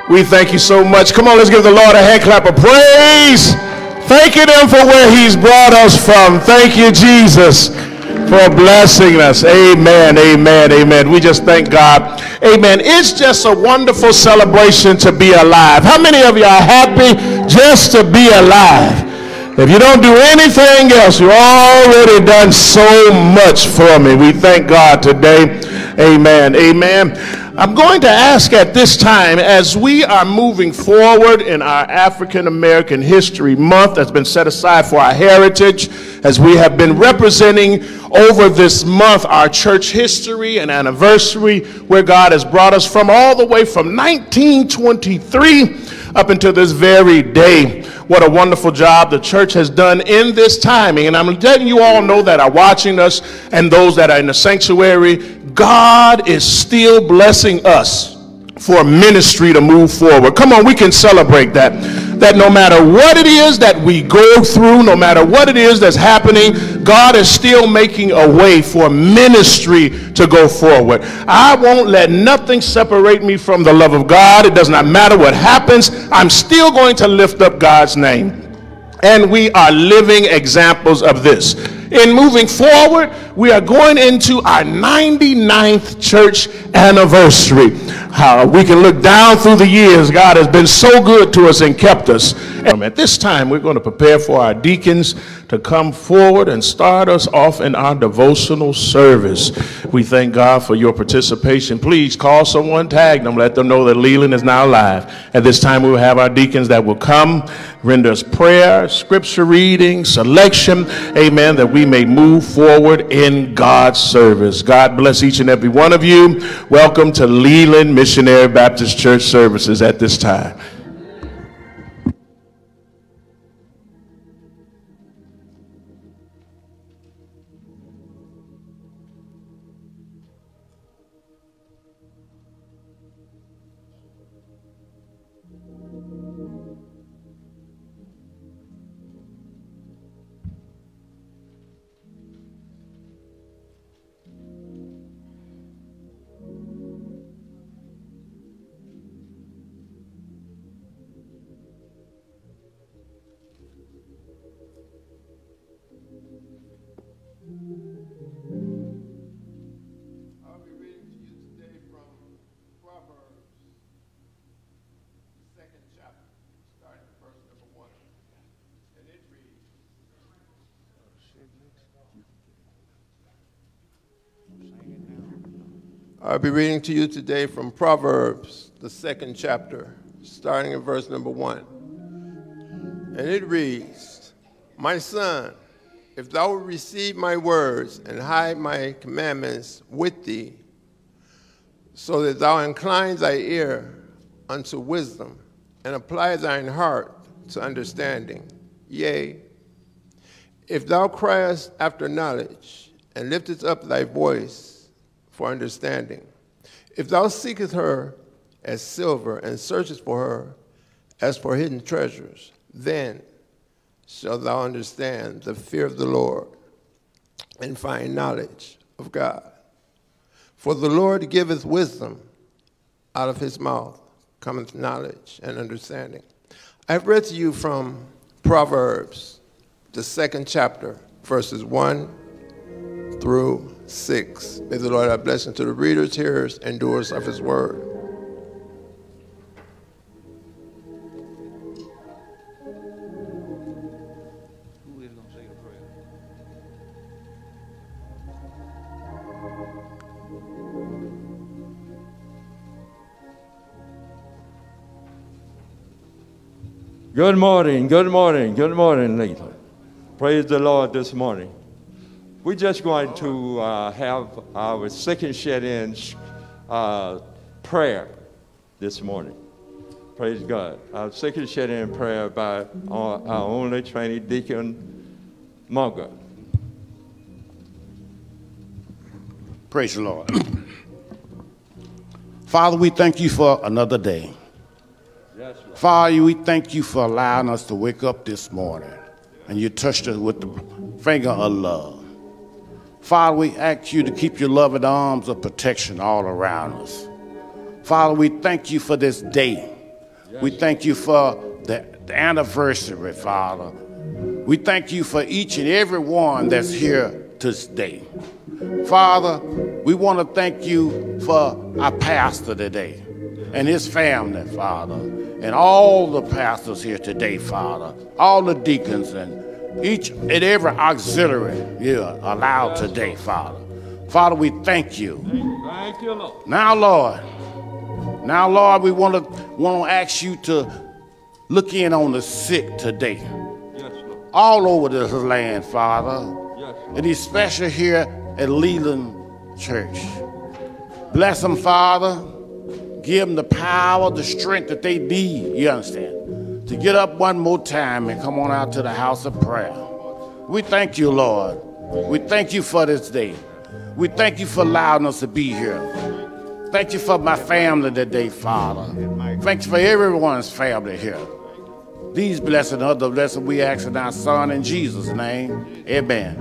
We thank you so much. Come on, let's give the Lord a hand clap of praise. Thanking him for where he's brought us from. Thank you, Jesus, for blessing us. Amen, amen, amen. We just thank God. Amen. It's just a wonderful celebration to be alive. How many of you are happy just to be alive? If you don't do anything else, you've already done so much for me. We thank God today. Amen, amen. I'm going to ask at this time, as we are moving forward in our African American History Month that's been set aside for our heritage, as we have been representing over this month our church history and anniversary, where God has brought us from all the way from 1923 up until this very day. What a wonderful job the church has done in this timing. And I'm letting you all know that are watching us and those that are in the sanctuary, God is still blessing us for ministry to move forward. Come on, we can celebrate that. That no matter what it is that we go through, no matter what it is that's happening, God is still making a way for ministry to go forward. I won't let nothing separate me from the love of God. It does not matter what happens. I'm still going to lift up God's name. And we are living examples of this. In moving forward, we are going into our 99th church anniversary. How we can look down through the years. God has been so good to us and kept us. And at this time, we're going to prepare for our deacons to come forward and start us off in our devotional service. We thank God for your participation. Please call someone, tag them, let them know that Leland is now live. At this time, we will have our deacons that will come, render us prayer, scripture reading, selection, amen, that we may move forward in God's service. God bless each and every one of you. Welcome to Leland Missionary Baptist Church services at this time. I'll be reading to you today from Proverbs, the 2nd chapter, starting in verse number 1. And it reads, My son, if thou wilt receive my words and hide my commandments with thee, so that thou incline thy ear unto wisdom and apply thine heart to understanding, yea, if thou criest after knowledge and liftest up thy voice for understanding. If thou seekest her as silver and searchest for her as for hidden treasures, then shalt thou understand the fear of the Lord and find knowledge of God. For the Lord giveth wisdom, out of his mouth cometh knowledge and understanding. I've read to you from Proverbs, the 2nd chapter, verses 1 through 6. May the Lord have blessing to the readers, hearers, and doers of his word. Who is going to say a prayer? Good morning, good morning, good morning, Leland. Praise the Lord this morning. We're just going to have our second shut-in prayer this morning. Praise God. Our second shut-in prayer by our only trainee Deacon Munger. Praise the Lord. Father, we thank you for another day. Yes, Lord. Father, we thank you for allowing us to wake up this morning, and you touched us with the finger of love. Father, we ask you to keep your loving arms of protection all around us. Father, we thank you for this day We thank you for the anniversary, Father. We thank you for each and every one that's here today. Father, we want to thank you for our pastor today and his family, Father, and all the pastors here today, Father, all the deacons and each and every auxiliary you're allowed today, Father. Father, we thank you. Thank you, Lord. Now, Lord, we want to ask you to look in on the sick today. Yes, Lord. All over this land, Father. Yes, Lord. And especially here at Leland Church. Bless them, Father. Give them the power, the strength that they need, you understand, to get up one more time and come on out to the house of prayer. We thank you, Lord. We thank you for this day. We thank you for allowing us to be here. Thank you for my family today, Father. Thank you for everyone's family here. These blessings and other blessings we ask in our Son in Jesus' name. Amen.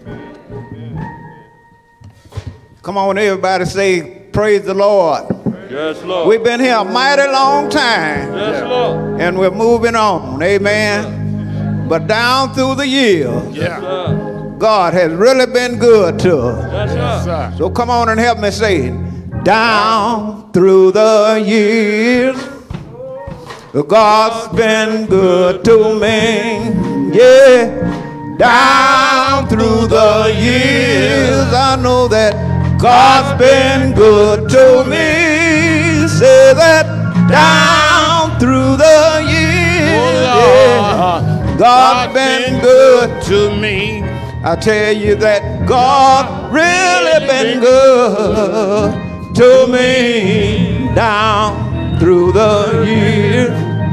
Come on, everybody say, praise the Lord. Yes, Lord. We've been here a mighty long time. Yes, Lord. And we're moving on. Amen. But down through the years, Yes, sir. God has really been good to us. Yes, sir. So come on and help me say it. Down through the years, God's been good to me. Yeah. Down through the years, I know that God's been good to me. Say that down through the years, yeah. God's been good to me. I tell you that God really been good to me down through the years.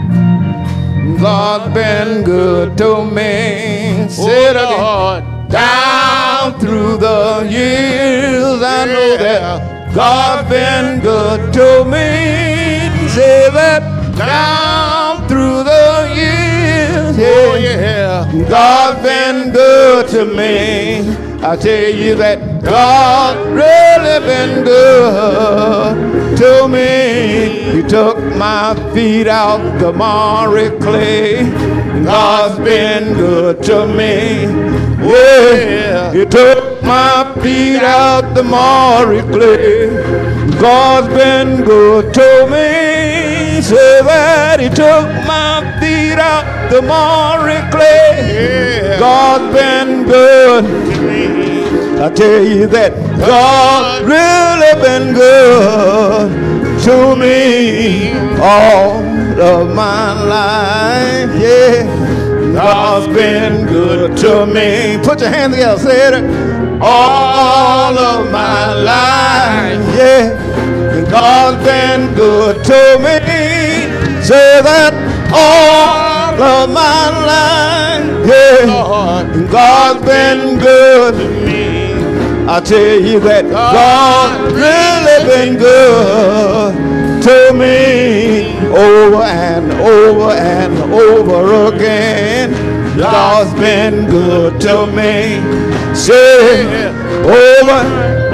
God's been good to me. Say it again. Down through the years, I know that God's been good to me. Say that down through the years, yeah. God's been good to me. I tell you that God really been good to me. He took my feet out the miry clay. God's been good to me. Yeah, He took my feet out the miry clay. God's been good to me. Say that He took my feet out the miry clay. God's been good to me. I tell you that God really been good to me all of my life. Yeah, God's been good to me. Put your hands together, say it. All of my life. Yeah, God's been good to me. Say that all of my life. Yeah, God's been good to me. I tell you that God really been good to me over and over and over again. God's been good to me. Say over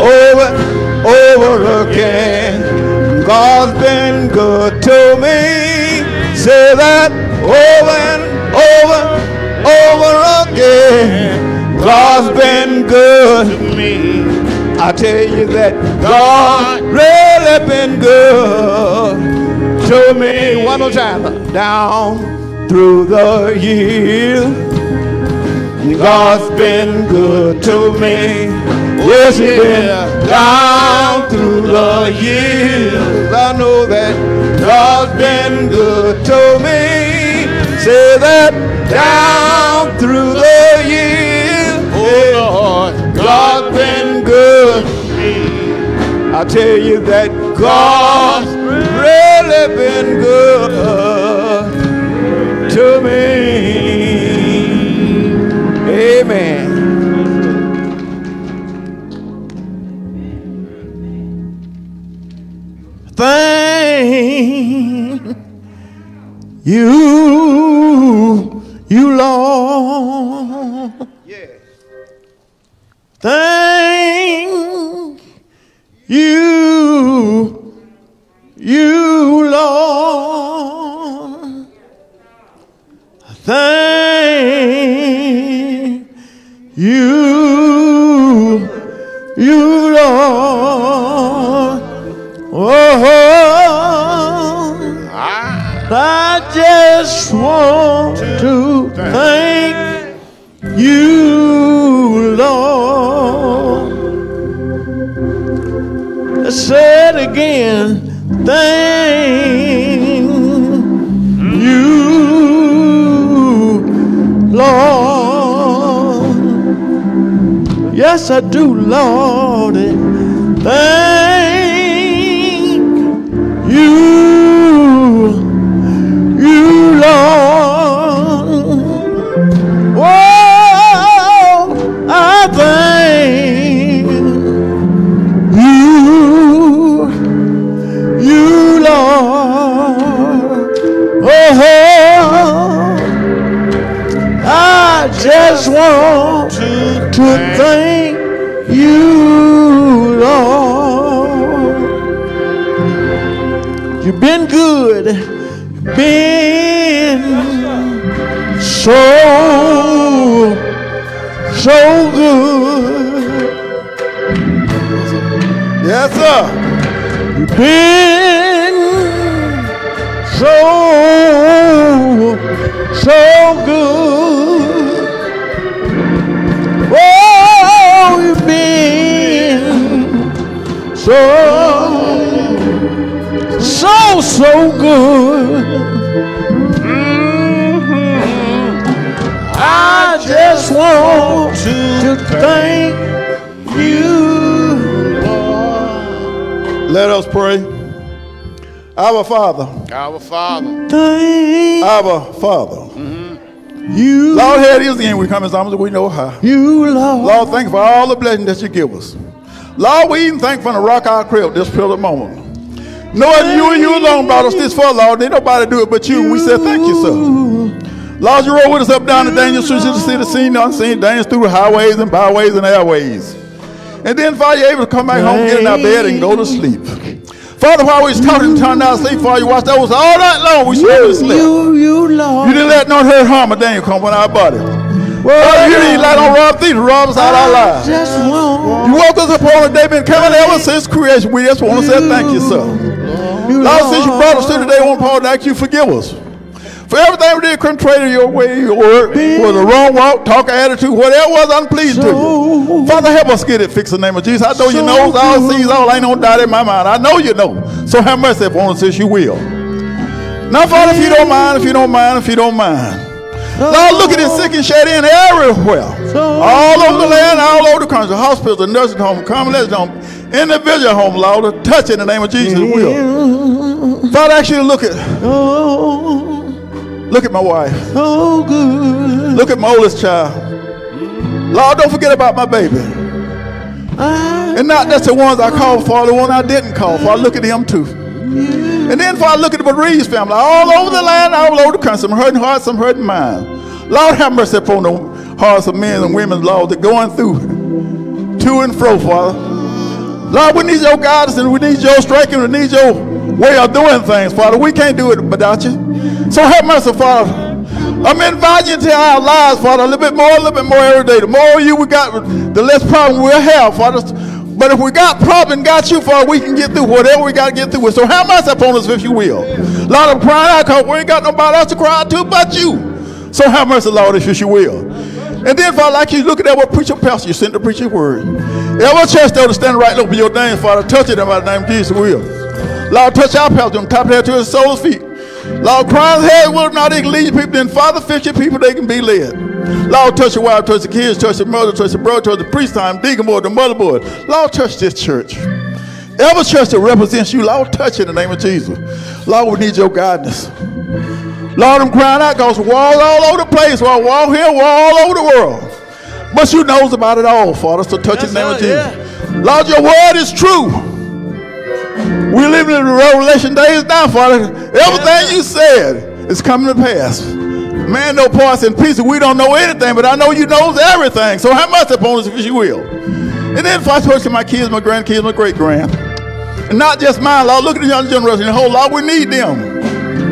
again. God's been good to me. Say that over and over again. God's been good to me. I tell you that God really been good to me. One more time. Down through the years, God's been good to me. Yes, He been. Down through the years, I know that God's been good to me. Say that down through the years. Oh Lord, God's been good to me. I tell you that God's really been good to me. Amen. Thank you, Lord. Thank you, Lord. thank you, Lord. Oh, I just want to thank you, Lord. Let's say it again. Thank you, Lord. Yes, I do, Lord. Thank you, Lord. Oh, I thank you, Lord. Oh, I just want to thank you, Lord. You've been good, been so good. Yes, sir. You've been so good. Oh, you've been so good. I just want to thank you, Lord. Let us pray. Our Father. Our Father. Thank Our Father. you, Lord, here it is again. We come as long as we know how. you, Lord. Lord, thank you for all the blessings that you give us. Lord, we even thank you from the rock our crib this present moment. Knowing you and you alone brought us this far, Lord, ain't nobody do it but you. And we say thank you, sir. Lord, you rode with us up down the dangerous streets of the city, seen the unseen, dangers through the highways and byways and airways. And then, Father, you're able to come back home, get in our bed, and go to sleep. Father, while we was talking and turned out sleep, Father, you watched that was all night long. We slept. You, Lord. You didn't let no hurt, harm, or danger come on our body. Father, you didn't let no rob thief rob us out of our lives. Just want You woke us up on a day, been coming ever since creation. We just want to say thank you, sir. you, Lord, since you brought us to today, I want Paul to ask you forgive us. For everything we did contrary to your way, your word, was a wrong walk, talk, attitude, whatever was unpleasing to you. Father, help us get it fixed in the name of Jesus. I know you know all, sees all, ain't no doubt in my mind. I know you know. So have mercy upon us as you will. Now, Father, if you don't mind, Lord, look at this sick and shed in everywhere. All over the land, all over the country. Hospitals, nursing homes, convalescent homes, individual homes, Lord. Touch in the name of Jesus will. Father, I ask you to look at my wife. so good. Look at my oldest child. Lord, don't forget about my baby. And not just the ones I called for, the one I didn't call for. I look at him too. And then if I look at the Bereaved family, all over the land, all over the country, some hurting hearts, some hurting minds. Lord, have mercy upon the hearts of men and women, Lord, that are going through to and fro, Father. Lord, we need your guidance and we need your strength and we need your way of doing things, Father. We can't do it without you. So have mercy, Father. I'm inviting you into our lives, Father, a little bit more every day. The more you we got, the less problem we'll have, Father. But if we got problem, got you, Father, we can get through whatever we got to get through with. So have mercy upon us if you will. Lord, I'm crying out because we ain't got nobody else to cry out to but you. So have mercy, Lord, if you will. And then, Father, like you look at that what preacher pastor you sent to preach your word. Every church though to stand right over your name, Father, touch it in the name of Jesus will. Lord, touch our pastor from top of head to his soles feet. Lord, crying head will not they can lead your people. Then, Father, fix your people, they can be led. Lord, touch your wife, touch the kids, touch the mother, touch the brother, touch the priest time, deacon board, the mother board. Lord, touch this church. Every church that represents you, Lord, touch it in the name of Jesus. Lord, we need your guidance. Lord, I'm crying out because walls all over the place. Wall here, wall all over the world. But you knows about it all, Father, so touch it in the name of Jesus. Lord, your word is true. We live in the Revelation days now, Father. Everything you said is coming to pass. Man, no parts and pieces. We don't know anything, but I know you knows everything. So have mercy upon us if you will. And then if I touch my kids, my grandkids, my great-grand. And not just mine, Lord. Look at the young generation. The whole Lord, we need them.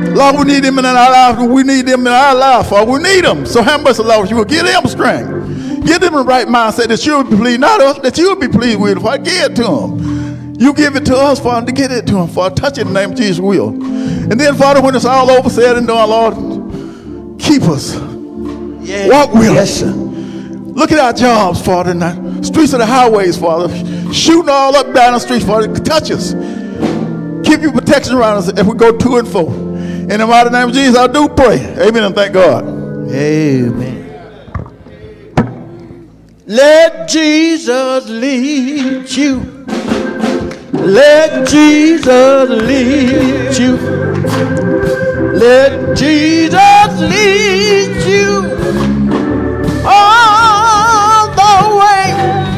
Lord, we need them in our lives. We need them in our lives, Father. We need them. So have mercy, Lord, you will give them strength. Give them the right mindset that you will be pleased, not us, that you will be pleased with. Father, give it to them. You give it to us, Father, to get it to them, Father. Touch it in the name of Jesus, will. And then, Father, when it's all over, said and done, Lord, keep us. Yes. Walk with Yes, us. sir. Look at our jobs, Father, in the streets of the highways, Father. Shooting all up down the streets, Father. Touch us. Keep your protection around us as we go to and fro. In the mighty name of Jesus, I do pray. Amen and thank God. Amen. Let Jesus lead you. Let Jesus lead you. Let Jesus lead you all the way.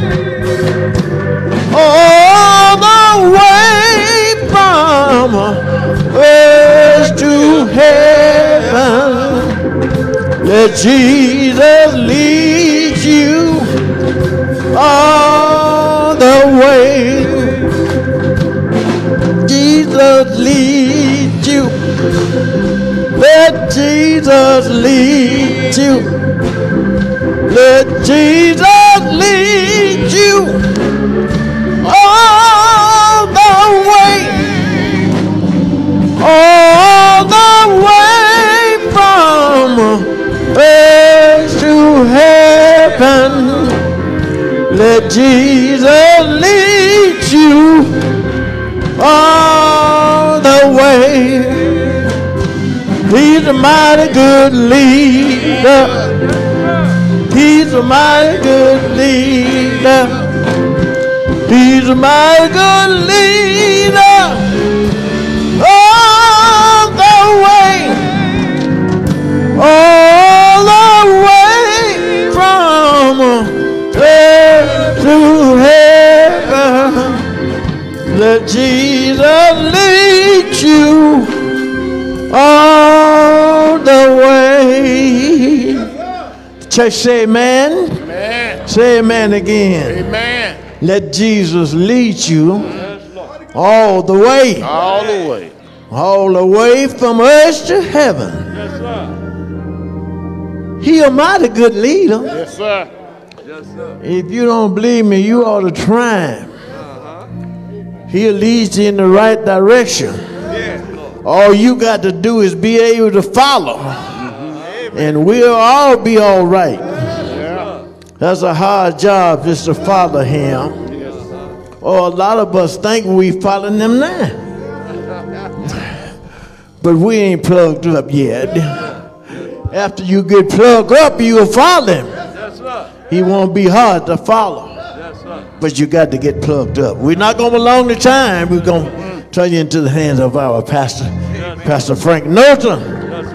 All the way from earth to heaven. Let Jesus lead you all the way. Jesus lead you. Let Jesus lead you. Let Jesus lead you all the way. All the way from earth to heaven. Let Jesus lead you all the way. He's a mighty good leader. He's a mighty good leader. He's a mighty good leader. All the way. All the way from earth to heaven. Let Jesus lead you all the way. Church, say amen. Amen. Say amen again. Amen. Let Jesus lead you all the way. All the way. All the way from earth to heaven. He a mighty good leader. Yes, sir. If you don't believe me, you ought to try him. He'll lead you in the right direction. All you got to do is be able to follow. And we'll all be all right. That's a hard job, just to follow him. Or a lot of us think we following him now. But we ain't plugged up yet. After you get plugged up, you'll follow him. He won't be hard to follow. But you got to get plugged up. We're not going to belong to time. We're going to turn you into the hands of our pastor, Pastor Frank Norton.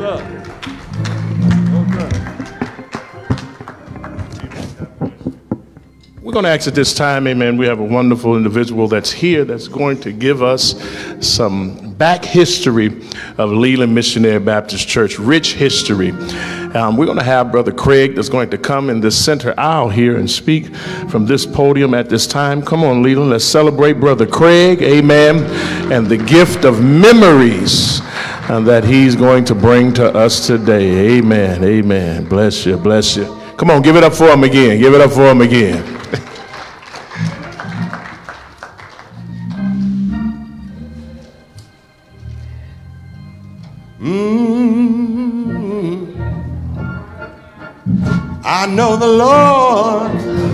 We're going to ask at this time, amen, we have a wonderful individual that's here that's going to give us some back history of Leland Missionary Baptist Church, rich history. We're going to have Brother Craig that's going to come in this center aisle here and speak from this podium at this time. Come on, Leland, let's celebrate Brother Craig, amen, and the gift of memories that he's going to bring to us today. Amen, amen. Bless you, bless you. Come on, give it up for him again. Give it up for him again. I know the Lord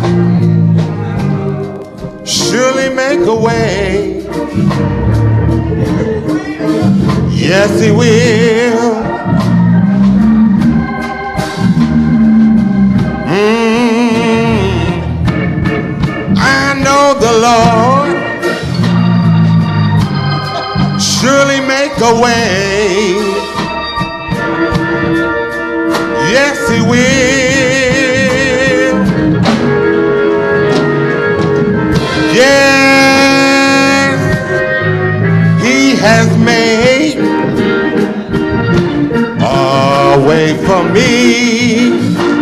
surely make a way. Yes, he will. I know the Lord surely make a way. Yes, he will. Yes, he has made a way for me.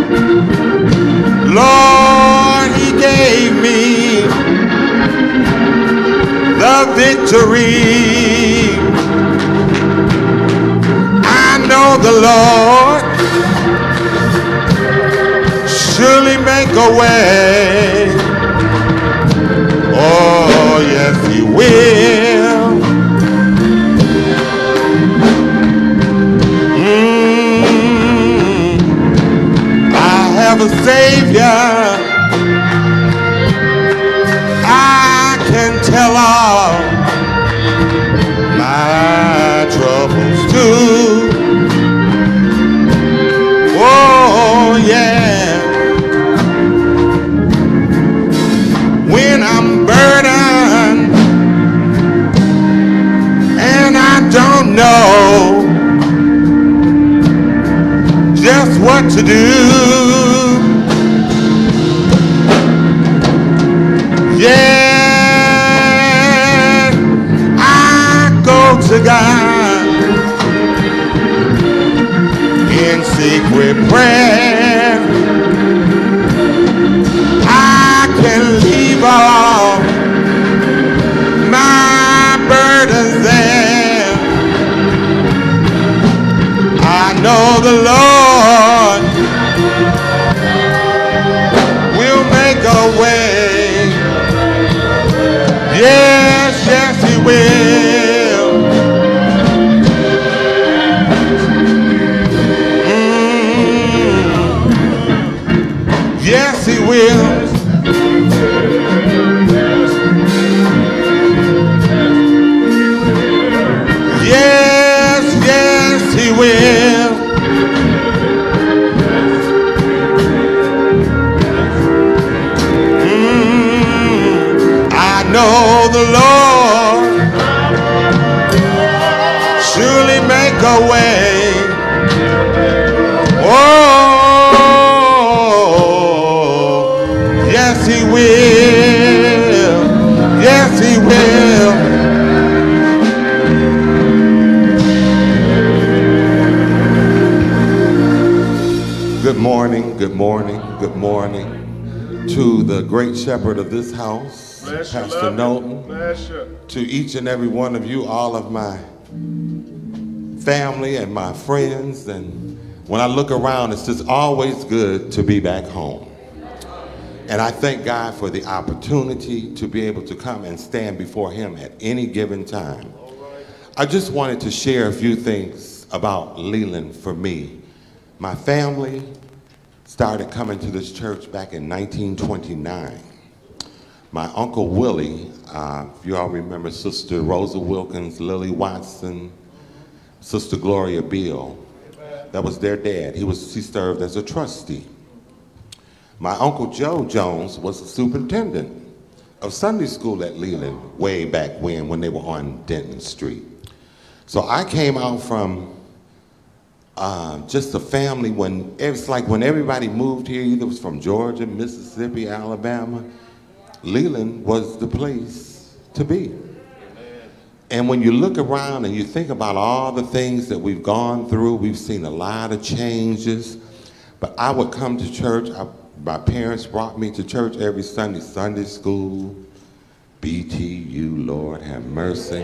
Lord, he gave me the victory. know the Lord surely make a way. Oh, yes, he will. I have a Savior. I can tell all my troubles too. Oh, yeah. When I'm burdened and I don't know just what to do. Yeah, I go to God in secret prayer. I can leave all my burdens there. I know the Lord will make a way. Yes, yes, he will. Yes, he will. Yes, yes, he will. I know the Lord surely make a way. Oh, yes, he will. Yes, he will. Good morning, good morning, good morning to the great shepherd of this house, Pastor Knowlton, to each and every one of you, all of my family and my friends. And when I look around, it's just always good to be back home. And I thank God for the opportunity to be able to come and stand before him at any given time. I just wanted to share a few things about Leland for me. My family started coming to this church back in 1929. My Uncle Willie, if you all remember Sister Rosa Wilkins, Lily Watson, Sister Gloria Beal, that was their dad. He served as a trustee. My Uncle Joe Jones was the superintendent of Sunday school at Leland way back when they were on Denton Street. So I came out from just a family when, it's like when everybody moved here, either it was from Georgia, Mississippi, Alabama, Leland was the place to be. And when you look around and you think about all the things that we've gone through, we've seen a lot of changes, but I would come to church, my parents brought me to church every Sunday, Sunday school, BTU, Lord have mercy.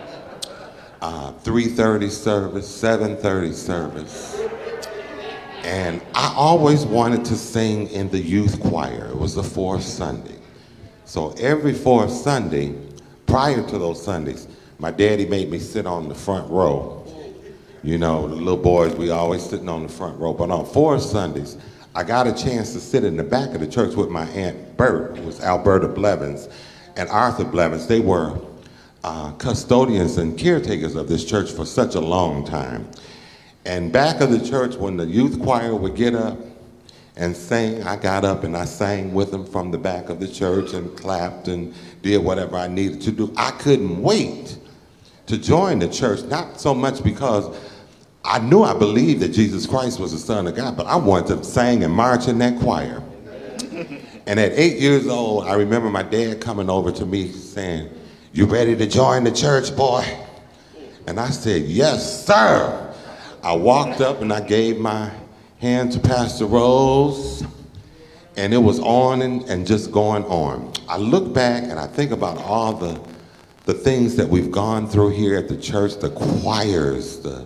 3:30 service, 7:30 service. And I always wanted to sing in the youth choir. It was the fourth Sunday. So every fourth Sunday, prior to those Sundays, my daddy made me sit on the front row. You know, the little boys, we always sitting on the front row. But on fourth Sundays, I got a chance to sit in the back of the church with my Aunt Bert, who was Alberta Blevins, and Arthur Blevins. They were custodians and caretakers of this church for such a long time. And back of the church, when the youth choir would get up and sing, I got up and I sang with them from the back of the church and clapped and did whatever I needed to do. I couldn't wait to join the church, not so much because I knew I believed that Jesus Christ was the Son of God, but I wanted to sing and march in that choir. And at 8 years old, I remember my dad coming over to me saying, "You ready to join the church, boy?" And I said, "Yes, sir." I walked up and I gave my hand to Pastor Rose, and it was on and just going on. I look back and I think about all the things that we've gone through here at the church, the choirs,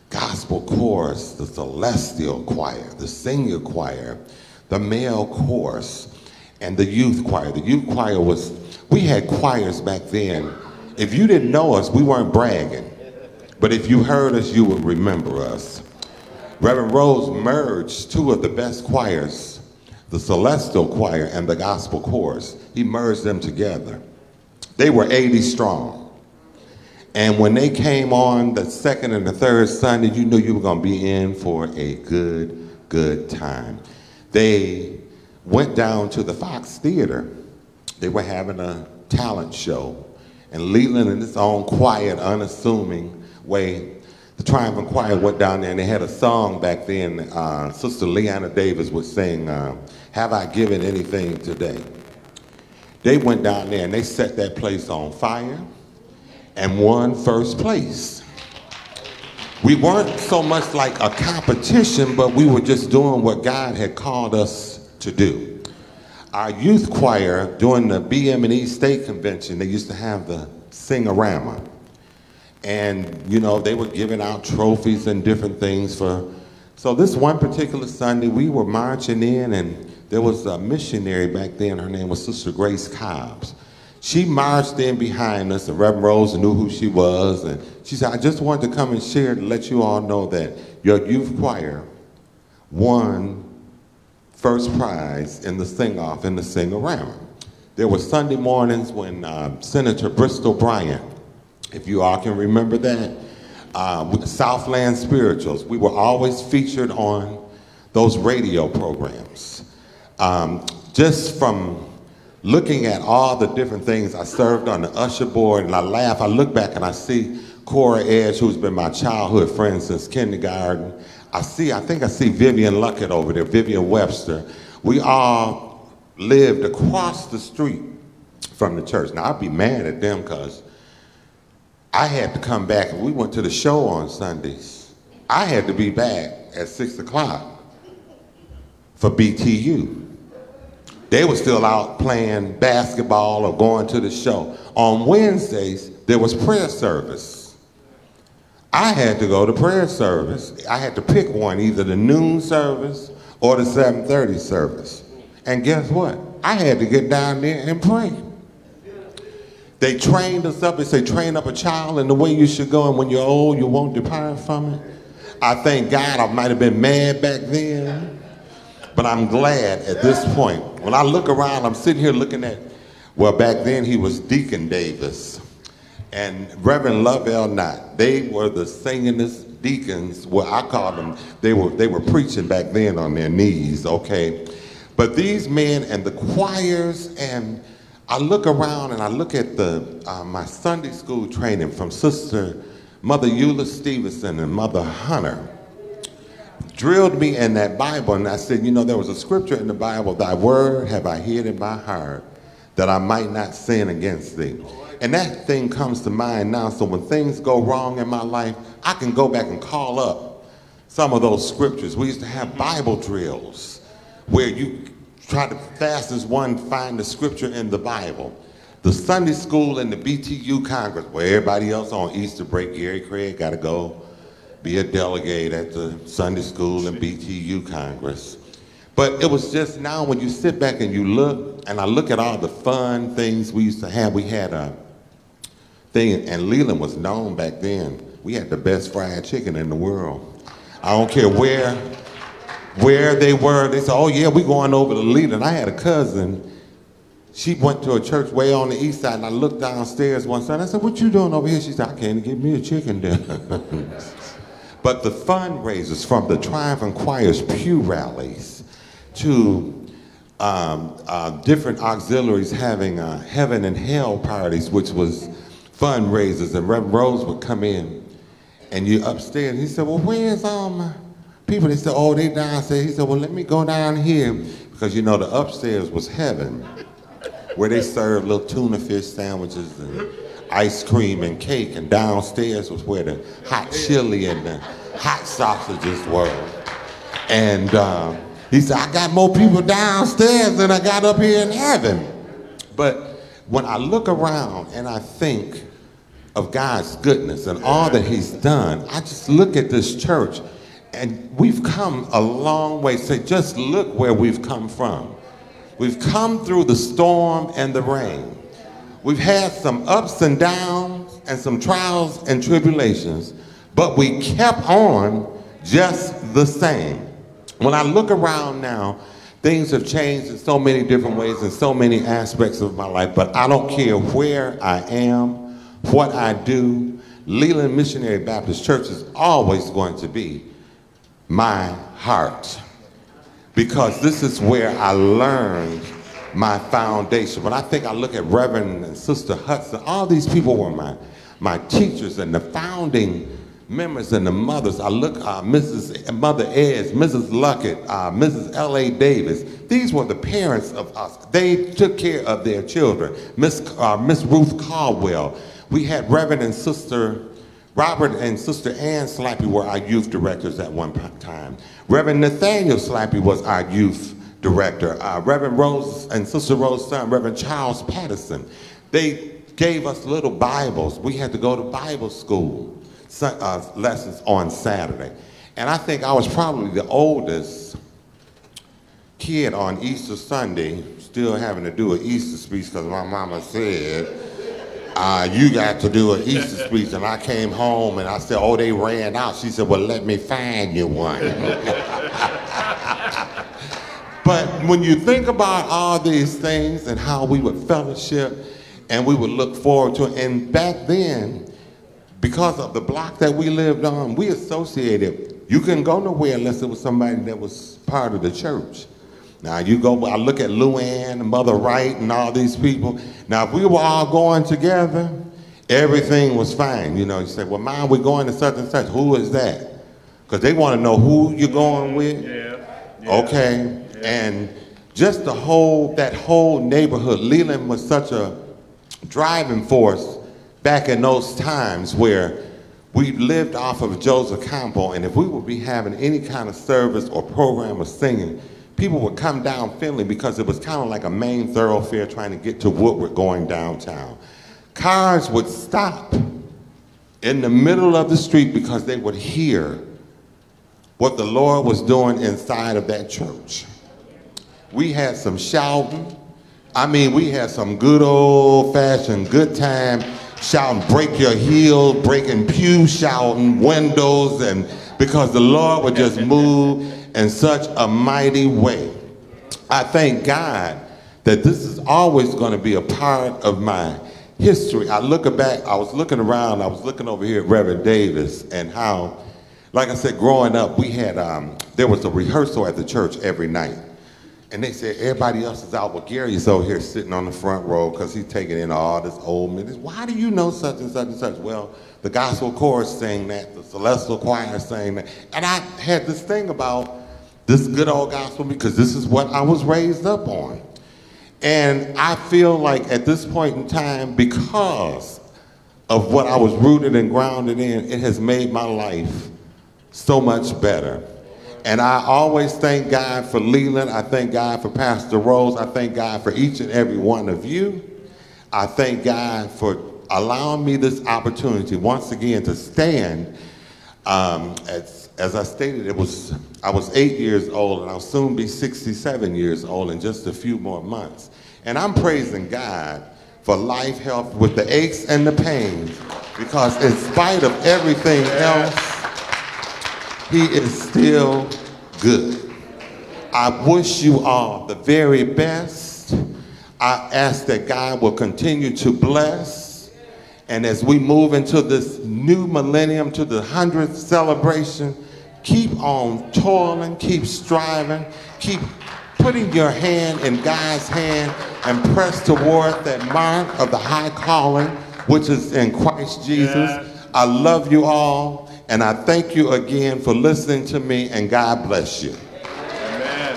gospel chorus, the celestial choir, the senior choir, the male chorus, and the youth choir. The youth choir was, we had choirs back then. If you didn't know us, we weren't bragging. But if you heard us, you would remember us. Reverend Rose merged two of the best choirs, the celestial choir and the gospel chorus. He merged them together. They were 80 strong. And when they came on the second and the third Sunday, you knew you were going to be in for a good time. They went down to the Fox Theater. They were having a talent show. And Leland, in his own quiet, unassuming way, the Triumphant Choir went down there and they had a song back then. Sister Leanna Davis would sing, "Have I Given Anything Today?" They went down there and they set that place on fire and won first place. We weren't so much like a competition, but we were just doing what God had called us to do. Our youth choir, during the BM&E State Convention, they used to have the Sing-A-Rama. And, you know, they were giving out trophies and different things for, so this one particular Sunday, we were marching in, and there was a missionary back then, her name was Sister Grace Cobbs. She marched in behind us, and Reverend Rose knew who she was, and she said, "I just wanted to come and share to let you all know that your youth choir won first prize in the sing-off in the Sing-A-Rama." There were Sunday mornings when Senator Bristol Bryant, if you all can remember that, with Southland Spirituals, we were always featured on those radio programs. Just from looking at all the different things, I served on the usher board, and I laugh, I look back and I see Cora Edge, who's been my childhood friend since kindergarten. I think I see Vivian Luckett over there, Vivian Webster. We all lived across the street from the church. Now, I'd be mad at them because I had to come back, and we went to the show on Sundays. I had to be back at 6 o'clock for BTU. They were still out playing basketball or going to the show. On Wednesdays, there was prayer service. I had to go to prayer service. I had to pick one, either the noon service or the 7:30 service. And guess what? I had to get down there and pray. They trained us up. They say, train up a child in the way you should go, and when you're old, you won't depart from it. I thank God I might have been mad back then, but I'm glad at this point. When I look around, I'm sitting here looking at, well, back then he was Deacon Davis and Reverend Lovell Knott. They were the singingest deacons. Well, I called them, they were preaching back then on their knees, okay? But these men and the choirs, and I look around and I look at my Sunday school training from Sister Mother Eula Stevenson and Mother Hunter. Drilled me in that Bible, and I said, you know, there was a scripture in the Bible, "Thy word have I hid in my heart, that I might not sin against thee." And that thing comes to mind now, so when things go wrong in my life, I can go back and call up some of those scriptures. We used to have Bible drills where you try to fast as one find the scripture in the Bible. The Sunday school and the BTU Congress, where everybody else on Easter break, Gary Craig got to go be a delegate at the Sunday school and BTU Congress. But it was just now when you sit back and you look, and I look at all the fun things we used to have. We had a thing, and Leland was known back then. We had the best fried chicken in the world. I don't care where they were. They said, "Oh yeah, we going over to Leland." I had a cousin. She went to a church way on the east side, and I looked downstairs one Sunday. I said, "What you doing over here?" She said, "I came to get me a chicken dinner." But the fundraisers, from the Triumphant Choir's pew rallies to different auxiliaries having heaven and hell parties, which was fundraisers, and Reverend Rose would come in, and you upstairs. He said, "Well, where's all my people?" They said, "Oh, they downstairs." He said, "Well, let me go down here," because you know the upstairs was heaven, where they served little tuna fish sandwiches and ice cream and cake, and downstairs was where the hot chili and the hot sausages were. And he said, "I got more people downstairs than I got up here in heaven." But when I look around and I think of God's goodness and all that he's done, I just look at this church and we've come a long way. Say, just look where we've come from. We've come through the storm and the rain. We've had some ups and downs and some trials and tribulations, but we kept on just the same. When I look around now, things have changed in so many different ways in so many aspects of my life, but I don't care where I am, what I do. Leland Missionary Baptist Church is always going to be my heart, because this is where I learned my foundation. When I think I look at Reverend and Sister Hudson, all these people were my teachers and the founding members and the mothers. I look, Mother Edge, Mrs. Luckett, Mrs. L.A. Davis. These were the parents of us. They took care of their children. Miss Ruth Caldwell. We had Reverend and Sister Robert and Sister Ann Slappy were our youth directors at one time. Reverend Nathaniel Slappy was our youth director. Reverend Rose and Sister Rose's son, Reverend Charles Patterson. They gave us little Bibles. We had to go to Bible school lessons on Saturday. And I think I was probably the oldest kid on Easter Sunday, still having to do an Easter speech because my mama said, you got to do an Easter speech. And I came home and I said, oh, they ran out. She said, well, let me find you one. But when you think about all these things and how we would fellowship and we would look forward to it, and back then, because of the block that we lived on, we associated, you couldn't go nowhere unless it was somebody that was part of the church. Now you go, I look at Luann and Mother Wright and all these people. Now if we were all going together, everything was fine. You know, you say, well, Mom, we're going to such and such. Who is that? Because they want to know who you're going with. Yeah. Okay. Yeah. And just that whole neighborhood, Leland was such a driving force back in those times where we lived off of Joseph Campbell, and if we would be having any kind of service or program or singing, people would come down Finley because it was kind of like a main thoroughfare trying to get to Woodward going downtown. Cars would stop in the middle of the street because they would hear what the Lord was doing inside of that church. We had some shouting. I mean, we had some good old-fashioned good time shouting, break your heel, breaking pews, shouting, windows, and because the Lord would just move in such a mighty way. I thank God that this is always going to be a part of my history. I look back, I was looking around, I was looking over here at Reverend Davis and how, like I said, growing up, we had, there was a rehearsal at the church every night. And they said, everybody else is out, but Gary is over here sitting on the front row because he's taking in all this old music. Why do you know such and such and such? Well, the gospel chorus sang that, the celestial choir sang that. And I had this thing about this good old gospel because this is what I was raised up on. And I feel like at this point in time, because of what I was rooted and grounded in, it has made my life so much better. And I always thank God for Leland. I thank God for Pastor Rose. I thank God for each and every one of you. I thank God for allowing me this opportunity once again to stand. As I stated, I was 8 years old and I'll soon be 67 years old in just a few more months. And I'm praising God for life, health, with the aches and the pains, because in spite of everything else, He is still good. I wish you all the very best. I ask that God will continue to bless. And as we move into this new millennium, to the 100th celebration, keep on toiling, keep striving, keep putting your hand in God's hand and press toward that mark of the high calling, which is in Christ Jesus. Yes. I love you all. And I thank you again for listening to me, and God bless you. Amen,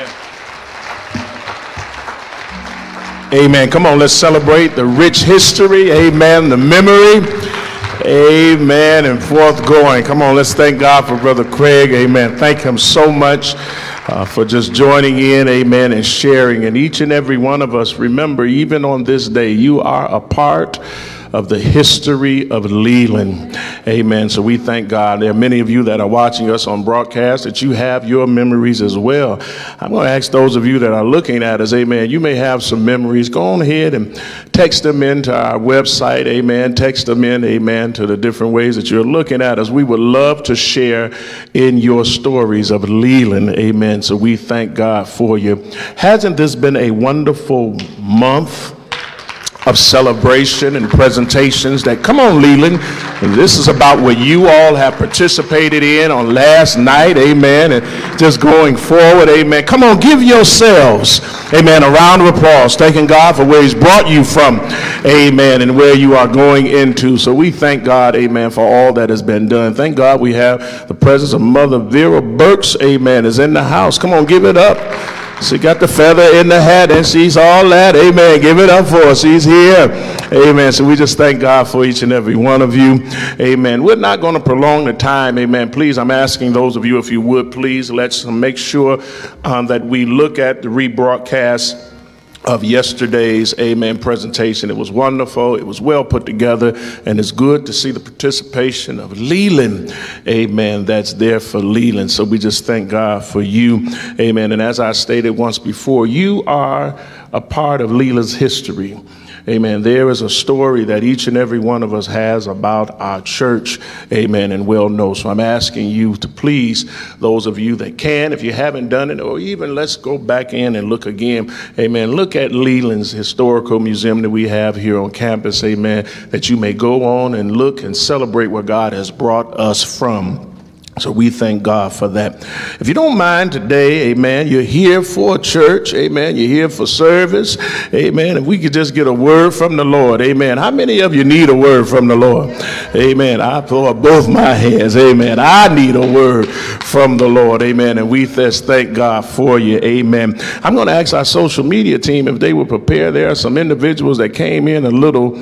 amen. Amen. Come on, let's celebrate the rich history. Amen. The memory. Amen. And forthgoing. Come on, let's thank God for Brother Craig. Amen. Thank him so much for just joining in. Amen. And sharing. And each and every one of us, remember, even on this day, you are a part of the history of Leland. Amen. So we thank God. There are many of you that are watching us on broadcast that you have your memories as well. I'm going to ask those of you that are looking at us, amen, you may have some memories. Go on ahead and text them into our website, amen. Text them in, amen, to the different ways that you're looking at us. We would love to share in your stories of Leland, amen. So we thank God for you. Hasn't this been a wonderful month of celebration and presentations? That, come on, Leland, this is about what you all have participated in on last night, amen, and just going forward, amen. Come on, give yourselves, amen, a round of applause, thanking God for where he's brought you from, amen, and where you are going into. So we thank God, amen, for all that has been done. Thank God we have the presence of Mother Vera Burks, amen, is in the house. Come on, give it up. She got the feather in the hat and she's all that. Amen. Give it up for her. She's here. Amen. So we just thank God for each and every one of you. Amen. We're not going to prolong the time. Amen. Please, I'm asking those of you, if you would, please, let's make sure that we look at the rebroadcast of yesterday's, amen, presentation. It was wonderful. It was well put together, and it's good to see the participation of Leland, amen, that's there for Leland. So we just thank God for you, amen. And as I stated once before, you are a part of Leland's history. Amen. There is a story that each and every one of us has about our church. Amen. And well know. So I'm asking you to please, those of you that can, if you haven't done it, or even let's go back in and look again. Amen. Look at Leland's historical museum that we have here on campus. Amen. That you may go on and look and celebrate where God has brought us from. So we thank God for that. If you don't mind today, amen, you're here for church, amen, you're here for service, amen, if we could just get a word from the Lord, amen. How many of you need a word from the Lord? Amen. I throw up both my hands, amen. I need a word from the Lord, amen, and we just thank God for you, amen. I'm going to ask our social media team if they would prepare. There are some individuals that came in a little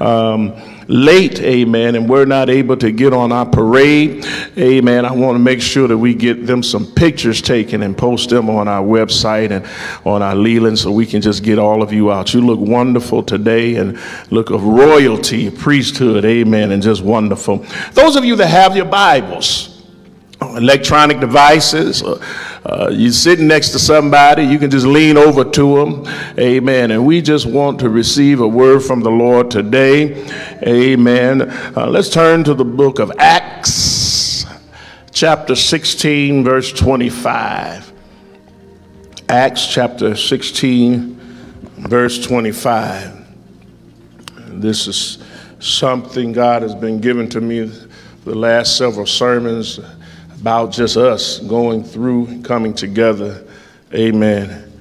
late, amen, and we're not able to get on our parade, amen. I want to make sure that we get them some pictures taken and post them on our website and on our Leland, so we can just get all of you out. You look wonderful today and look of royalty, priesthood, amen, and just wonderful. Those of you that have your Bibles, electronic devices, you're sitting next to somebody, you can just lean over to them, amen, and we just want to receive a word from the Lord today, amen. Let's turn to the book of Acts, chapter 16, verse 25. Acts chapter 16, verse 25. This is something God has been given to me the last several sermons about just us going through and coming together. Amen.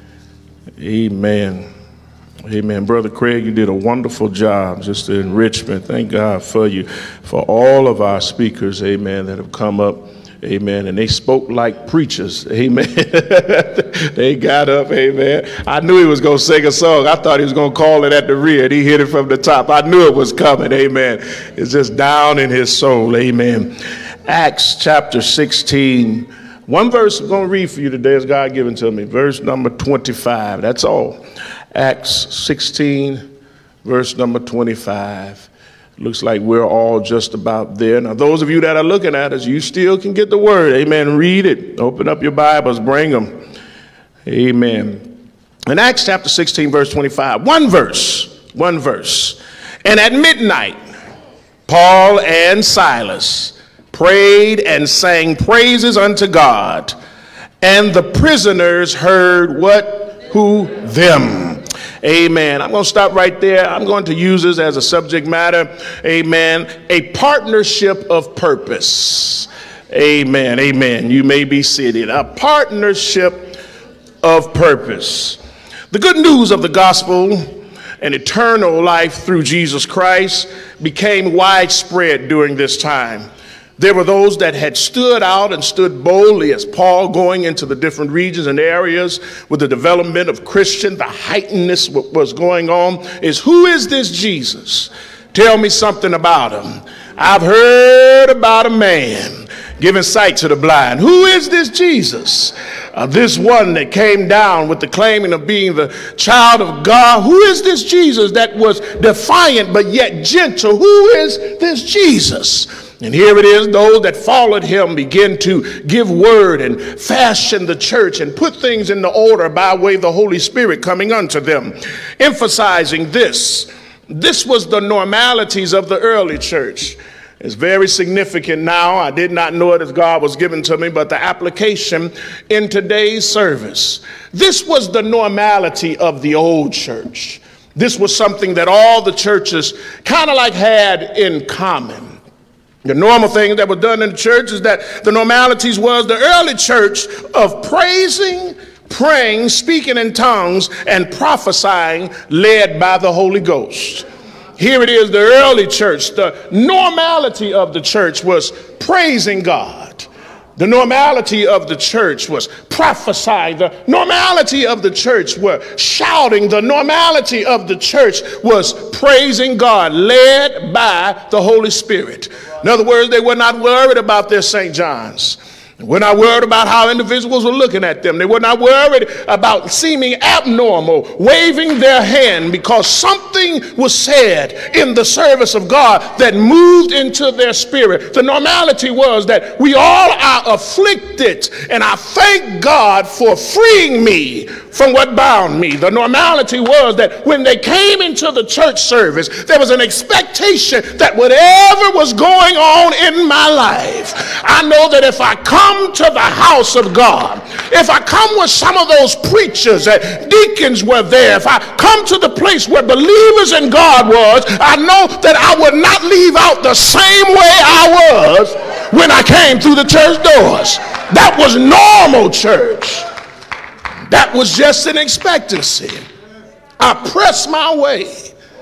Amen. Amen. Brother Craig, you did a wonderful job, just the enrichment. Thank God for you, for all of our speakers, amen, that have come up. Amen. And they spoke like preachers. Amen. They got up. Amen. I knew he was going to sing a song. I thought he was going to call it at the rear. He hit it from the top. I knew it was coming. Amen. It's just down in his soul. Amen. Acts chapter 16. One verse I'm going to read for you today as God given to me. Verse number 25. That's all. Acts 16, verse number 25. Looks like we're all just about there. Now, those of you that are looking at us, you still can get the word. Amen. Read it. Open up your Bibles. Bring them. Amen. In Acts chapter 16, verse 25, one verse. And at midnight, Paul and Silas prayed and sang praises unto God. And the prisoners heard what? Who? Them. Amen. I'm going to stop right there. I'm going to use this as a subject matter. Amen. A partnership of purpose. Amen. Amen. You may be seated. A partnership of purpose. The good news of the gospel and eternal life through Jesus Christ became widespread during this time. There were those that had stood out and stood boldly as Paul going into the different regions and areas with the development of Christian, the heightenedness what was going on is, who is this Jesus? Tell me something about him. I've heard about a man giving sight to the blind. Who is this Jesus? This one that came down with the claiming of being the child of God. Who is this Jesus that was defiant but yet gentle? Who is this Jesus? And here it is, those that followed him begin to give word and fashion the church and put things into order by way of the Holy Spirit coming unto them, emphasizing this. This was the normalities of the early church. It's very significant now. I did not know it as God was given to me, but the application in today's service. This was the normality of the old church. This was something that all the churches kind of like had in common. The normal thing that was done in the church is that the normalities was the early church of praising, praying, speaking in tongues, and prophesying led by the Holy Ghost. Here it is, the early church. The normality of the church was praising God. The normality of the church was prophesying. The normality of the church was shouting. The normality of the church was praising God, led by the Holy Spirit. In other words, they were not worried about their St. John's. They were not worried about how individuals were looking at them. They were not worried about seeming abnormal, waving their hand because something was said in the service of God that moved into their spirit. The normality was that we all are afflicted, and I thank God for freeing me from what bound me. The normality was that when they came into the church service, there was an expectation that whatever was going on in my life, I know that if I come to the house of God, if I come with some of those preachers, deacons were there, if I come to the place where believers in God was, I know that I would not leave out the same way I was when I came through the church doors. That was normal church. That was just an expectancy. I press my way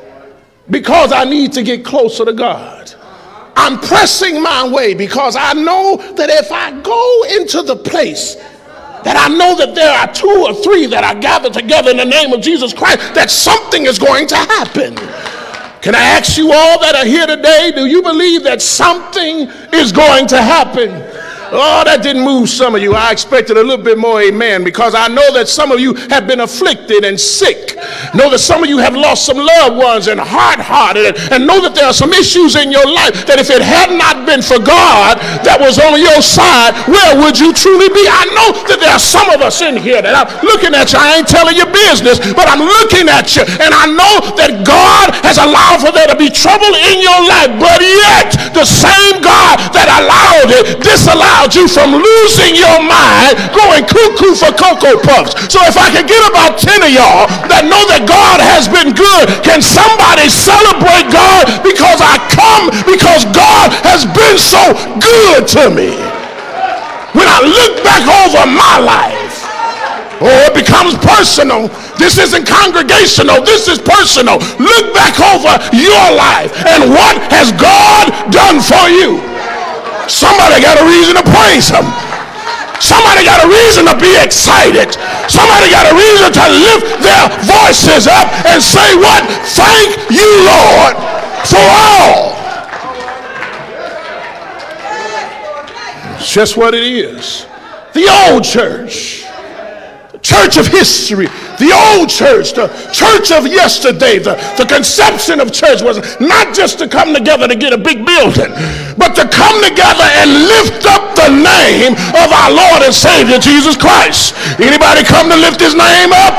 because I need to get closer to God. I'm pressing my way because I know that if I go into the place that I know that there are 2 or 3 that are gathered together in the name of Jesus Christ, that something is going to happen. Can I ask you all that are here today, do you believe that something is going to happen? Oh, that didn't move some of you. I expected a little bit more amen, because I know that some of you have been afflicted and sick. Know that some of you have lost some loved ones and hard-hearted, and know that there are some issues in your life that if it had not been for God that was on your side, where would you truly be? I know that there are some of us in here that I'm looking at you. I ain't telling you business, but I'm looking at you, and I know that God has allowed for there to be trouble in your life, but yet the same God that allowed it disallowed you from losing your mind, going cuckoo for Cocoa Puffs. So if I could get about 10 of y'all that know that God has been good, can somebody celebrate God because I come because God has been so good to me? When I look back over my life, oh, it becomes personal. This isn't congregational. This is personal. Look back over your life and what has God done for you? Somebody got a reason to praise him. Somebody got a reason to be excited. Somebody got a reason to lift their voices up and say what? Thank you, Lord, for all. It's just what it is. The old church. Church of history, the old church, the church of yesterday, the conception of church was not just to come together to get a big building, but to come together and lift up the name of our Lord and Savior Jesus Christ. Anybody come to lift his name up?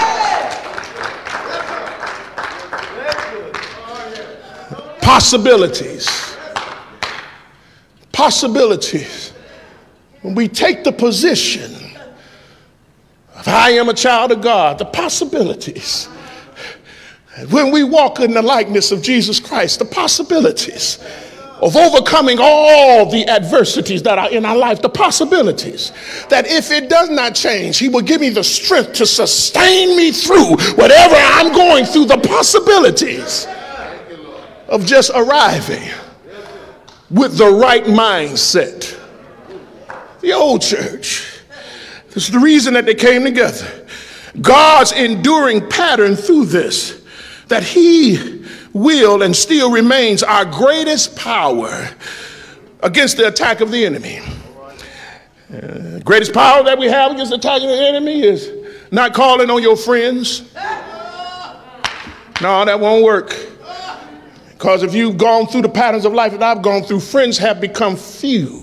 Possibilities. Possibilities. When we take the position, if I am a child of God, the possibilities. When we walk in the likeness of Jesus Christ, the possibilities of overcoming all the adversities that are in our life, the possibilities that if it does not change, he will give me the strength to sustain me through whatever I'm going through, the possibilities of just arriving with the right mindset. The old church. This is the reason that they came together. God's enduring pattern through this, that he will and still remains our greatest power against the attack of the enemy. Greatest power that we have against the attack of the enemy is not calling on your friends. No, that won't work. Because if you've gone through the patterns of life that I've gone through, friends have become few.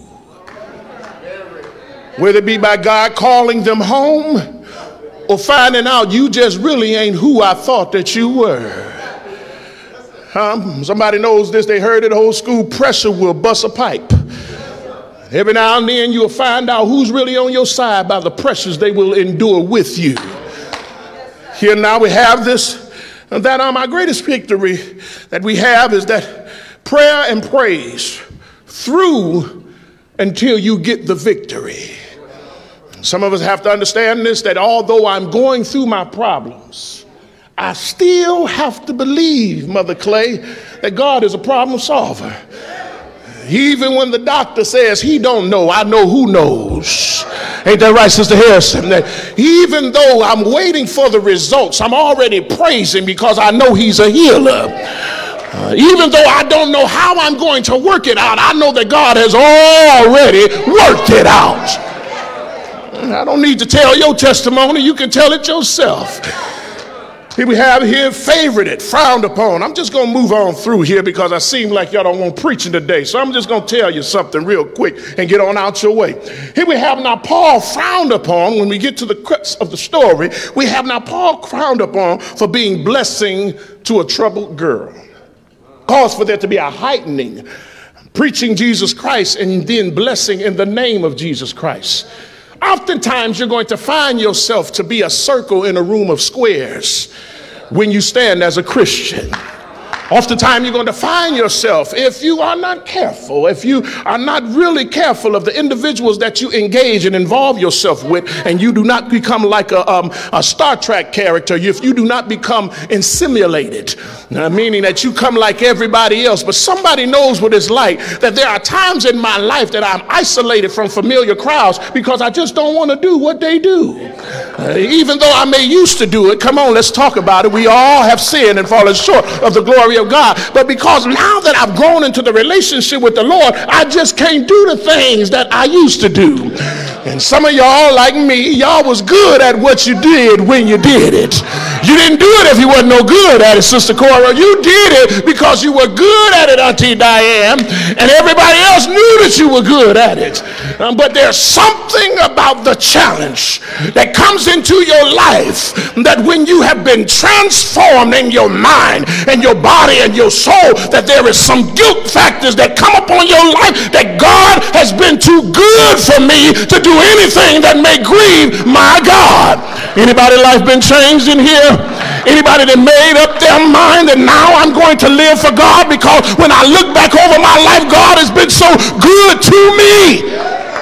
Whether it be by God calling them home or finding out you just really ain't who I thought that you were. Somebody knows this. They heard it old school, pressure will bust a pipe. Every now and then you'll find out who's really on your side by the pressures they will endure with you. Here now we have this, and that my greatest victory that we have is that prayer and praise through until you get the victory. Some of us have to understand this, that although I'm going through my problems, I still have to believe, Mother Clay, that God is a problem solver. Even when the doctor says he don't know, I know who knows. Ain't that right, Sister Harrison? That even though I'm waiting for the results, I'm already praising because I know he's a healer. Even though I don't know how I'm going to work it out, I know that God has already worked it out. I don't need to tell your testimony. You can tell it yourself. Here we have here, favorited, frowned upon. I'm just going to move on through here because I seem like y'all don't want preaching today. So I'm just going to tell you something real quick and get on out your way. Here we have now Paul frowned upon. When we get to the crux of the story, we have now Paul frowned upon for being blessing to a troubled girl. Cause for there to be a heightening, preaching Jesus Christ and then blessing in the name of Jesus Christ. Oftentimes you're going to find yourself to be a circle in a room of squares when you stand as a Christian. Oftentimes you're going to find yourself, if you are not careful, if you are not really careful of the individuals that you engage and involve yourself with, and you do not become like a Star Trek character, if you do not become assimilated, meaning that you come like everybody else, but somebody knows what it's like, that there are times in my life that I'm isolated from familiar crowds because I just don't want to do what they do. Even though I may used to do it, come on, let's talk about it. We all have sinned and fallen short of the glory of God. But because now that I've grown into the relationship with the Lord, I just can't do the things that I used to do. And some of y'all, like me, y'all was good at what you did when you did it. You didn't do it if you wasn't no good at it, Sister Cora. You did it because you were good at it, Auntie Diane, and everybody else knew that you were good at it. But there's something about the challenge that comes into your life that when you have been transformed in your mind and your body and your soul, that there is some guilt factors that come upon your life that God has been too good for me to do anything that may grieve my God. Anybody life been changed in here? Anybody that made up their mind that now I'm going to live for God because when I look back over my life, God has been so good to me.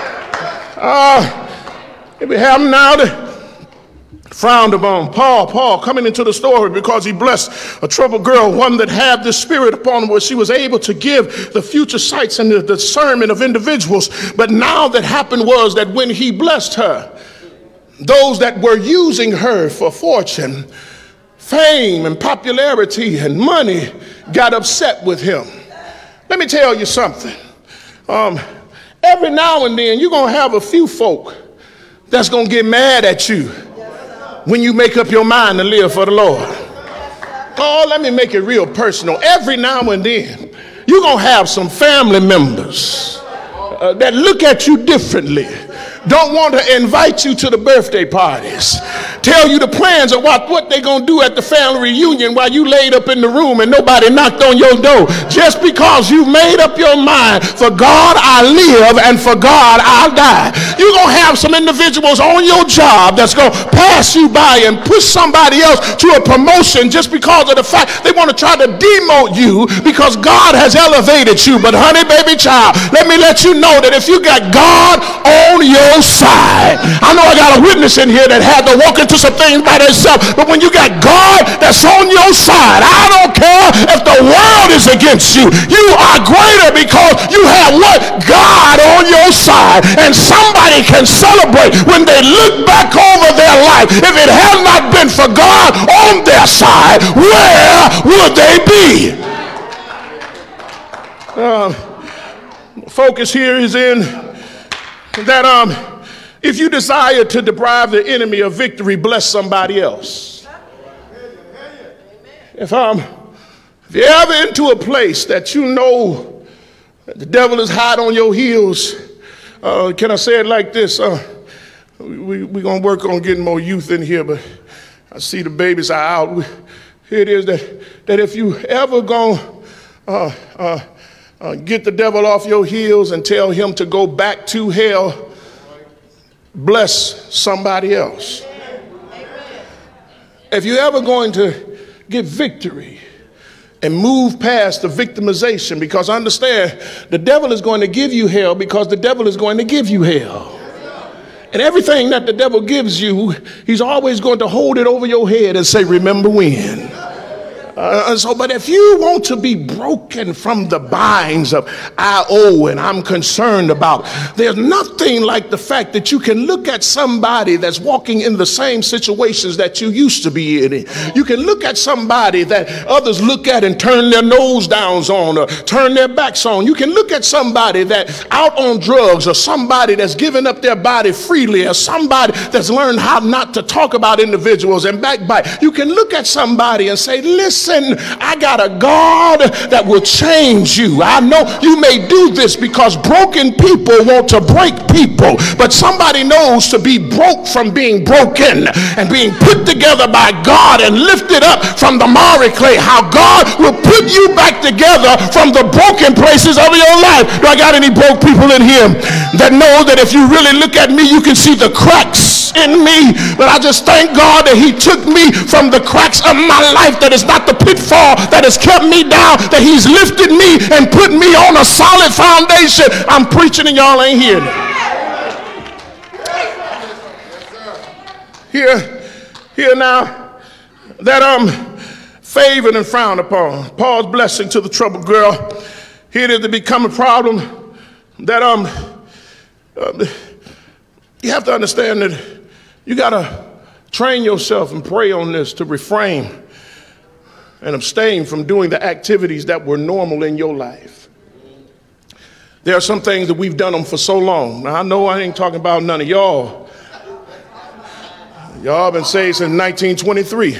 We have now the frowned upon Paul coming into the story because he blessed a troubled girl, one that had the spirit upon her where she was able to give the future sights and the discernment of individuals. But now that happened was that when he blessed her, those that were using her for fortune, fame and popularity and money got upset with him. Let me tell you something. Every now and then you're going to have a few folk that's going to get mad at you when you make up your mind to live for the Lord. Oh, let me make it real personal. Every now and then you're going to have some family members that look at you differently, don't want to invite you to the birthday parties, tell you the plans of what they're going to do at the family reunion while you laid up in the room and nobody knocked on your door. Just because you made up your mind, for God I live and for God I'll die. You're going to have some individuals on your job that's going to pass you by and push somebody else to a promotion just because of the fact they want to try to demote you because God has elevated you. But honey, baby child, let me let you know that if you got God on your side, I know I got a witness in here that had to walk into some things by themselves, but when you got God that's on your side, I don't care if the world is against you. You are greater because you have what? God on your side. And somebody can celebrate when they look back over their life. If it had not been for God on their side, where would they be? focus here is in that if you desire to deprive the enemy of victory, bless somebody else. If you're ever into a place that you know that the devil is hot on your heels, can I say it like this? We're going to work on getting more youth in here, but I see the babies are out. Here it is that if you ever going to get the devil off your heels and tell him to go back to hell, bless somebody else. If you're ever going to get victory and move past the victimization, because understand, the devil is going to give you hell because the devil is going to give you hell. And everything that the devil gives you, he's always going to hold it over your head and say, remember when. But if you want to be broken from the binds of I owe and I'm concerned about, there's nothing like the fact that you can look at somebody that's walking in the same situations that you used to be in. You can look at somebody that others look at and turn their nose down on or turn their backs on. You can look at somebody that's out on drugs or somebody that's given up their body freely or somebody that's learned how not to talk about individuals and backbite. You can look at somebody and say, listen, I got a God that will change you. I know you may do this because broken people want to break people, but somebody knows to be broke from being broken and being put together by God and lifted up from the miry clay, how God will put you back together from the broken places of your life. Do I got any broke people in here that know that if you really look at me, you can see the cracks in me? But I just thank God that he took me from the cracks of my life, that is not the pitfall that has kept me down, that he's lifted me and put me on a solid foundation. I'm preaching and y'all ain't hearing it. Here now that favored and frowned upon. Paul's blessing to the troubled girl. Here it is to become a problem that you have to understand that you got to train yourself and pray on this to refrain and abstain from doing the activities that were normal in your life. There are some things that we've done them for so long. Now, I know I ain't talking about none of y'all. Y'all been saved since 1923.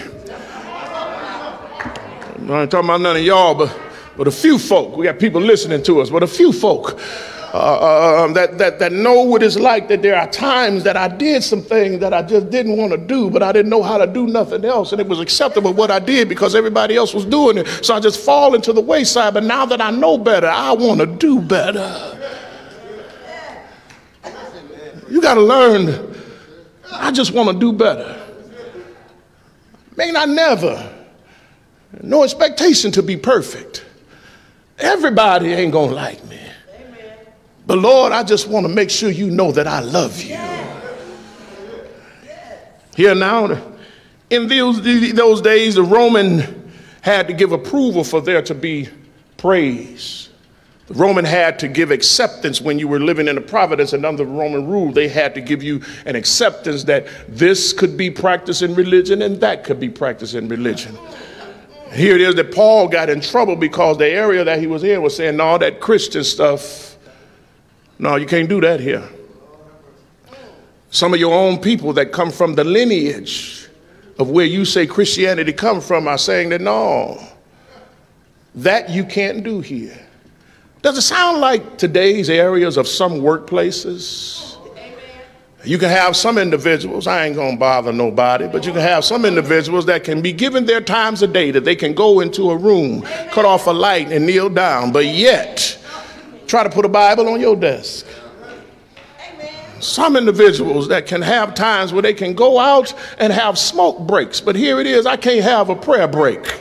I ain't talking about none of y'all, but a few folk. We got people listening to us, but a few folk that know what it's like, that there are times that I did some things that I just didn't want to do, but I didn't know how to do nothing else, and it was acceptable what I did because everybody else was doing it. So I just fall into the wayside. But now that I know better, I want to do better. You got to learn. I just want to do better. May not never. No expectation to be perfect. Everybody ain't going to like me. But Lord, I just want to make sure you know that I love you. Here now, in those days, the Roman had to give approval for there to be praise. The Roman had to give acceptance when you were living in a province and under Roman rule. They had to give you an acceptance that this could be practiced in religion and that could be practiced in religion. Here it is that Paul got in trouble because the area that he was in was saying, no, that Christian stuff, no, you can't do that here. Some of your own people that come from the lineage of where you say Christianity come from are saying that, no, that you can't do here. Does it sound like today's areas of some workplaces? You can have some individuals, I ain't gonna bother nobody, but you can have some individuals that can be given their times a day, that they can go into a room, cut off a light and kneel down, but yet try to put a Bible on your desk. Some individuals that can have times where they can go out and have smoke breaks, but here it is, I can't have a prayer break.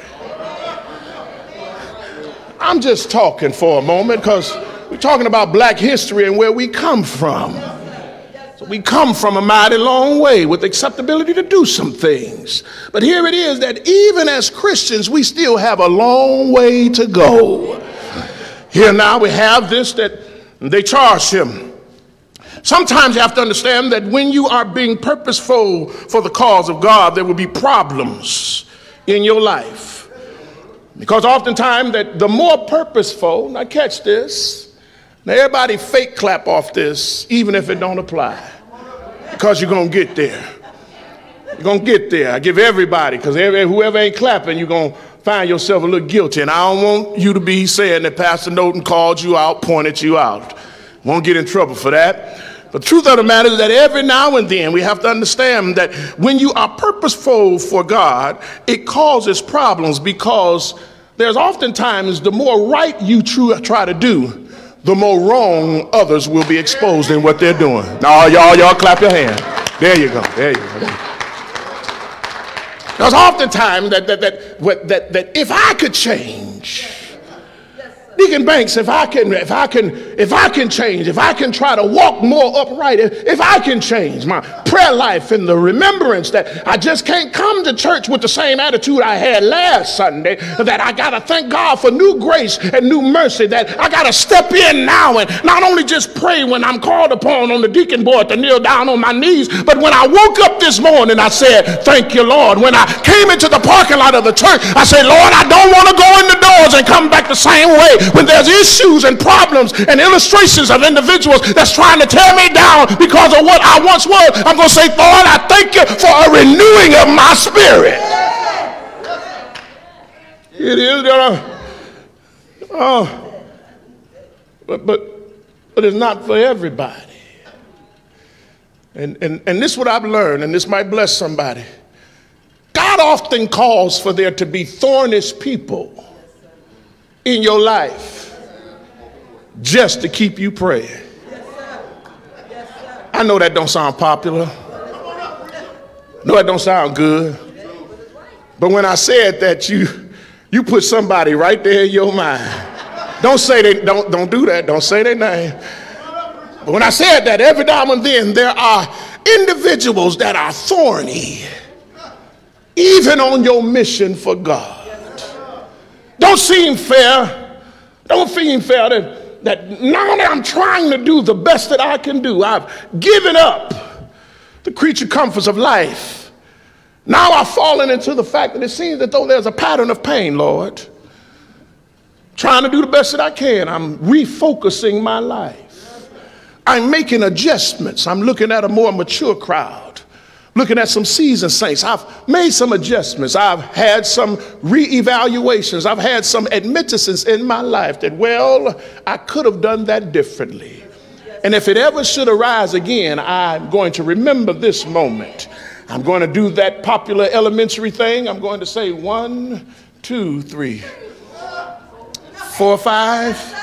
I'm just talking for a moment because we're talking about black history and where we come from. So we come from a mighty long way with acceptability to do some things. But here it is that even as Christians, we still have a long way to go. Here now we have this, that they charge him. Sometimes you have to understand that when you are being purposeful for the cause of God, there will be problems in your life. Because oftentimes that the more purposeful, now catch this, Now everybody fake clap off this, even if it don't apply, because you're going to get there. You're going to get there. I give everybody, because whoever ain't clapping, you're going to find yourself a little guilty. And I don't want you to be saying that Pastor Norton called you out, pointed you out. Won't get in trouble for that. But the truth of the matter is that every now and then we have to understand that when you are purposeful for God, it causes problems, because there's oftentimes the more right you try to do, the more wrong others will be exposed in what they're doing. Now, y'all clap your hand. There you go. There you go. Because oftentimes that if I could change, Deacon Banks, if I can change, if I can try to walk more upright, if I can change my prayer life and the remembrance that I just can't come to church with the same attitude I had last Sunday, that I got to thank God for new grace and new mercy, that I got to step in now and not only just pray when I'm called upon on the deacon board to kneel down on my knees, but when I woke up this morning, I said, thank you, Lord. When I came into the parking lot of the church, I said, Lord, I don't want to go in the doors and come back the same way. When there's issues and problems and illustrations of individuals that's trying to tear me down because of what I once was, I'm going to say, Lord, I thank you for a renewing of my spirit. It is, but it's not for everybody. And this is what I've learned, and this might bless somebody. God often calls for there to be thornish people in your life just to keep you praying. I know that don't sound popular. No, that don't sound good. But when I said that, you put somebody right there in your mind. Don't say they don't do that. Don't say their name. But when I said that, every now and then there are individuals that are thorny, even on your mission for God. Don't seem fair. Don't seem fair that now that I'm trying to do the best that I can do, I've given up the creature comforts of life. Now I've fallen into the fact that it seems as though there's a pattern of pain, Lord. Trying to do the best that I can. I'm refocusing my life. I'm making adjustments. I'm looking at a more mature crowd. Looking at some seasoned saints. I've made some adjustments. I've had some reevaluations. I've had some admittances in my life that, well, I could have done that differently. And if it ever should arise again, I'm going to remember this moment. I'm going to do that popular elementary thing. I'm going to say 1, 2, 3, 4, 5,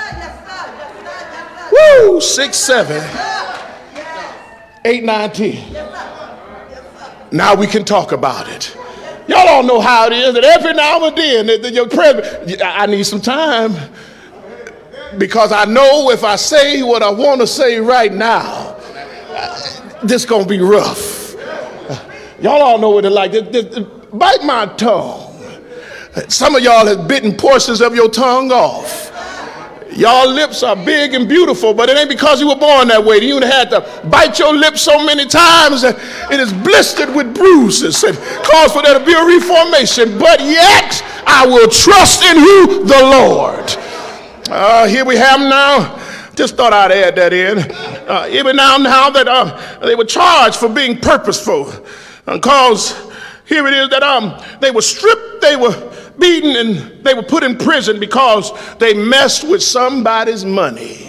woo, 6, 7, 8, 9, 10. Now we can talk about it. Y'all all know how it is that every now and then your prayer, I need some time, because I know if I say what I want to say right now, this gonna be rough. Y'all all know what it's like. Bite my tongue. Some of y'all have bitten portions of your tongue off. Y'all lips are big and beautiful, but it ain't because you were born that way. You had to bite your lips so many times that it is blistered with bruises and cause for there to be a reformation. But yet I will trust in who? The Lord. Here we have now. Just thought I'd add that in. Even now that they were charged for being purposeful, because here it is that they were stripped, they were beaten, and they were put in prison because they messed with somebody's money.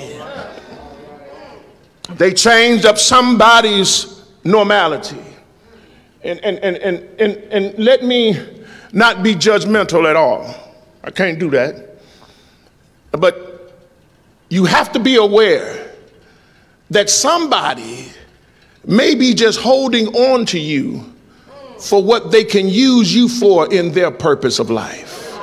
They changed up somebody's normality. And let me not be judgmental at all. I can't do that. But you have to be aware that somebody may be just holding on to you for what they can use you for in their purpose of life.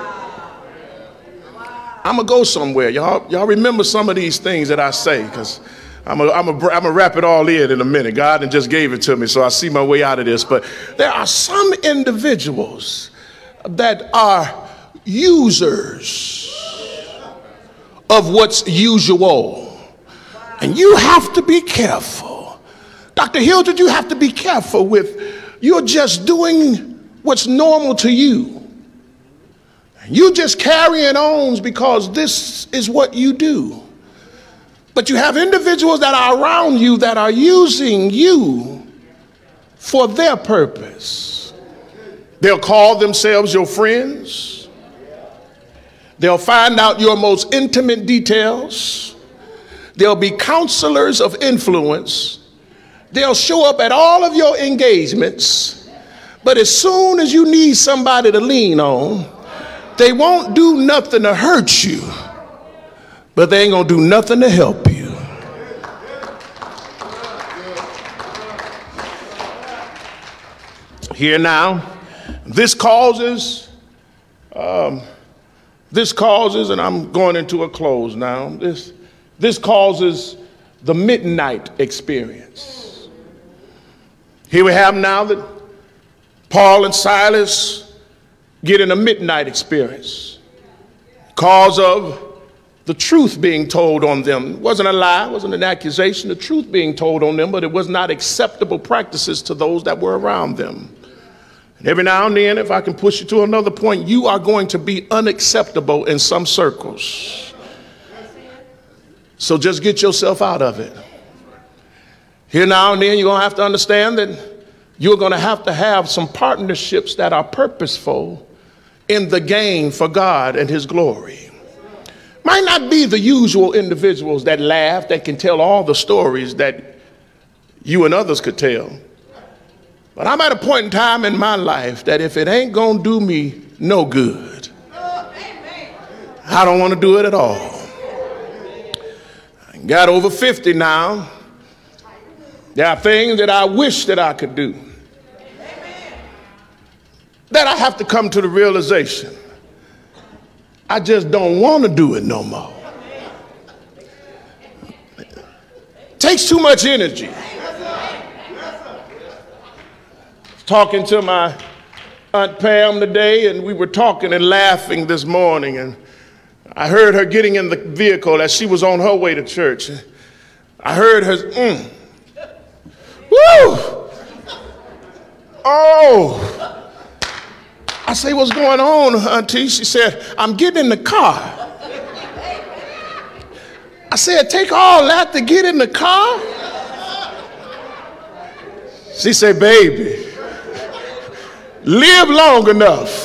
I'm gonna go somewhere. Y'all remember some of these things that I say, because I'm gonna wrap it all in a minute. God just gave it to me, so I see my way out of this. But there are some individuals that are users of what's usual, and you have to be careful. Dr. Hildred, you have to be careful with. You're just doing what's normal to you. You just carrying on because this is what you do. But you have individuals that are around you that are using you for their purpose. They'll call themselves your friends. They'll find out your most intimate details. They'll be counselors of influence. They'll show up at all of your engagements. But as soon as you need somebody to lean on, they won't do nothing to hurt you, but they ain't gonna do nothing to help you. Here now, this causes, and I'm going into a close now, this causes the midnight experience. Here we have now that Paul and Silas get in a midnight experience because of the truth being told on them. It wasn't a lie, it wasn't an accusation, the truth being told on them, but it was not acceptable practices to those that were around them. And every now and then, if I can push you to another point, you are going to be unacceptable in some circles. So just get yourself out of it. Here now and then, you're going to have to understand that you're going to have some partnerships that are purposeful in the gain for God and his glory. Might not be the usual individuals that laugh, that can tell all the stories that you and others could tell. But I'm at a point in time in my life that if it ain't going to do me no good, I don't want to do it at all. I got over 50 now. There are things that I wish that I could do, that I have to come to the realization I just don't want to do it no more. It takes too much energy. Talking to my Aunt Pam today, and we were talking and laughing this morning, and I heard her getting in the vehicle as she was on her way to church. I heard her, woo! Oh! I say, what's going on, Auntie? She said, I'm getting in the car. I said, take all that to get in the car? She said, baby, live long enough.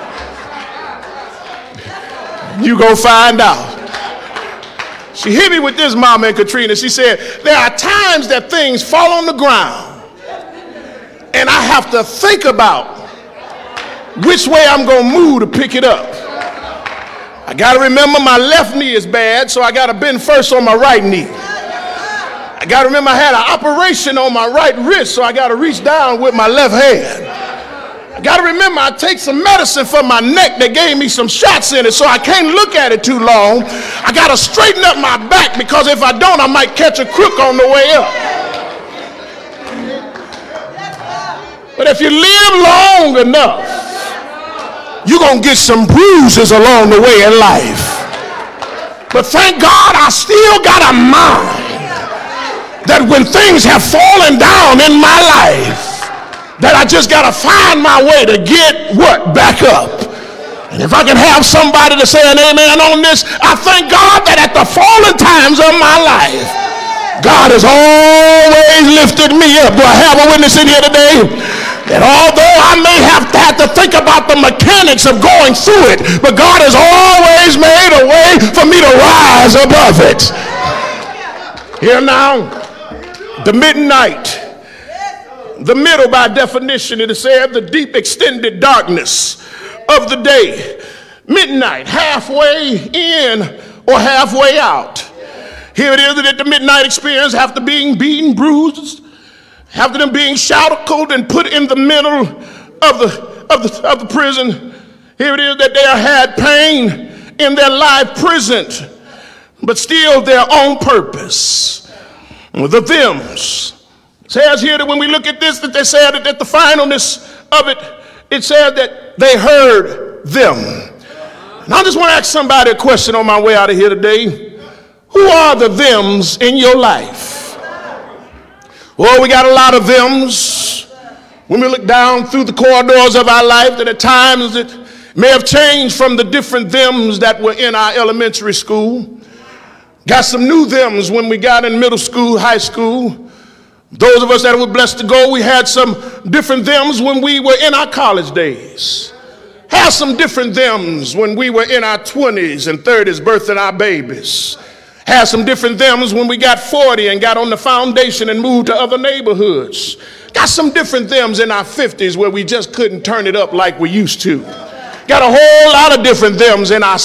You gonna find out. She hit me with this, Mama and Katrina. She said, there are times that things fall on the ground and I have to think about which way I'm going to move to pick it up. I got to remember my left knee is bad, so I got to bend first on my right knee. I got to remember I had an operation on my right wrist, so I got to reach down with my left hand. I got to remember I take some medicine for my neck. They gave me some shots in it, so I can't look at it too long. I got to straighten up my back, because if I don't, I might catch a crook on the way up. But if you live long enough, you're going to get some bruises along the way in life. But thank God I still got a mind that when things have fallen down in my life, that I just got to find my way to get what? Back up. And if I can have somebody to say an amen on this, I thank God that at the fallen times of my life, God has always lifted me up. Do I have a witness in here today? That although I may have to think about the mechanics of going through it, but God has always made a way for me to rise above it. Here now, the midnight, the middle by definition, it is said the deep extended darkness of the day. Midnight, halfway in or halfway out. Here it is that the midnight experience, after being beaten, bruised, after them being shackled and put in the middle of the prison, here it is that they had pain in their life present, but still their own purpose. The thems. It says here that when we look at this, that they said that at the finalness of it, it said that they heard them. And I just want to ask somebody a question on my way out of here today. Who are the thems in your life? Well, we got a lot of thems. When we look down through the corridors of our life, that at times it may have changed from the different thems that were in our elementary school. Got some new thems when we got in middle school, high school. Those of us that were blessed to go, we had some different thems when we were in our college days. Had some different thems when we were in our 20s and 30s, birthing our babies. Had some different thems when we got 40 and got on the foundation and moved to other neighborhoods. Got some different thems in our 50s where we just couldn't turn it up like we used to. Got a whole lot of different thems in our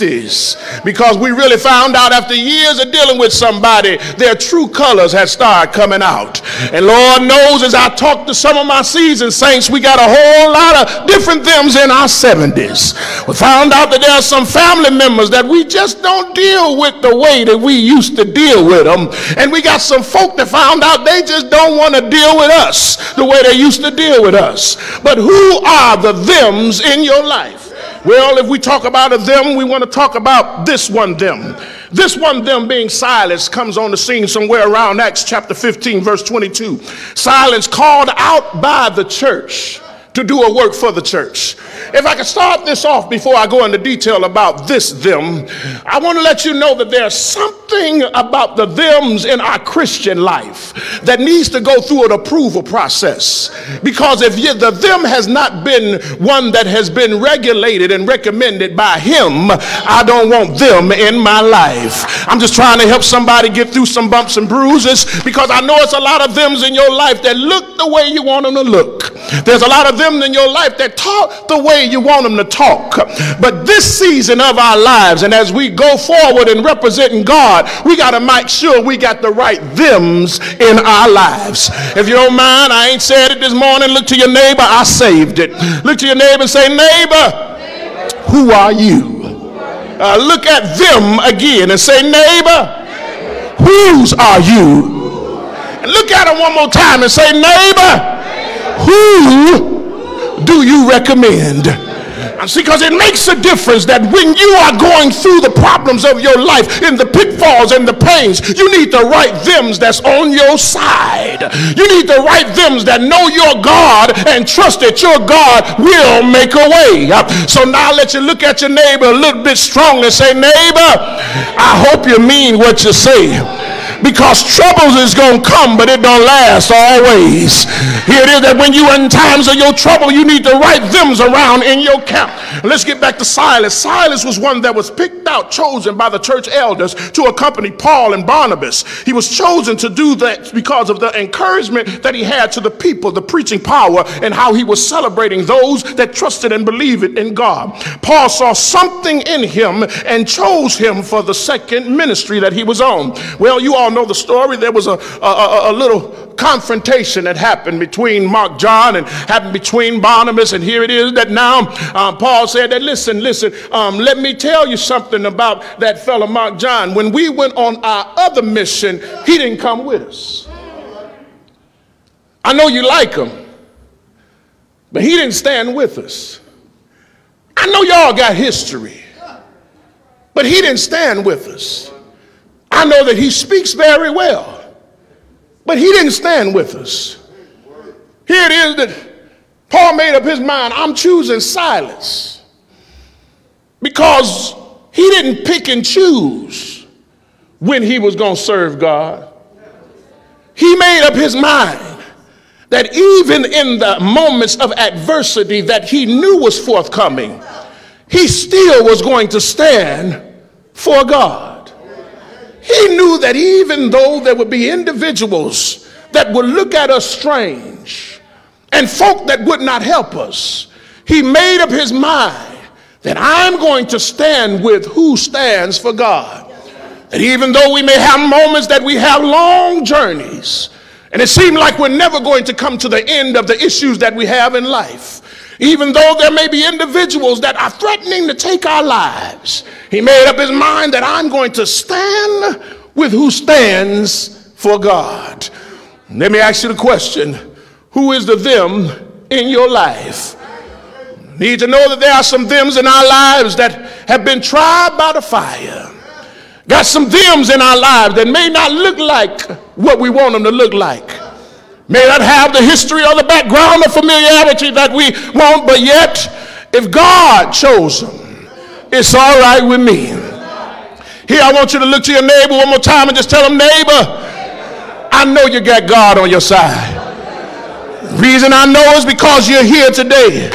60s because we really found out after years of dealing with somebody, their true colors had started coming out. And Lord knows, as I talk to some of my seasoned saints, we got a whole lot of different thems in our 70s. We found out that there are some family members that we just don't deal with the way that we used to deal with them. And we got some folk that found out they just don't want to deal with us the way they used to deal with us. But who are the thems in your life? Well, if we talk about a them, we want to talk about this one them. This one them being Silas comes on the scene somewhere around Acts chapter 15, verse 22. Silas called out by the church to do a work for the church. If I could start this off before I go into detail about this them, I want to let you know that there's something about the thems in our Christian life that needs to go through an approval process. Because if the them has not been one that has been regulated and recommended by him, I don't want them in my life. I'm just trying to help somebody get through some bumps and bruises, because I know it's a lot of thems in your life that look the way you want them to look. There's a lot of them in your life that talk the way you want them to talk. But this season of our lives, and as we go forward in representing God, we got to make sure we got the right thems in our lives. If you don't mind, I ain't said it this morning. Look to your neighbor. I saved it. Look to your neighbor and say, neighbor, who are you? Look at them again and say, neighbor, whose are you? And look at them one more time and say, neighbor, who do you recommend? See, because it makes a difference that when you are going through the problems of your life, in the pitfalls and the pains, you need the right thems that's on your side. You need the right thems that know your God and trust that your God will make a way. So now let you look at your neighbor a little bit strong and say, neighbor, I hope you mean what you say. Because troubles is going to come, but it don't last always. Here it is that when you're in times of your trouble, you need the right thems around in your camp. Let's get back to Silas. Silas was one that was picked out, chosen by the church elders to accompany Paul and Barnabas. He was chosen to do that because of the encouragement that he had to the people, the preaching power, and how he was celebrating those that trusted and believed in God. Paul saw something in him and chose him for the second ministry that he was on. Well, you all know the story. There was a little confrontation that happened between Mark John and happened between Barnabas, and here it is that now Paul said that listen, let me tell you something about that fellow Mark John. When we went on our other mission, he didn't come with us. I know you like him, but he didn't stand with us. I know y'all got history, but he didn't stand with us. I know that he speaks very well, but he didn't stand with us. Here it is that Paul made up his mind, I'm choosing Silas, because he didn't pick and choose when he was going to serve God. He made up his mind that even in the moments of adversity that he knew was forthcoming, he still was going to stand for God. He knew that even though there would be individuals that would look at us strange and folk that would not help us, he made up his mind that I'm going to stand with who stands for God. And even though we may have moments that we have long journeys, and it seems like we're never going to come to the end of the issues that we have in life, even though there may be individuals that are threatening to take our lives, he made up his mind that I'm going to stand with who stands for God. Let me ask you the question, who is the them in your life? You need to know that there are some thems in our lives that have been tried by the fire. Got some thems in our lives that may not look like what we want them to look like. May not have the history or the background or familiarity that we want, but yet, if God chose them, it's all right with me. Here, I want you to look to your neighbor one more time and just tell them, neighbor, I know you got God on your side. The reason I know is because you're here today.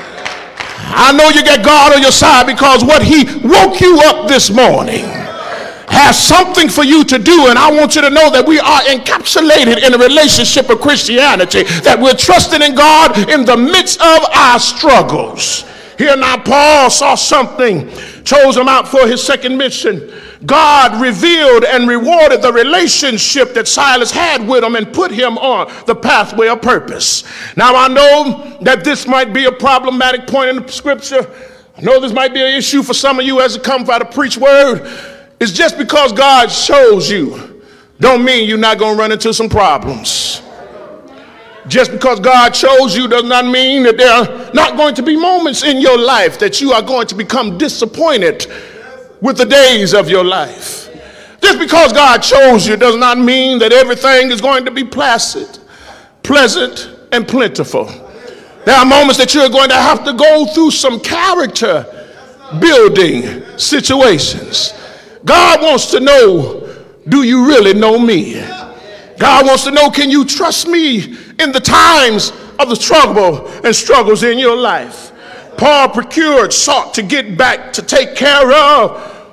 I know you got God on your side because what he woke you up this morning has something for you to do, and I want you to know that we are encapsulated in a relationship of Christianity, that we're trusting in God in the midst of our struggles. Here now, Paul saw something, chose him out for his second mission. God revealed and rewarded the relationship that Silas had with him and put him on the pathway of purpose. Now, I know that this might be a problematic point in the scripture. I know this might be an issue for some of you as it comes out to preach word. It's just because God shows you don't mean you're not going to run into some problems. Just because God chose you does not mean that there are not going to be moments in your life that you are going to become disappointed with the days of your life. Just because God chose you does not mean that everything is going to be placid, pleasant, and plentiful. There are moments that you're going to have to go through some character building situations. God wants to know, do you really know me? God wants to know, can you trust me in the times of the struggle and struggles in your life? Paul sought to get back to take care of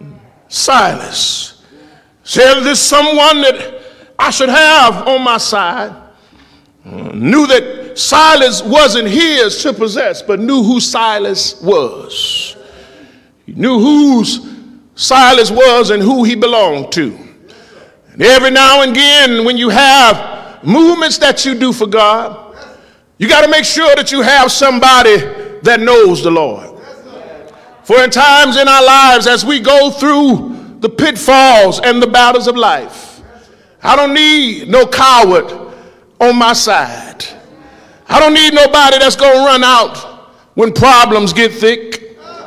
Silas. Said, there's someone that I should have on my side. Knew that Silas wasn't his to possess, but knew who Silas was. He knew whose Silas was and who he belonged to. And every now and again, when you have movements that you do for God, you got to make sure that you have somebody that knows the Lord. For in times in our lives, as we go through the pitfalls and the battles of life, I don't need no coward on my side. I don't need nobody that's going to run out when problems get thick.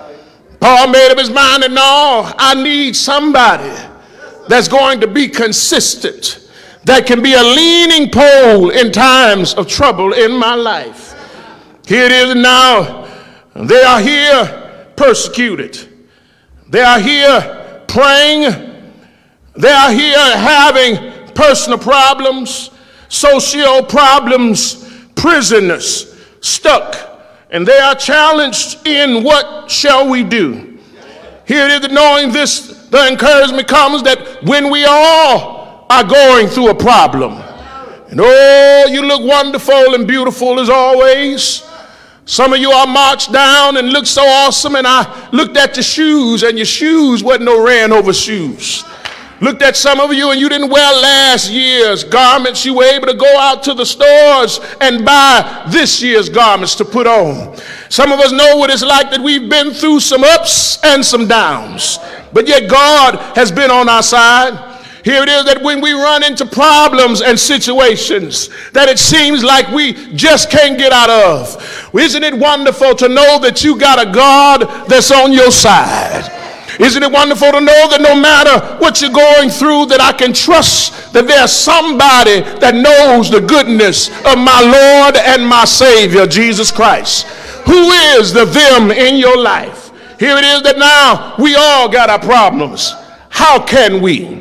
Paul made up his mind that no, I need somebody that's going to be consistent, that can be a leaning pole in times of trouble in my life. Here it is now. They are here persecuted. They are here praying. They are here having personal problems, social problems, prisoners, stuck. And they are challenged in what shall we do. Here it is, knowing this, the encouragement comes that when we all are going through a problem, and oh, you look wonderful and beautiful as always. Some of you are marched down and look so awesome, and I looked at your shoes, and your shoes wasn't no ran over shoes. Looked at some of you and you didn't wear last year's garments. You were able to go out to the stores and buy this year's garments to put on. Some of us know what it's like, that we've been through some ups and some downs, but yet God has been on our side. Here it is that when we run into problems and situations that it seems like we just can't get out of, isn't it wonderful to know that you got a God that's on your side? Isn't it wonderful to know that no matter what you're going through, that I can trust that there's somebody that knows the goodness of my Lord and my Savior, Jesus Christ, who is the them in your life. Here it is that now we all got our problems. How can we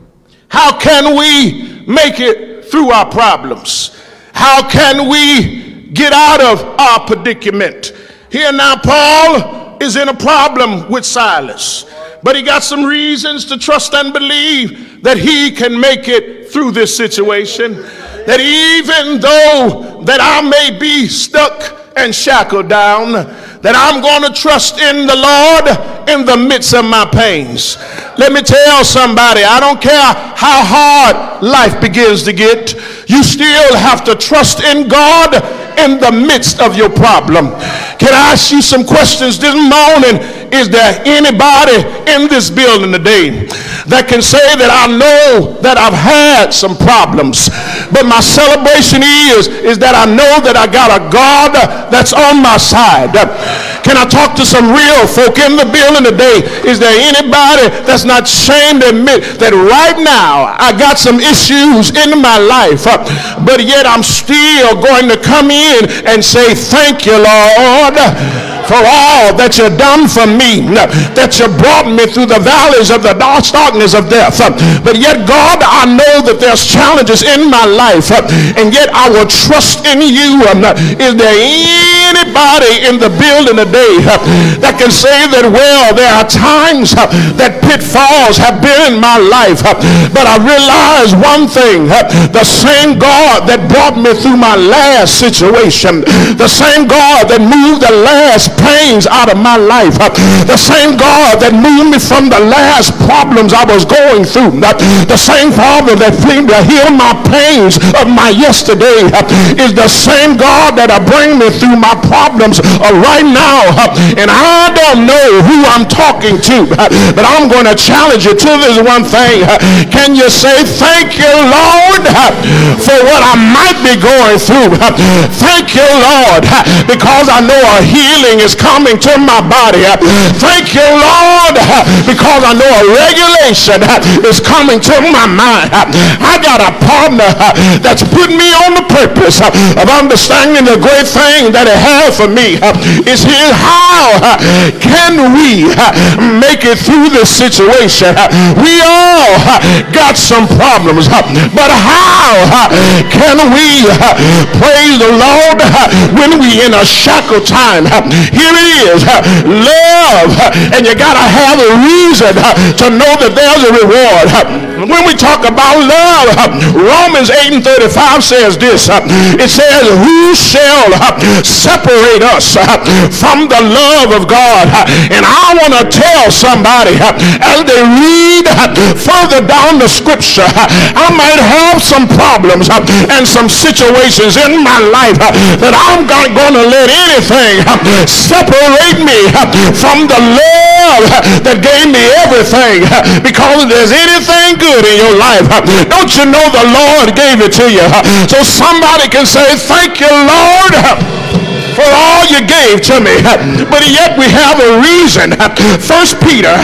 make it through our problems? How can we get out of our predicament? Here now Paul is in a problem with Silas, but he got some reasons to trust and believe that he can make it through this situation, that even though that I may be stuck and shackled down, that I'm going to trust in the Lord in the midst of my pains. Let me tell somebody, I don't care how hard life begins to get, you still have to trust in God in the midst of your problem. Can I ask you some questions this morning? Is there anybody in this building today that can say that I know that I've had some problems, but my celebration is that I know that I got a God that's on my side? Can I talk to some real folk in the building today? Is there anybody that's not ashamed to admit that right now I got some issues in my life, but yet I'm still going to come in and say, thank you, Lord, for all that you've done for me, that you brought me through the valleys of the darkness of death. But yet, God, I know that there's challenges in my life, and yet I will trust in you. Is there anybody in the building today that can say that, well, there are times that pitfalls have been in my life, but I realize one thing, the same God that brought me through my last situation, the same God that moved the last pains out of my life, the same God that moved me from the last problems I was going through, the same Father that seemed to heal my pains of my yesterday, is the same God that will bring me through my problems right now. And I don't know who I'm talking to, but I'm going to challenge you to this one thing. Can you say, thank you, Lord, for what I might be going through? Thank you, Lord, because I know a healing is coming to my body. Thank you, Lord, because I know a regulation is coming to my mind. I got a partner that's put me on the purpose of understanding the great thing that he has for me. Is here, how can we make it through this situation? We all got some problems, but how can we praise the Lord when we in a shackle time? Here it is, love, and you gotta have a reason to know that there's a reward. When we talk about love, Romans 8:35 says this. It says, who shall separate us from the love of God? And I want to tell somebody, as they read further down the scripture, I might have some problems and some situations in my life that I'm not going to let anything separate me from the love that gave me everything. Because if there's anything good in your life, don't you know the Lord gave it to you? So somebody can say, thank you, Lord, for all you gave to me. But yet we have a reason. 1 Peter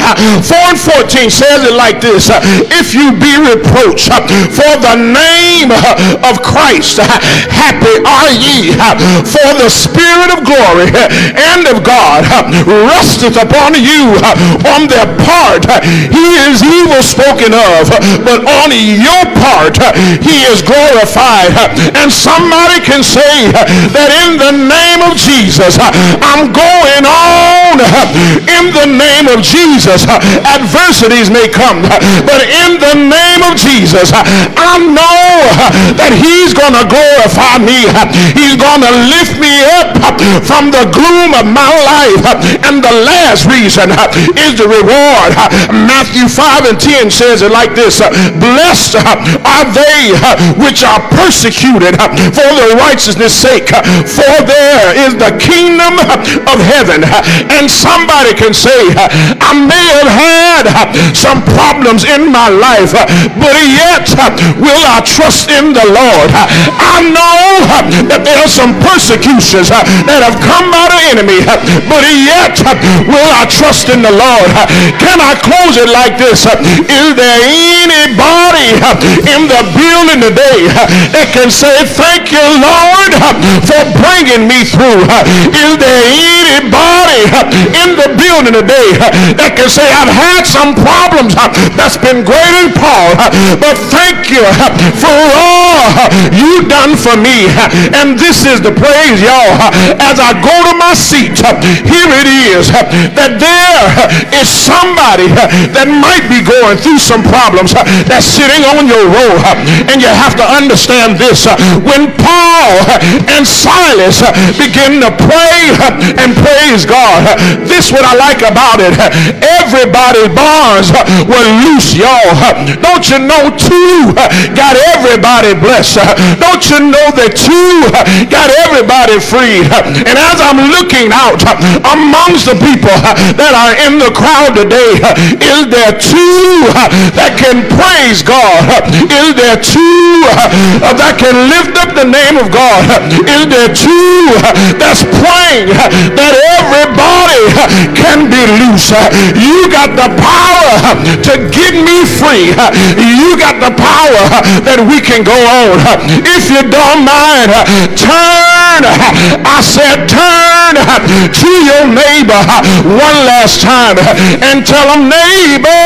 4:14 says it like this. If you be reproached for the name of Christ, happy are ye, for the Spirit of glory and of God resteth upon you. On their part he is evil spoken of, but on your part he is glorified. And somebody can say that in the name of Jesus, I'm going on. In the name of Jesus, adversities may come, but in the name of Jesus, I know that he's going to glorify me. He's going to lift me up from the gloom of my life. And the last reason is the reward. Matthew 5:10 says it like this. Blessed are they which are persecuted for the righteousness' sake, for there is the kingdom of heaven. And somebody can say, I may have had some problems in my life, but yet will I trust in the Lord. I know that there are some persecutions that have come by the enemy, but yet will I trust in the Lord. Can I close it like this? Is there anybody in the building today that can say, thank you, Lord, for bringing me through? Is there anybody in the building today that can say, I've had some problems that's been great and Paul, but thank you for all you done for me? And this is the praise, y'all. As I go to my seat, here it is, that there is somebody that might be going through some problems that's sitting on your row. And you have to understand this. When Paul and Silas begin to pray and praise God, this what I like about it. Everybody's bonds were loose, y'all. Don't you know two got everybody blessed? Don't you know that two got everybody freed? And as I'm looking out amongst the people that are in the crowd today, is there two that can praise God? Is there two that can lift up the name of of God, is there two that's praying that everybody can be loose? You got the power to get me free. You got the power that we can go on. If you don't mind, turn. I said turn to your neighbor one last time and tell them, neighbor,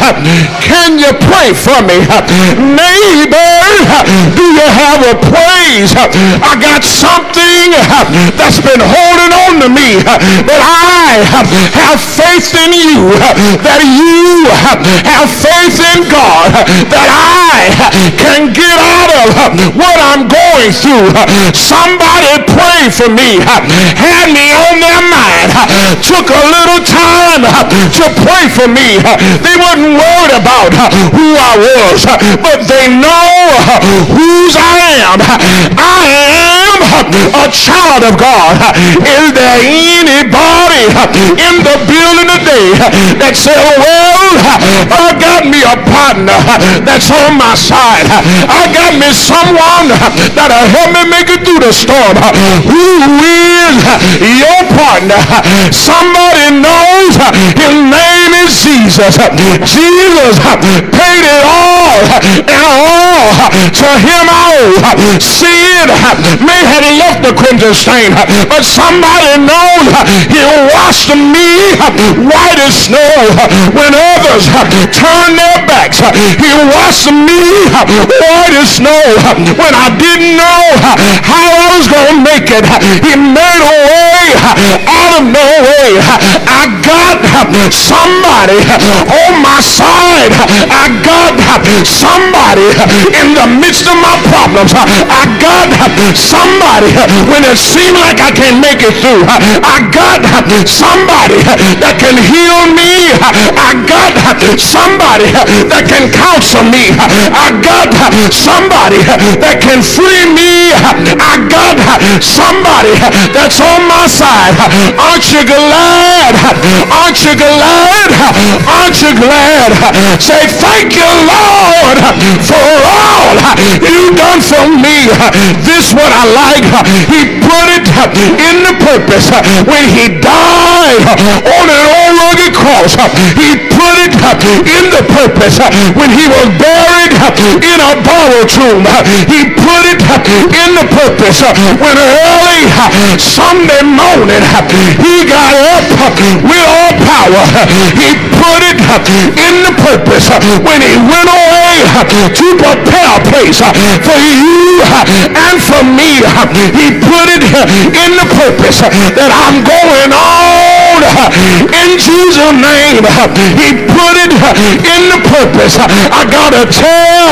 can you pray for me? Neighbor, do you have a praise? I got something that's been holding on to me, but I have faith in you, that you have faith in God, that I can get out of what I'm going through. Somebody pray for me, had me on their mind, took a little time to pray for me. They wasn't worried about who I was, but they know whose I am. I am a child of God. Is there anybody in the building today that said, well, I got me a partner that's on my side. I got me someone that'll help me make it through the storm. Who is your partner? Somebody knows his name is Jesus. Jesus paid it all, and all to him I owe. Sin may have left the crimson stain, but somebody knows he washed me white as snow. When others turned their backs, he washed me white as snow. When I didn't know how I was going to make it, he made a way out of no way. I got somebody on my side. I got somebody in the midst of my problems. I got somebody when it seemed like I can't make it through. I got somebody that can heal me. I got somebody that can counsel me. I got somebody that can free me. I got somebody that's on my side. Aren't you glad? Aren't you glad? Aren't you glad? Say thank you, Lord, for all you done for me. This what I like. He put it in the purpose when he died on an old rugged cross. He put it in the purpose when he was buried in a borrowed tomb. He put it in the purpose when early Sunday morning he got up with all power. He put it in the purpose when he went away to prepare a place for you and for me. He put it in the purpose that I'm going on in Jesus' name. He put it in the purpose. I gotta tell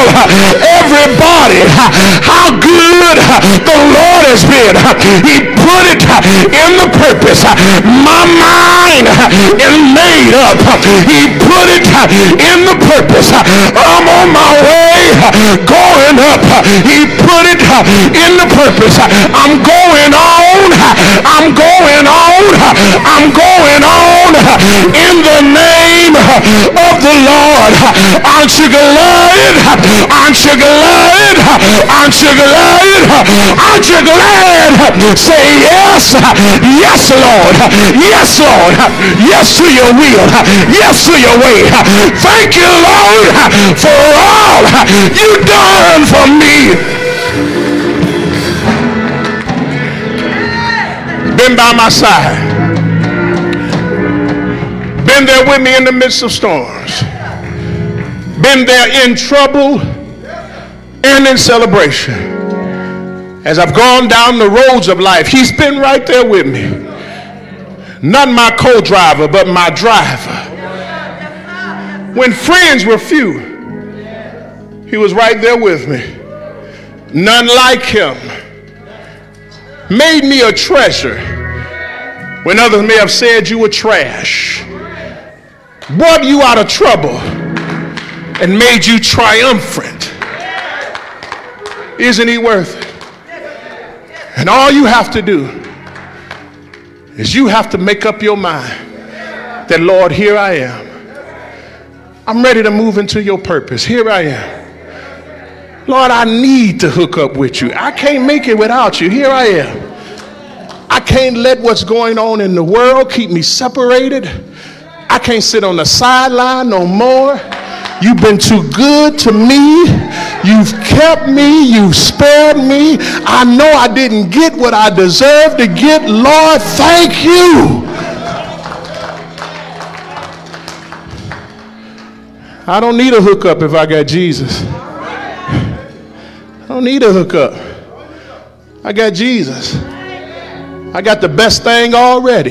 everybody how good the Lord has been. He put it in the purpose. My mind is made up. He put it in the purpose. I'm on my way going up. He put it in the purpose. I'm going on. I'm going on. I'm going on in the name of the Lord. Aren't you glad? Aren't you glad? Aren't you glad? Aren't you glad? Say yes. Yes, Lord. Yes, Lord. Yes to your will. Yes to your way. Thank you, Lord, for all you done for me. Been by my side. Been there with me in the midst of storms. Been there in trouble and in celebration. As I've gone down the roads of life, he's been right there with me. Not my co-driver, but my driver. When friends were few, he was right there with me. None like him. Made me a treasure when others may have said you were trash. Brought you out of trouble and made you triumphant. Isn't he worth it? And all you have to do is you have to make up your mind that, Lord, here I am. I'm ready to move into your purpose. Here I am. Lord, I need to hook up with you. I can't make it without you. Here I am. I can't let what's going on in the world keep me separated. I can't sit on the sideline no more. You've been too good to me. You've kept me. You've spared me. I know I didn't get what I deserved to get. Lord, thank you. I don't need a hookup if I got Jesus. I don't need a hookup. I got Jesus. I got the best thing already.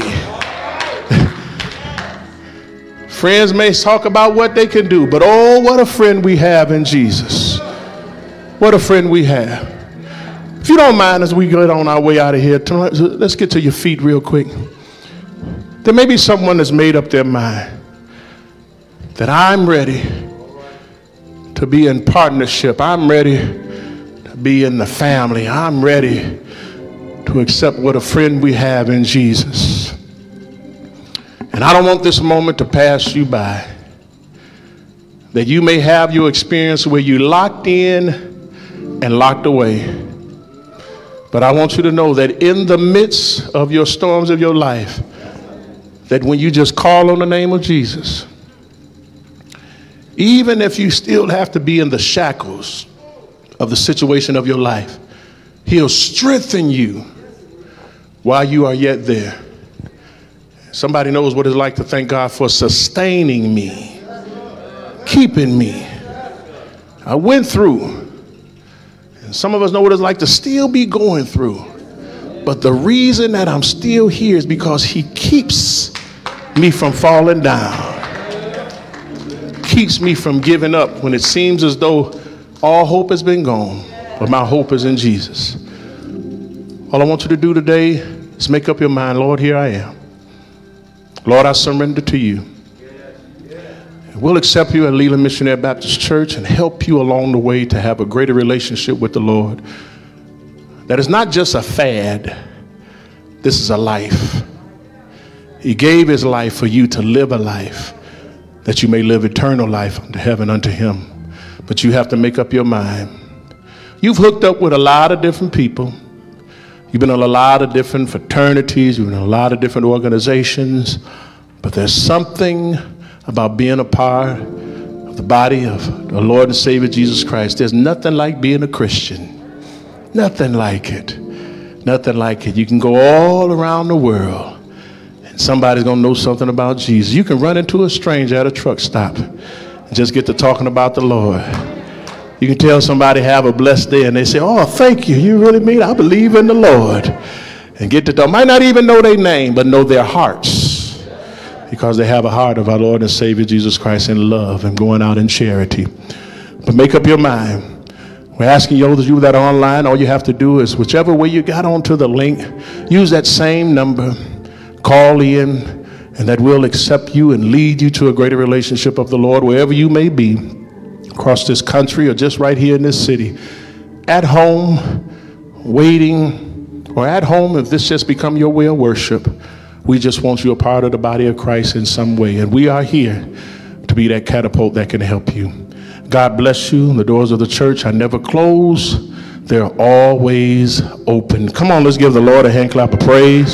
Friends may talk about what they can do, but oh, what a friend we have in Jesus. What a friend we have. If you don't mind, as we get on our way out of here, let's get to your feet real quick. There may be someone that's made up their mind that I'm ready to be in partnership. I'm ready to be in the family. I'm ready to accept what a friend we have in Jesus. And I don't want this moment to pass you by. That you may have your experience where you locked in and locked away. But I want you to know that in the midst of your storms of your life, that when you just call on the name of Jesus, even if you still have to be in the shackles of the situation of your life, he'll strengthen you while you are yet there. Somebody knows what it's like to thank God for sustaining me, keeping me. I went through, and some of us know what it's like to still be going through. But the reason that I'm still here is because he keeps me from falling down. Keeps me from giving up when it seems as though all hope has been gone, but my hope is in Jesus. All I want you to do today is make up your mind, Lord, here I am. Lord, I surrender to you. We'll accept you at Leland Missionary Baptist Church and help you along the way to have a greater relationship with the Lord. That is not just a fad. This is a life. He gave his life for you to live a life that you may live eternal life unto heaven unto him. But you have to make up your mind. You've hooked up with a lot of different people. You've been in a lot of different fraternities. You've been in a lot of different organizations. But there's something about being a part of the body of the Lord and Savior Jesus Christ. There's nothing like being a Christian. Nothing like it. Nothing like it. You can go all around the world and somebody's going to know something about Jesus. You can run into a stranger at a truck stop and just get to talking about the Lord. You can tell somebody have a blessed day and they say, oh, thank you. You really mean I believe in the Lord. And get to talk. Might not even know their name, but know their hearts. Because they have a heart of our Lord and Savior Jesus Christ in love and going out in charity. But make up your mind. We're asking those of you that are online, all you have to do is whichever way you got onto the link, use that same number, call in, and that will accept you and lead you to a greater relationship of the Lord wherever you may be. Across this country or just right here in this city, at home, waiting, or at home if this just become your way of worship. We just want you a part of the body of Christ in some way, and we are here to be that catapult that can help you. God bless you. The doors of the church are never closed. They're always open. Come on, let's give the Lord a hand clap of praise.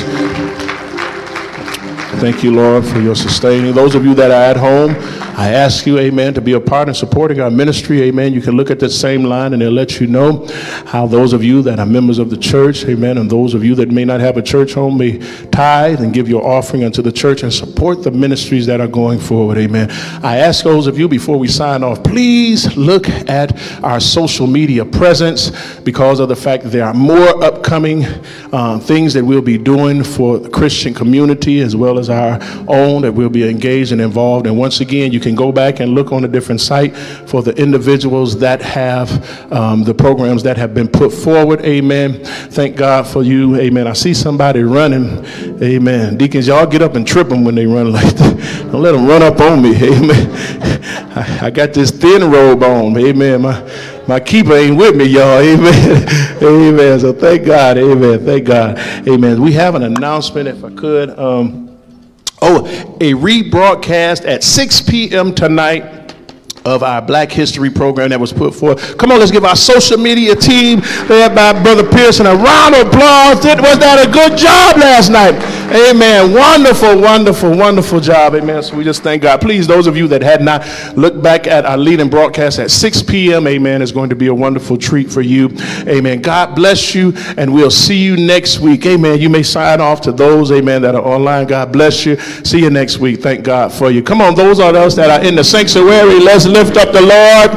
Thank you, Lord, for your sustaining. Those of you that are at home, I ask you, amen, to be a part in supporting our ministry, amen. You can look at that same line and they'll let you know how those of you that are members of the church, amen, and those of you that may not have a church home may tithe and give your offering unto the church and support the ministries that are going forward, amen. I ask those of you before we sign off, please look at our social media presence because of the fact that there are more upcoming things that we'll be doing for the Christian community as well as our own that we'll be engaged and involved. And once again, you can go back and look on a different site for the individuals that have the programs that have been put forward. Amen. Thank God for you. Amen. I see somebody running. Amen. Deacons, y'all get up and trip them when they run like that. Don't let them run up on me. Amen. I got this thin robe on. Amen. My keeper ain't with me, y'all. Amen. Amen. So thank God. Amen. Thank God. Amen. We have an announcement, if I could. A rebroadcast at 6 p.m. tonight of our Black History program that was put forth. Come on, let's give our social media team, led by Brother Pearson, a round of applause. Was that a good job last night? Amen. Wonderful, wonderful, wonderful job. Amen. So we just thank God. Please, those of you that had not looked back at our leading broadcast at 6 p.m., amen, it's going to be a wonderful treat for you. Amen. God bless you, and we'll see you next week. Amen. You may sign off to those, amen, that are online. God bless you. See you next week. Thank God for you. Come on, those are us that are in the sanctuary. Let's lift up the Lord.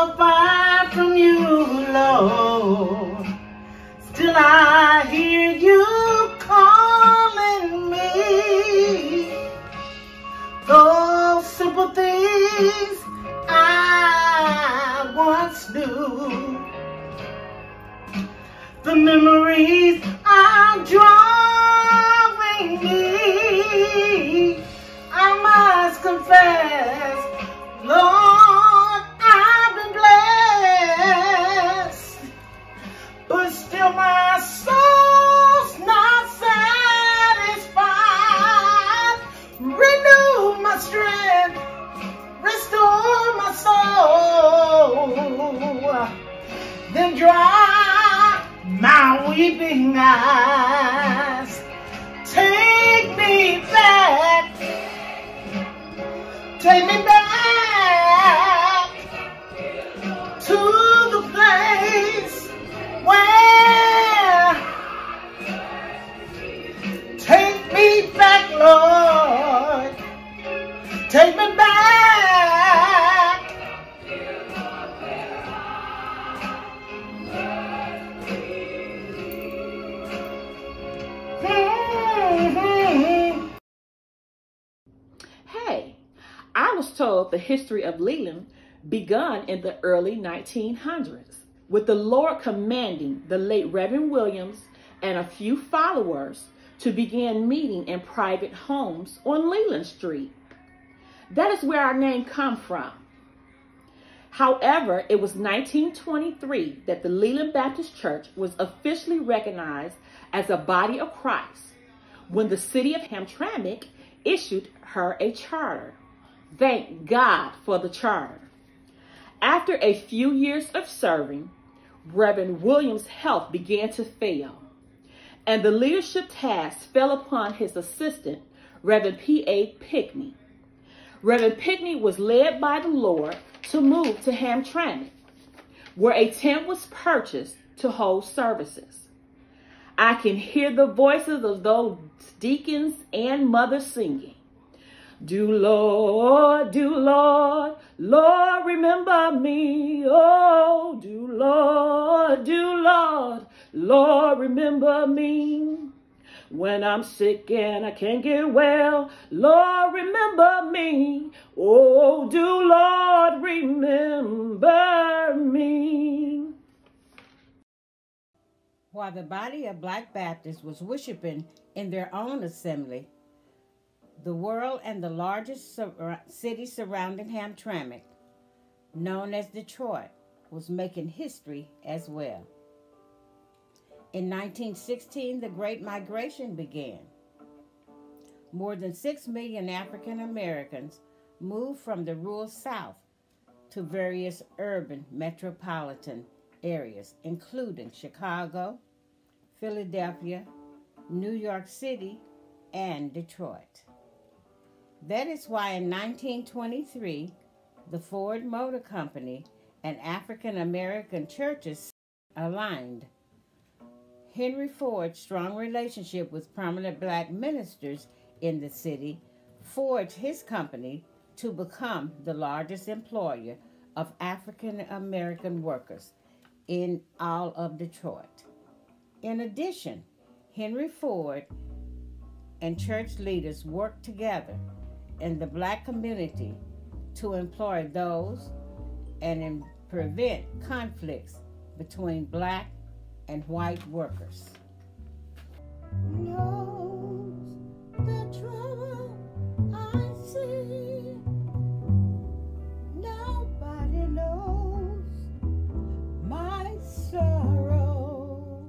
so far from you, Lord, still I hear you calling me. Those simple things I once knew, the memories are drawing me. I must confess, Lord, I've been blessed, but still my soul's not satisfied. Renew my strength, restore my soul, then dry my weeping eyes. Take me back, take me back to the place where, take me back, Lord, take me back. Hey, I was told the history of Leland begun in the early 1900s, with the Lord commanding the late Reverend Williams and a few followers to begin meeting in private homes on Leland Street. That is where our name comes from. However, it was 1923 that the Leland Baptist Church was officially recognized as a body of Christ when the city of Hamtramck issued her a charter. Thank God for the charter. After a few years of serving, Reverend Williams' health began to fail, and the leadership task fell upon his assistant, Reverend P.A. Pickney. Reverend Pickney was led by the Lord to move to Hamtramck, where a tent was purchased to hold services. I can hear the voices of those deacons and mothers singing, do Lord, Lord, remember me. Oh, do Lord, Lord, remember me. When I'm sick and I can't get well, Lord, remember me. Oh, do Lord, remember me. While the body of Black Baptists was worshiping in their own assembly, the world and the largest city surrounding Hamtramck, known as Detroit, was making history as well. In 1916, the Great Migration began. More than 6 million African Americans moved from the rural South to various urban metropolitan areas, including Chicago, Philadelphia, New York City, and Detroit. That is why in 1923, the Ford Motor Company and African American churches aligned. Henry Ford's strong relationship with prominent Black ministers in the city forged his company to become the largest employer of African American workers in all of Detroit. In addition, Henry Ford and church leaders worked together in the Black community to employ those and prevent conflicts between Black and white workers. Knows the trouble I see. Nobody knows my sorrow.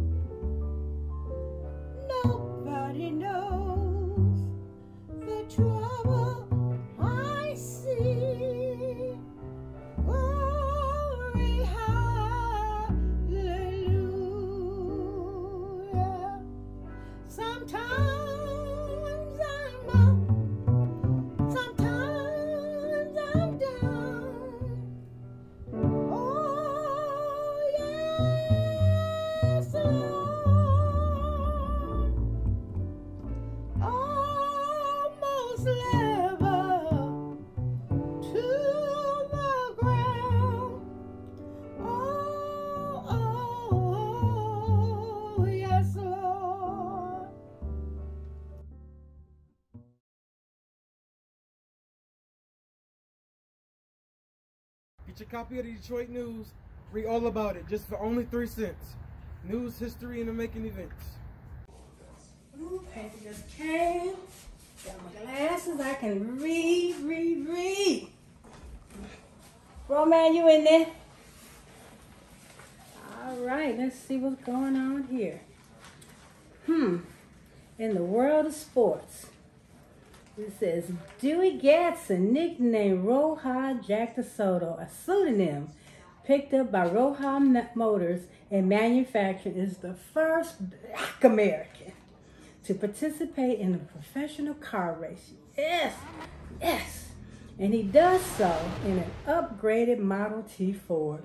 Nobody knows the trouble I see. Glory, hallelujah. Get your copy of the Detroit News. Read all about it, just for only 3 cents. News, history, and the making events. Ooh, paper just came. Got my glasses. I can read. Bro, man, you in there? All right, let's see what's going on here. In the world of sports, it says Dewey Gatson, nicknamed Roja Jack DeSoto, a pseudonym picked up by Roja Motors and Manufacturing, is the first Black American to participate in a professional car race. Yes. And he does so in an upgraded Model T Ford.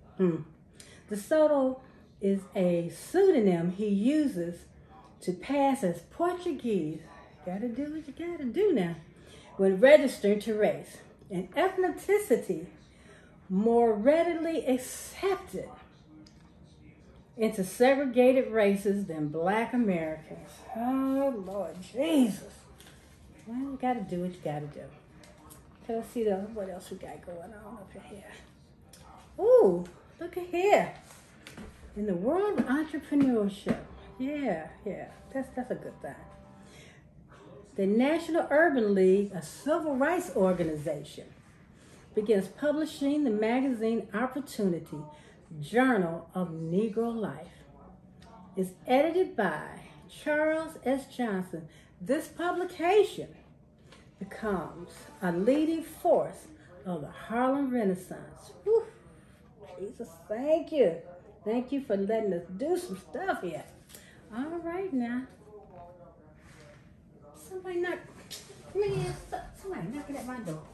DeSoto is a pseudonym he uses to pass as Portuguese. Gotta do what you gotta do now. When registered to race, an ethnicity more readily accepted into segregated races than Black Americans. Oh, Lord Jesus. Well, you gotta do what you gotta do. Let's see what else we got going on up here. Ooh, look at here. In the world of entrepreneurship. Yeah, that's a good thing. The National Urban League, a civil rights organization, begins publishing the magazine Opportunity, Journal of Negro Life. It's edited by Charles S. Johnson. This publication becomes a leading force of the Harlem Renaissance. Whew. Jesus, thank you. Thank you for letting us do some stuff here. All right now. Somebody knocking at my door.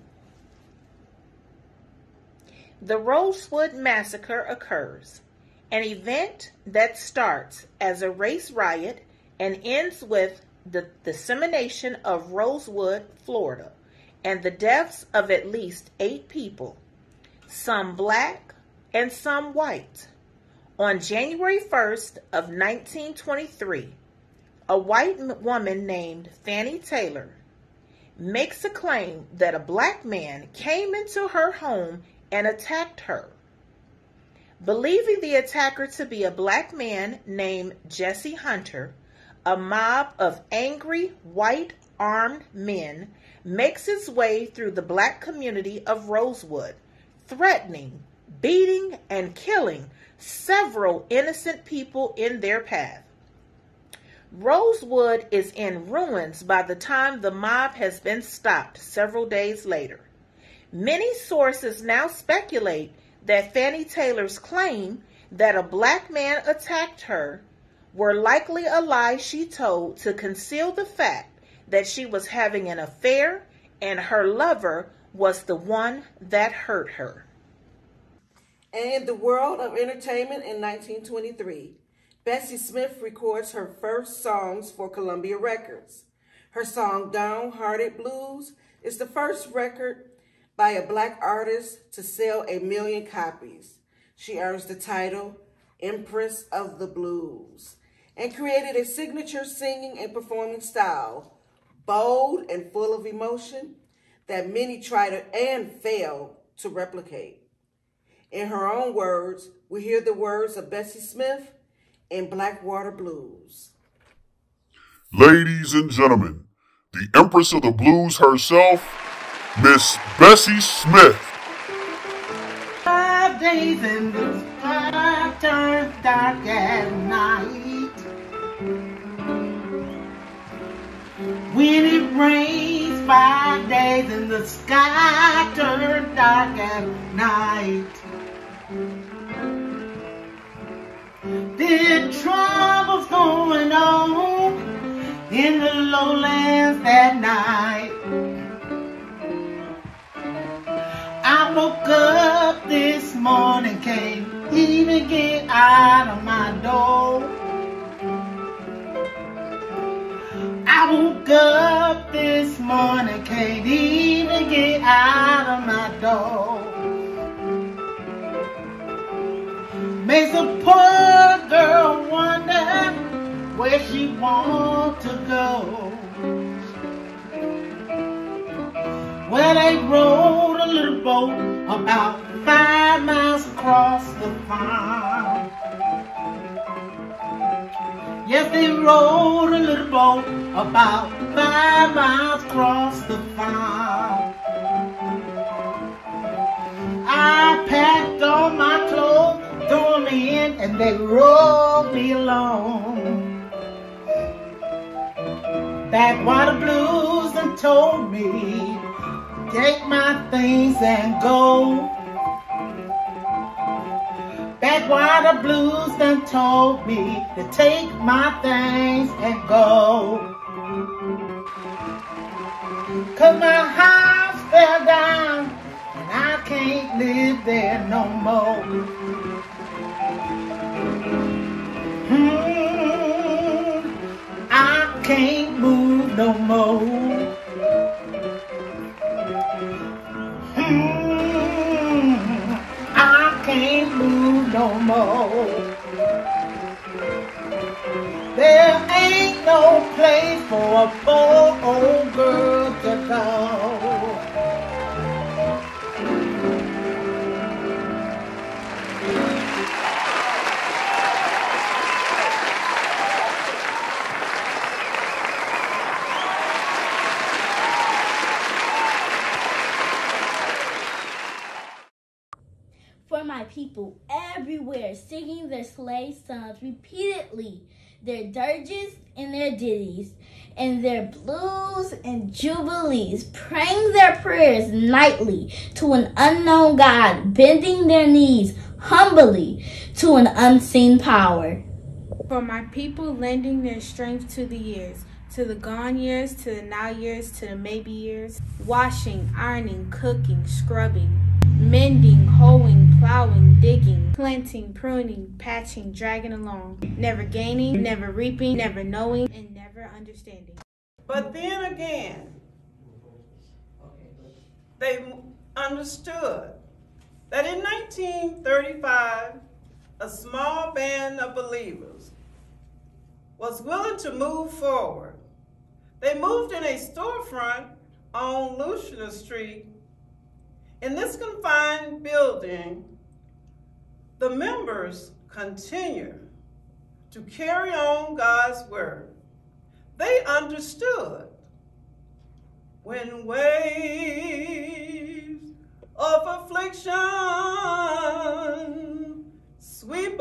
The Rosewood Massacre occurs, an event that starts as a race riot and ends with the dissemination of Rosewood, Florida, and the deaths of at least 8 people, some Black and some white. On January 1st of 1923, a white woman named Fannie Taylor makes a claim that a Black man came into her home and attacked her. Believing the attacker to be a Black man named Jesse Hunter, a mob of angry white armed men makes its way through the Black community of Rosewood, threatening, beating, and killing several innocent people in their path. Rosewood is in ruins by the time the mob has been stopped several days later. Many sources now speculate that Fannie Taylor's claim that a Black man attacked her were likely a lie she told to conceal the fact that she was having an affair and her lover was the one that hurt her. And in the world of entertainment in 1923, Bessie Smith records her first songs for Columbia Records. Her song Downhearted Blues is the first record by a Black artist to sell 1 million copies. She earns the title Empress of the Blues and created a signature singing and performing style, bold and full of emotion, that many try to and fail to replicate. In her own words, we hear the words of Bessie Smith in Blackwater Blues. Ladies and gentlemen, the Empress of the Blues herself, Miss Bessie Smith. 5 days in the sky turns dark at night. When it rains, 5 days in the sky turns dark at night. There are troubles going on in the lowlands that night. I woke up this morning, can't even get out of my door. I woke up this morning, can't even get out of my door. Makes a poor girl wonder where she wants to go. Well, they rowed a little boat about 5 miles across the pond. Yes, they rowed a little boat about 5 miles across the pond. I packed all my clothes, threw them in, and they rowed me along. Backwater Blues done told me, take my things and go. Backwater Blues done told me to take my things and go. 'Cause my house fell down and I can't live there no more. I can't move no more. I can't move no more. There ain't no place for a poor old girl to go. For my people everywhere singing their slave songs repeatedly, their dirges and their ditties, and their blues and jubilees, praying their prayers nightly to an unknown God, bending their knees humbly to an unseen power. For my people lending their strength to the years, to the gone years, to the now years, to the maybe years, washing, ironing, cooking, scrubbing, mending, hoeing, plowing, digging, planting, pruning, patching, dragging along, never gaining, never reaping, never knowing, and never understanding. But then again, they understood that in 1935, a small band of believers was willing to move forward. They moved in a storefront on Luciana Street. In this confined building, the members continue to carry on God's word. They understood when waves of affliction sweep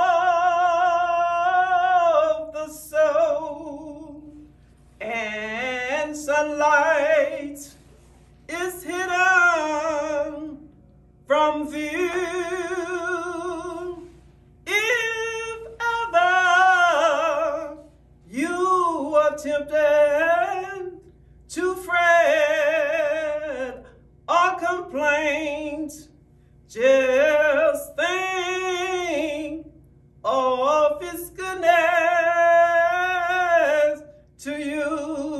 off the soul and sunlight is hidden from view. If ever you are tempted to fret or complain, just think of His goodness to you.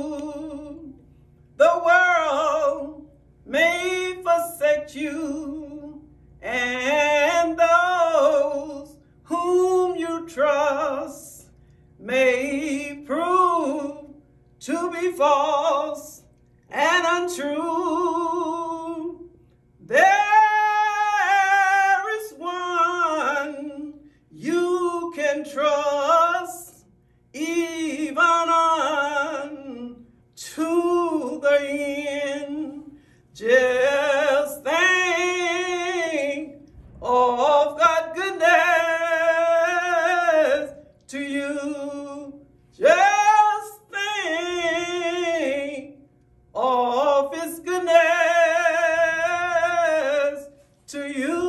The world may forsake you, and those whom you trust may prove to be false and untrue. There is one you can trust, even unto the end. Just think of God's goodness to you. Just think of His goodness to you.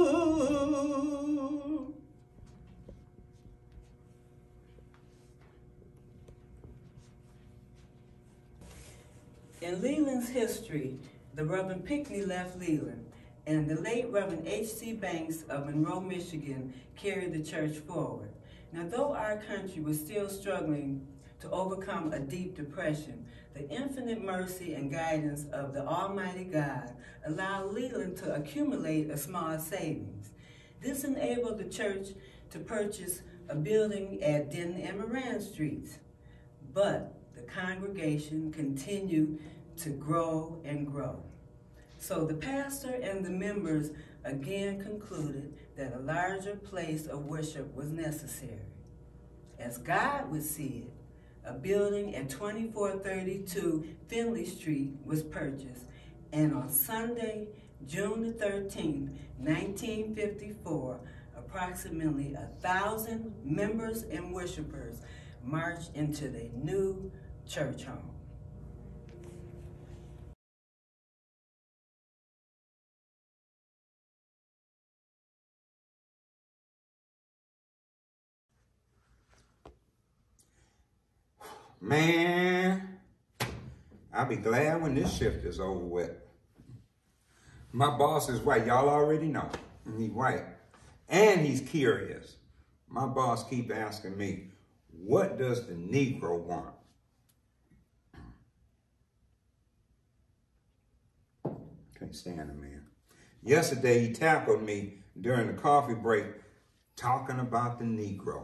In Leland's history, the Reverend Pinckney left Leland, and the late Reverend H.C. Banks of Monroe, Michigan, carried the church forward. Now, though our country was still struggling to overcome a deep depression, the infinite mercy and guidance of the Almighty God allowed Leland to accumulate a small savings. This enabled the church to purchase a building at Denton and Moran Streets. But the congregation continued to grow and grow. So the pastor and the members again concluded that a larger place of worship was necessary. As God would see it, a building at 2432 Finley Street was purchased, and on Sunday, June the 13th, 1954, approximately 1,000 members and worshipers marched into the new church home. Man, I'll be glad when this shift is over with. My boss is white. Y'all already know. He's white. And he's curious. My boss keep asking me, what does the Negro want? Can't stand him, man. Yesterday, he tackled me during the coffee break talking about the Negro.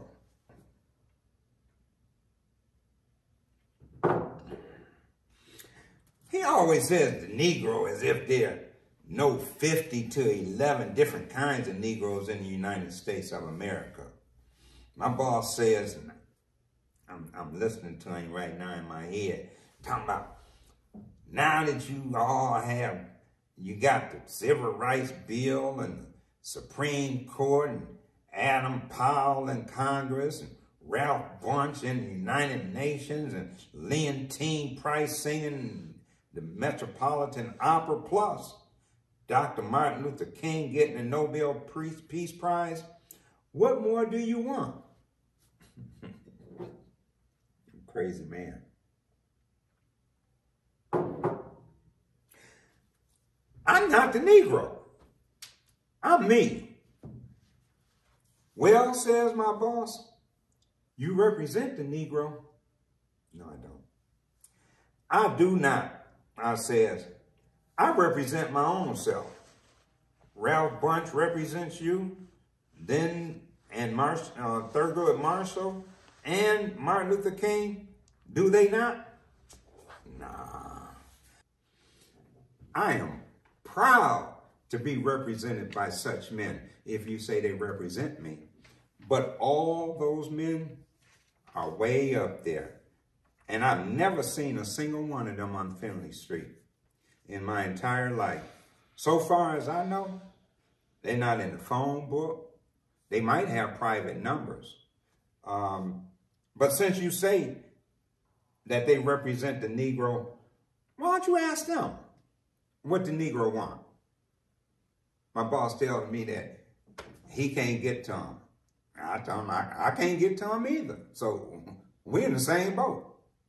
He always says the Negro as if there are no 50 to 11 different kinds of Negroes in the United States of America. My boss says, and I'm listening to him right now in my head, talking about now that you all have, you got the Civil Rights Bill and the Supreme Court and Adam Powell in Congress and Ralph Bunche in the United Nations and Leontine Price singing the Metropolitan Opera, plus Dr. Martin Luther King getting the Nobel Peace Prize. What more do you want? Crazy man. I'm not the Negro. I'm me. Well, says my boss, you represent the Negro. No, I don't. I do not. I says, I represent my own self. Ralph Bunche represents you, then and Thurgood Marshall and Martin Luther King. Do they not? Nah. I am proud to be represented by such men, if you say they represent me. But all those men are way up there. And I've never seen a single one of them on Finley Street in my entire life. So far as I know, they're not in the phone book. They might have private numbers. But since you say that they represent the Negro, why don't you ask them what the Negro want? My boss tells me that he can't get to them. I tell him I can't get to him either. So we're in the same boat.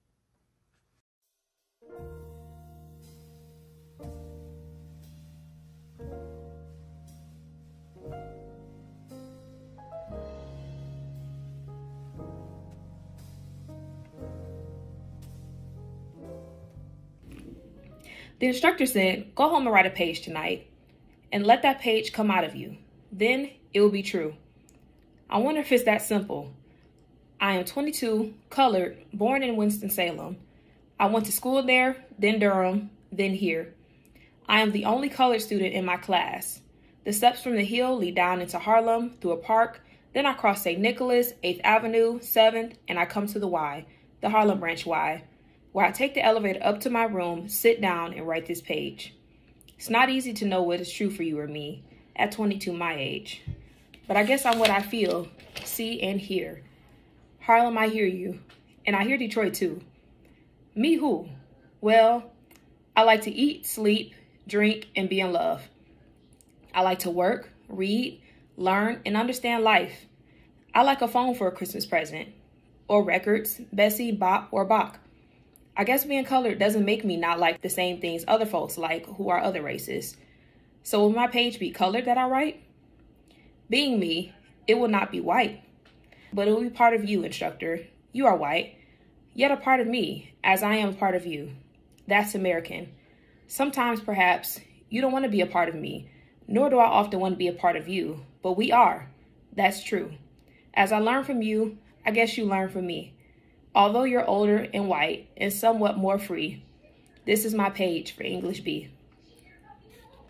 The instructor said, go home and write a page tonight and let that page come out of you. Then it will be true. I wonder if it's that simple. I am 22, colored, born in Winston-Salem. I went to school there, then Durham, then here. I am the only colored student in my class. The steps from the hill lead down into Harlem through a park. Then I cross St. Nicholas, 8th Avenue, 7th, and I come to the Y, the Harlem Branch Y, where I take the elevator up to my room, sit down, and write this page. It's not easy to know what is true for you or me, at 22 my age. But I guess I'm what I feel, see, and hear. Harlem, I hear you, and I hear Detroit too. Me who? Well, I like to eat, sleep, drink, and be in love. I like to work, read, learn, and understand life. I like a phone for a Christmas present, or records, Bessie, Bop, or Bach. I guess being colored doesn't make me not like the same things other folks like who are other races. So will my page be colored that I write? Being me, it will not be white, but it will be part of you, instructor. You are white, yet a part of me, as I am a part of you. That's American. Sometimes, perhaps, you don't want to be a part of me, nor do I often want to be a part of you, but we are. That's true. As I learn from you, I guess you learn from me. Although you're older and white and somewhat more free, this is my page for English B.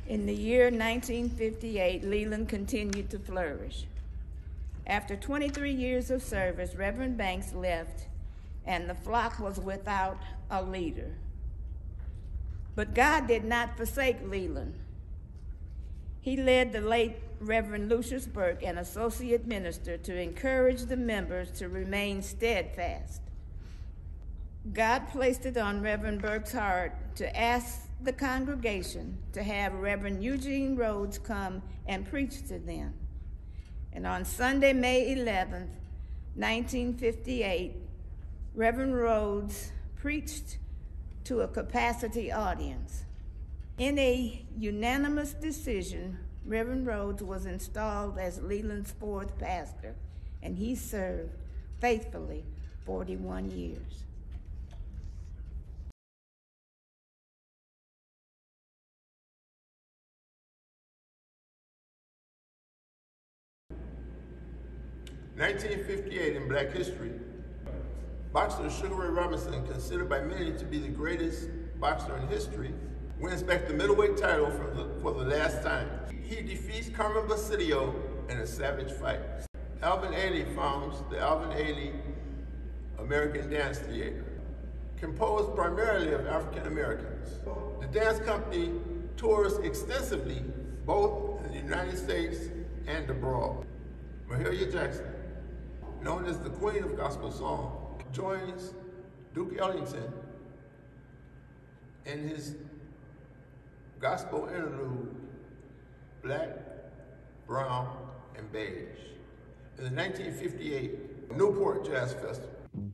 In the year 1958, Leland continued to flourish. After 23 years of service, Reverend Banks left, and the flock was without a leader. But God did not forsake Leland. He led the late Reverend Lucius Burke, an associate minister, to encourage the members to remain steadfast. God placed it on Reverend Burke's heart to ask the congregation to have Reverend Eugene Rhodes come and preach to them. And on Sunday, May 11th, 1958, Reverend Rhodes preached to a capacity audience. In a unanimous decision, Reverend Rhodes was installed as Leland's 4th pastor, and he served faithfully 41 years. In 1958 in Black history, boxer Sugar Ray Robinson, considered by many to be the greatest boxer in history, wins back the middleweight title for the last time. He defeats Carmen Basilio in a savage fight. Alvin Ailey founds the Alvin Ailey American Dance Theater, composed primarily of African Americans. The dance company tours extensively, both in the United States and abroad. Mahalia Jackson, known as the Queen of Gospel Song, joins Duke Ellington in his gospel interlude, Black, Brown, and Beige, in the 1958 Newport Jazz Festival.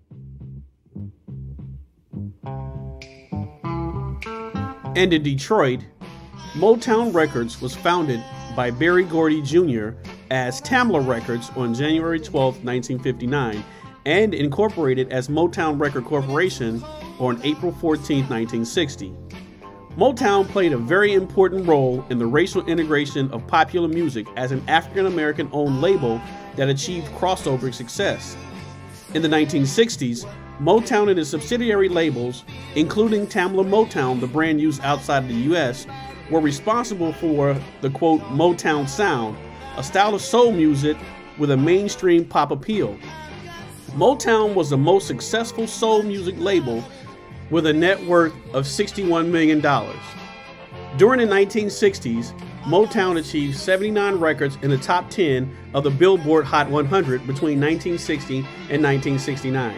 And in Detroit, Motown Records was founded by Berry Gordy Jr. as Tamla Records on January 12, 1959, and incorporated as Motown Record Corporation on April 14, 1960. Motown played a very important role in the racial integration of popular music as an African-American owned label that achieved crossover success. In the 1960s, Motown and its subsidiary labels, including Tamla Motown, the brand used outside of the U.S., were responsible for the, quote, Motown sound, a style of soul music with a mainstream pop appeal. Motown was the most successful soul music label with a net worth of $61 million. During the 1960s, Motown achieved 79 records in the top 10 of the Billboard Hot 100 between 1960 and 1969.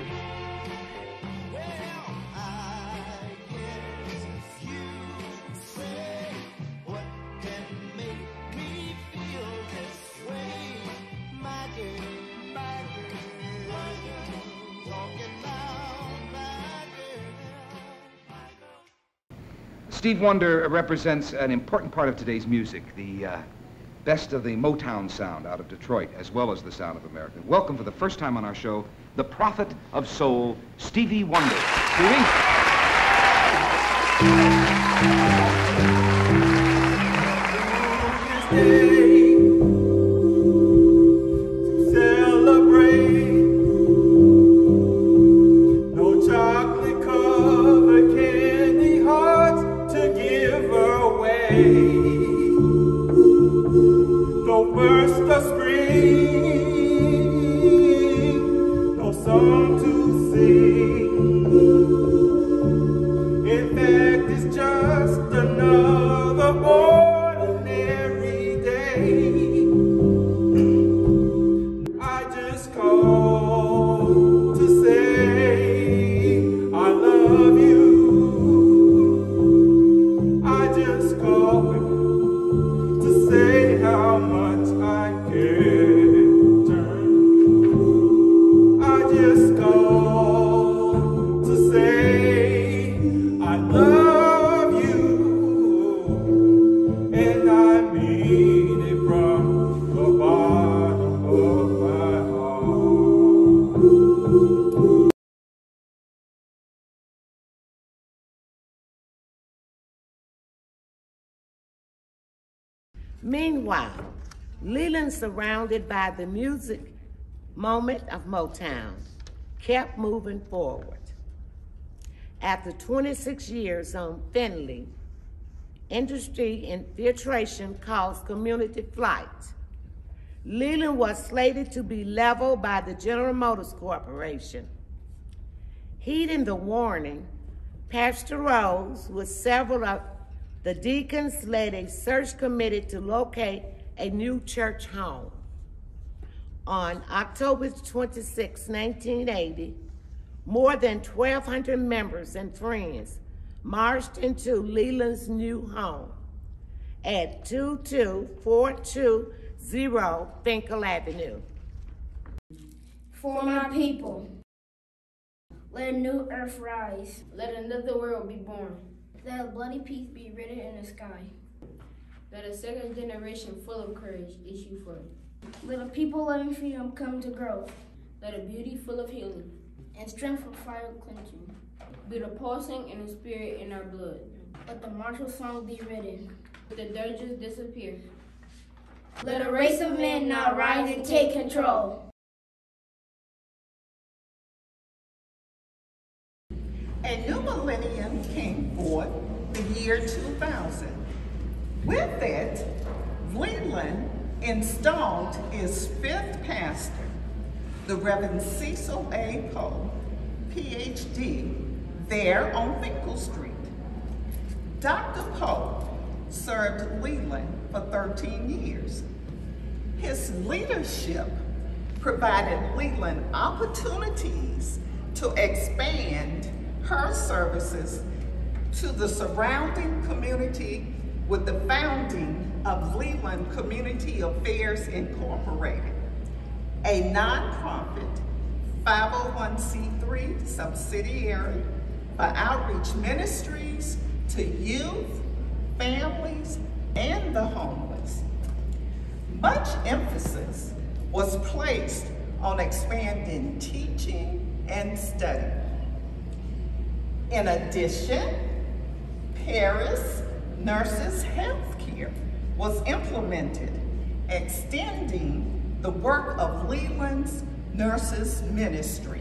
Steve Wonder represents an important part of today's music, the best of the Motown sound out of Detroit, as well as the sound of America. Welcome for the first time on our show, the prophet of soul, Stevie Wonder. Stevie? Celebrate. No chocolate covered candy hearts to give away. No burst of spring, no song to sing. In fact, it's just another ordinary day. I just called to say I love you. I just called to say how much I care. I just called to say I love you, and I mean it from the bottom of my heart. Meanwhile, Leland, surrounded by the music moment of Motown, kept moving forward. After 26 years on Finley, industry infiltration caused community flight. Leland was slated to be leveled by the General Motors Corporation. Heeding the warning, Pastor Rose, with several of the deacons, led a search committee to locate a new church home. On October 26, 1980, more than 1,200 members and friends marched into Leland's new home at 22420 Finkel Avenue. For my people, let a new earth rise. Let another world be born. Let a bloody peace be written in the sky. Let a second generation full of courage issue forth. Let a people loving freedom come to growth. Let a beauty full of healing and strength for fire quenching be the pulsing and the spirit in our blood. Let the martial song be written. Let the dirges disappear. Let a race of men now rise and take control. A new millennium came forth the year 2000. With it, Leland installed his fifth pastor, the Reverend Cecil A. Poe, PhD, there on Finkel Street. Dr. Poe served Leland for 13 years. His leadership provided Leland opportunities to expand her services to the surrounding community with the founding of Leland Community Affairs Incorporated, a nonprofit 501c3 subsidiary for outreach ministries to youth, families, and the homeless. Much emphasis was placed on expanding teaching and study. In addition, Paris Nurses Healthcare was implemented, extending the work of Leland's Nurses Ministry.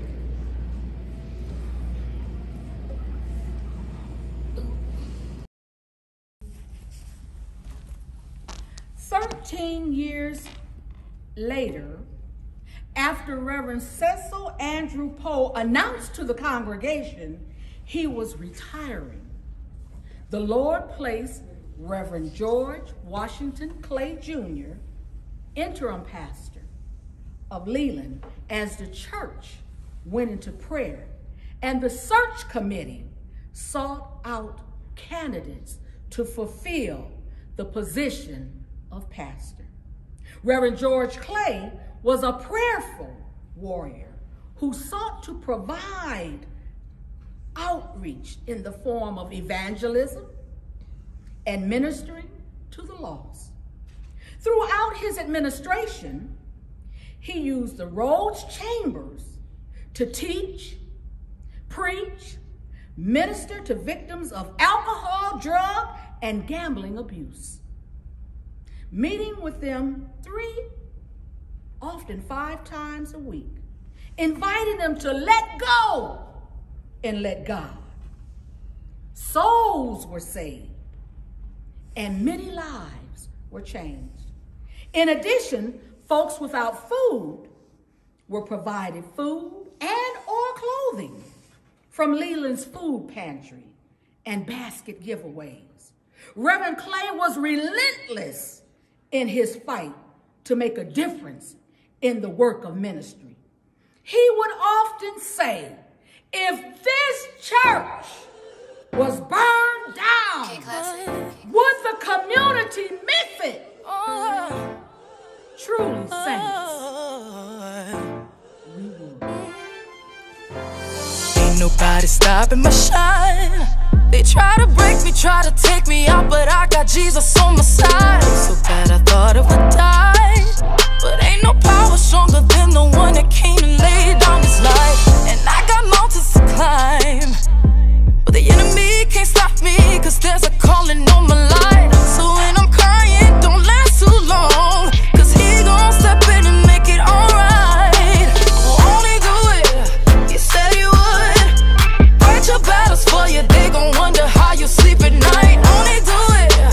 Years later, after Reverend Cecil Andrew Poe announced to the congregation he was retiring, the Lord placed Reverend George Washington Clay Jr., interim pastor of Leland, as the church went into prayer, and the search committee sought out candidates to fulfill the position of pastor. Reverend George Clay was a prayerful warrior who sought to provide outreach in the form of evangelism and ministering to the lost. Throughout his administration, he used the Rhodes Chambers to teach, preach, minister to victims of alcohol, drug, and gambling abuse, meeting with them 3, often 5 times a week, inviting them to let go and let God. Souls were saved and many lives were changed. In addition, folks without food were provided food and or clothing from Leland's food pantry and basket giveaways. Reverend Clay was relentless in his fight to make a difference in the work of ministry. He would often say, if this church was burned down, would the community miss it? Truly, saints, we would. Ain't nobody stopping my shine. They try to break me, try to take me out, but I got Jesus on my side. So bad I thought I would die, but ain't no power stronger than the one that came and laid down his life. And I got mountains to climb, but the enemy can't stop me, cause there's a calling on my life. So when I'm crying, don't last too long, cause he gon' step in and make it alright. Will only do it, he said he would. Fight your battles for you, they gon' wonder how you sleep at night. Only do it,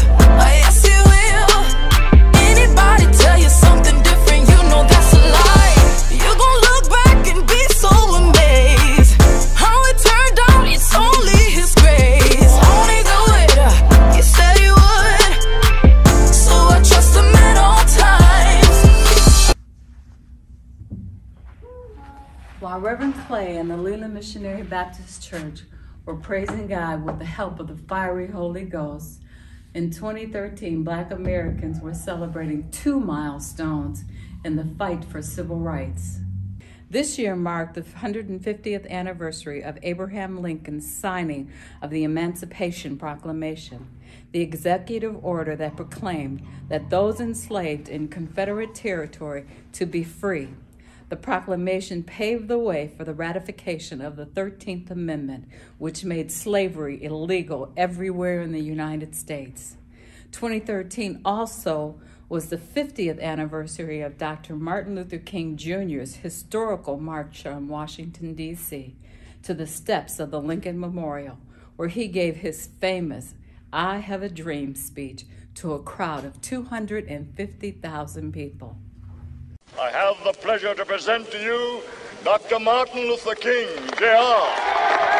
While Reverend Clay and the Leland Missionary Baptist Church were praising God with the help of the fiery Holy Ghost, in 2013, Black Americans were celebrating 2 milestones in the fight for civil rights. This year marked the 150th anniversary of Abraham Lincoln's signing of the Emancipation Proclamation, the executive order that proclaimed that those enslaved in Confederate territory to be free. The proclamation paved the way for the ratification of the 13th Amendment, which made slavery illegal everywhere in the United States. 2013 also was the 50th anniversary of Dr. Martin Luther King Jr.'s historical march on Washington, D.C., to the steps of the Lincoln Memorial, where he gave his famous "I Have a Dream" speech to a crowd of 250,000 people. I have the pleasure to present to you Dr. Martin Luther King, Jr.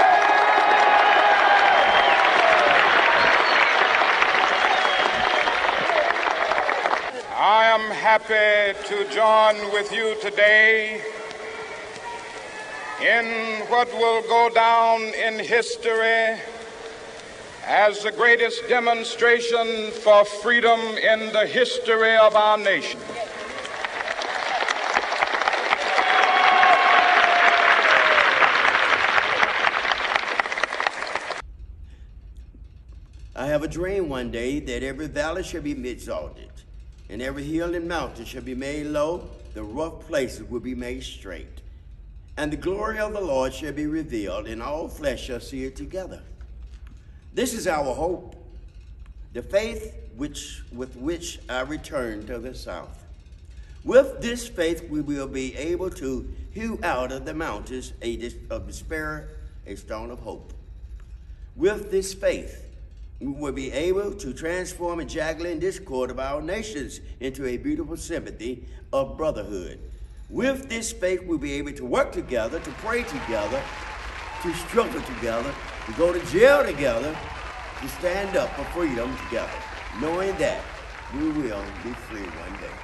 I am happy to join with you today in what will go down in history as the greatest demonstration for freedom in the history of our nation. I have a dream one day that every valley shall be exalted, and every hill and mountain shall be made low, the rough places will be made straight. And the glory of the Lord shall be revealed, and all flesh shall see it together. This is our hope, the faith with which I return to the south. With this faith we will be able to hew out of the mountains of despair a stone of hope. With this faith we will be able to transform the jaggling discord of our nations into a beautiful sympathy of brotherhood. With this faith, we'll be able to work together, to pray together, to struggle together, to go to jail together, to stand up for freedom together, knowing that we will be free one day.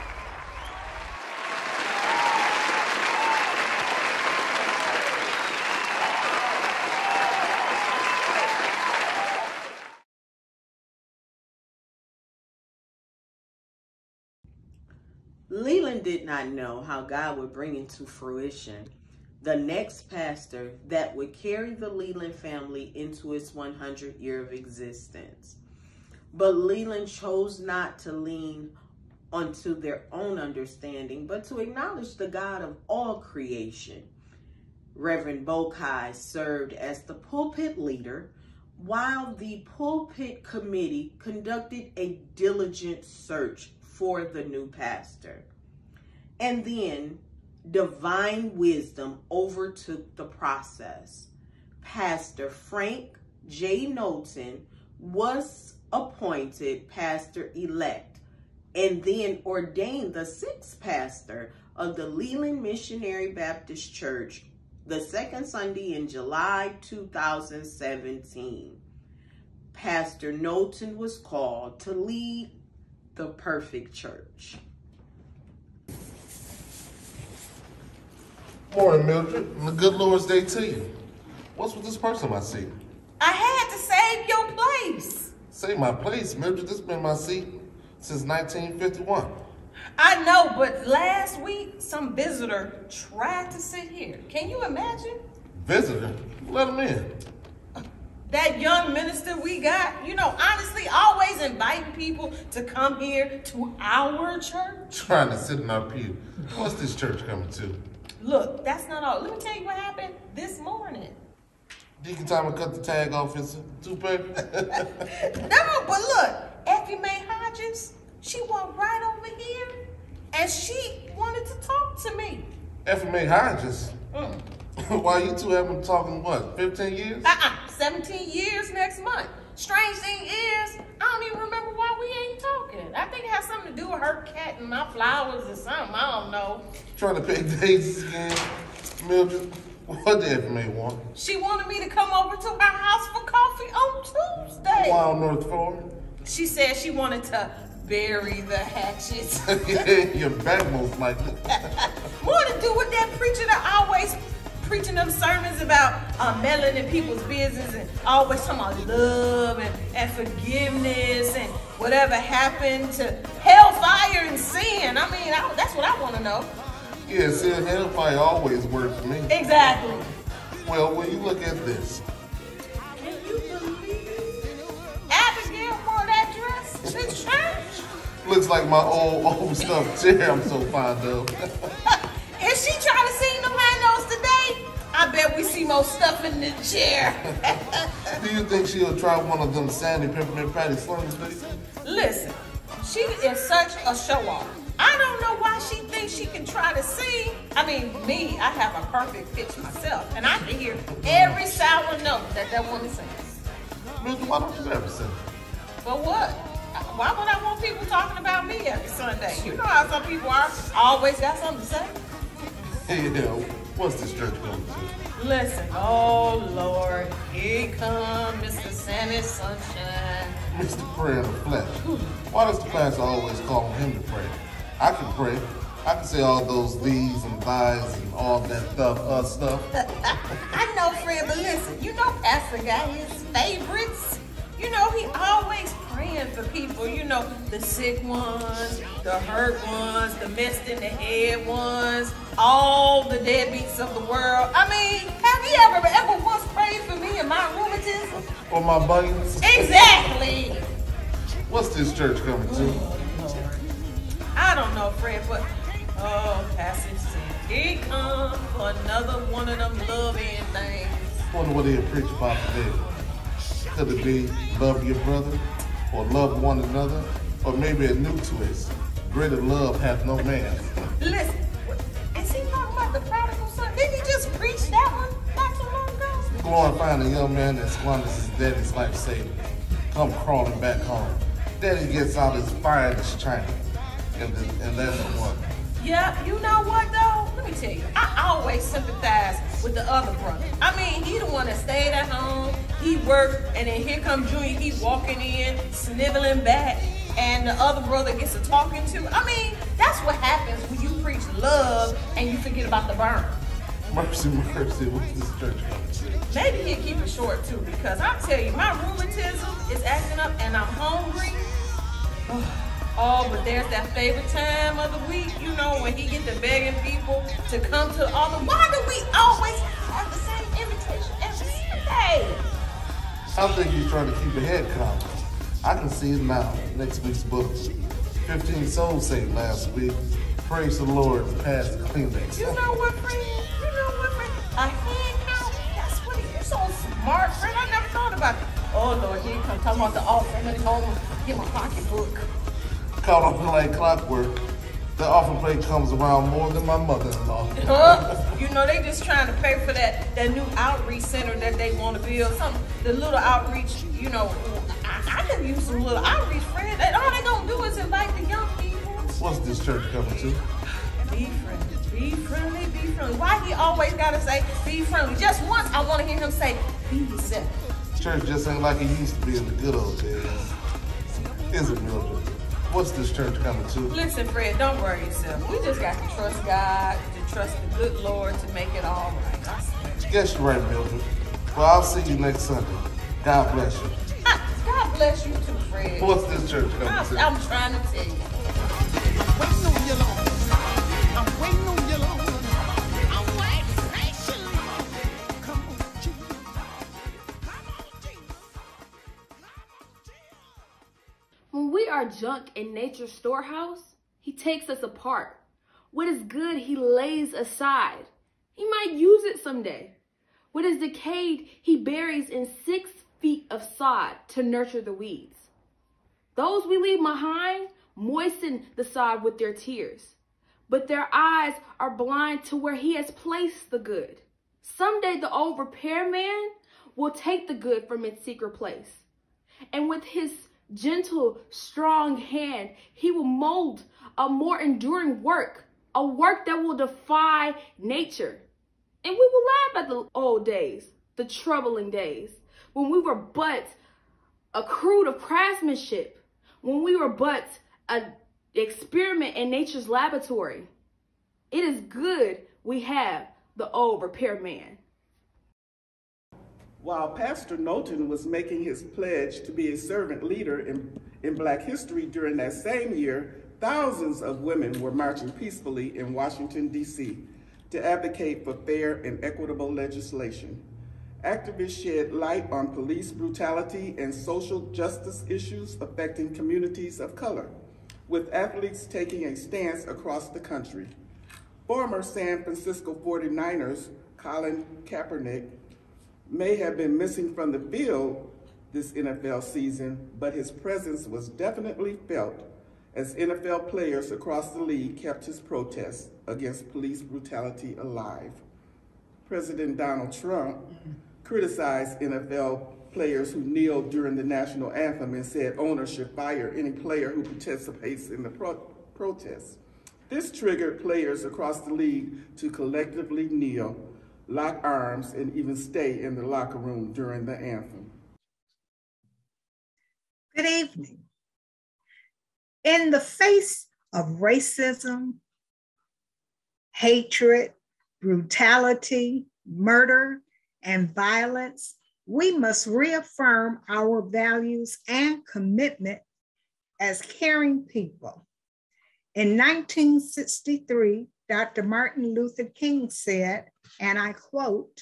Leland did not know how God would bring into fruition the next pastor that would carry the Leland family into its 100 year of existence. But Leland chose not to lean onto their own understanding, but to acknowledge the God of all creation. Reverend Bokai served as the pulpit leader, while the pulpit committee conducted a diligent search for the new pastor. And then divine wisdom overtook the process. Pastor Frank J. Knowlton was appointed pastor-elect and then ordained the 6th pastor of the Leland Missionary Baptist Church the 2nd Sunday in July 2017. Pastor Knowlton was called to lead the perfect church. Morning, Mildred, and a good Lord's Day to you. What's with this person I see? I had to save your place. Save my place, Mildred. This has been my seat since 1951. I know, but last week, some visitor tried to sit here. Can you imagine? Visitor? Let him in. That young minister we got, you know, honestly, always inviting people to come here to our church. Trying to sit in our pew. What's this church coming to? Look, that's not all. Let me tell you what happened this morning. Deacon Thomas cut the tag off his toothpaste. No, but look, Effie Mae Hodges, she walked right over here and she wanted to talk to me. Effie Mae Hodges? Why you two have been talking, what, 15 years? 17 years next month. Strange thing is, I don't even remember why we ain't talking. I think it has something to do with her cat and my flowers or something. I don't know. Trying to pick daisies again, Mildred. What did Effie Mae want? She wanted me to come over to her house for coffee on Tuesday. Why on North Florida? She said she wanted to bury the hatchet. Your back most likely. More to do with that preacher that always preaching them sermons about meddling in people's business and always talking about love and forgiveness and whatever happened to hellfire and sin. I mean, that's what I want to know. Yeah, sin, hellfire always works for me. Exactly. Well, when you look at this. Can you believe Abigail wore that dress to church? Looks like my old stuffed chair I'm so fond of. If she try to sing them high notes today, I bet we see more stuff in the chair. Do you think she'll try one of them Sandy Peppermint Patty songs, baby? Listen, she is such a show-off. I don't know why she thinks she can try to sing. I mean, me, I have a perfect pitch myself, and I can hear every sour note that woman sings. Milton, why don't you ever sing? For what? Why would I want people talking about me every Sunday? You know how some people are, always got something to say. Hey, what's this church going to? Listen, oh Lord, here come Mr. Sammy Sunshine. Mr. Prayer in the flesh. Why does the pastor always call on him to pray? I can pray. I can say all those these and thys and all that stuff. I know, Fred, but listen, you know Pastor got his favorites. You know, he always praying for people, you know, the sick ones, the hurt ones, the messed in the head ones, all the deadbeats of the world. I mean, have you ever once prayed for me and my rheumatism? Or my bunions? Exactly. What's this church coming to? I don't know, Fred, but Pastor said, here he comes for another one of them loving things. Wonder what he'll preach about today. Could it be love your brother, or love one another, or maybe a new twist? Greater love hath no man. Listen, is he talking about the prodigal son? Didn't he just preach that one not too long ago? Glorifying a young man that squanders his daddy's life saving, come crawling back home. Daddy gets out his finest china, and that's the one. Yeah, you know what though? Let me tell you, I always sympathize with the other brother. I mean, he the one that stayed at home, he worked, and then here comes Junior, he walking in, sniveling back, and the other brother gets a talking to. I mean, that's what happens when you preach love and you forget about the burn. Mercy, mercy, what's this church coming to? Maybe he'll keep it short too, because I tell you, my rheumatism is acting up and I'm hungry. Oh, but there's that favorite time of the week, you know, when he get to begging people to come to the altar. Why do we always have the same invitation every Sunday? I think he's trying to keep a head count. I can see it now, next week's bulletin. 15 souls saved last week. Praise the Lord, pass the Kleenex. You know what, friend? You know what, friend? A head count? That's what you're so smart, friend. I never thought about it. Oh, Lord, here you come talking about the offering. Let me go home and get my pocketbook. Caught up in like clockwork. The offering plate comes around more than my mother-in-law. You know, they just trying to pay for that new outreach center that they want to build. The little outreach, you know, I could use some little outreach, friend. All they gonna do is invite the young people. What's this church coming to? Be friendly, be friendly, be friendly. Why he always gotta say, be friendly? Just once I want to hear him say, be yourself. Church just ain't like it used to be in the good old days. Is it, Mildred? What's this church coming to? Listen, Fred, don't worry yourself. We just got to trust God, to trust the good Lord to make it all right. I swear. Guess you're right, Mildred. Well, I'll see you next Sunday. God bless you. God bless you too, Fred. What's this church coming to? I'm trying to tell you. Waiting on you, Lord. I'm waiting on you, Lord. I'm waiting patiently. Come on, Jesus. When we are junk in nature's storehouse, he takes us apart. What is good, he lays aside. He might use it someday. What is decayed, he buries in 6 feet of sod to nurture the weeds. Those we leave behind moisten the sod with their tears, but their eyes are blind to where he has placed the good. Someday the old repairman will take the good from its secret place, and with his gentle, strong hand, he will mold a more enduring work, a work that will defy nature. And we will laugh at the old days, the troubling days, when we were but a crude of craftsmanship, when we were but an experiment in nature's laboratory. It is good we have the old repairman. While Pastor Knowlton was making his pledge to be a servant leader in Black history during that same year, thousands of women were marching peacefully in Washington, D.C. to advocate for fair and equitable legislation. Activists shed light on police brutality and social justice issues affecting communities of color, with athletes taking a stance across the country. Former San Francisco 49ers, Colin Kaepernick, may have been missing from the field this NFL season, but his presence was definitely felt as NFL players across the league kept his protests against police brutality alive. President Donald Trump criticized NFL players who kneeled during the national anthem and said owners should fire any player who participates in the protests. This triggered players across the league to collectively kneel, lock arms, and even stay in the locker room during the anthem. Good evening. In the face of racism, hatred, brutality, murder, and violence, we must reaffirm our values and commitment as caring people. In 1963, Dr. Martin Luther King said, and I quote,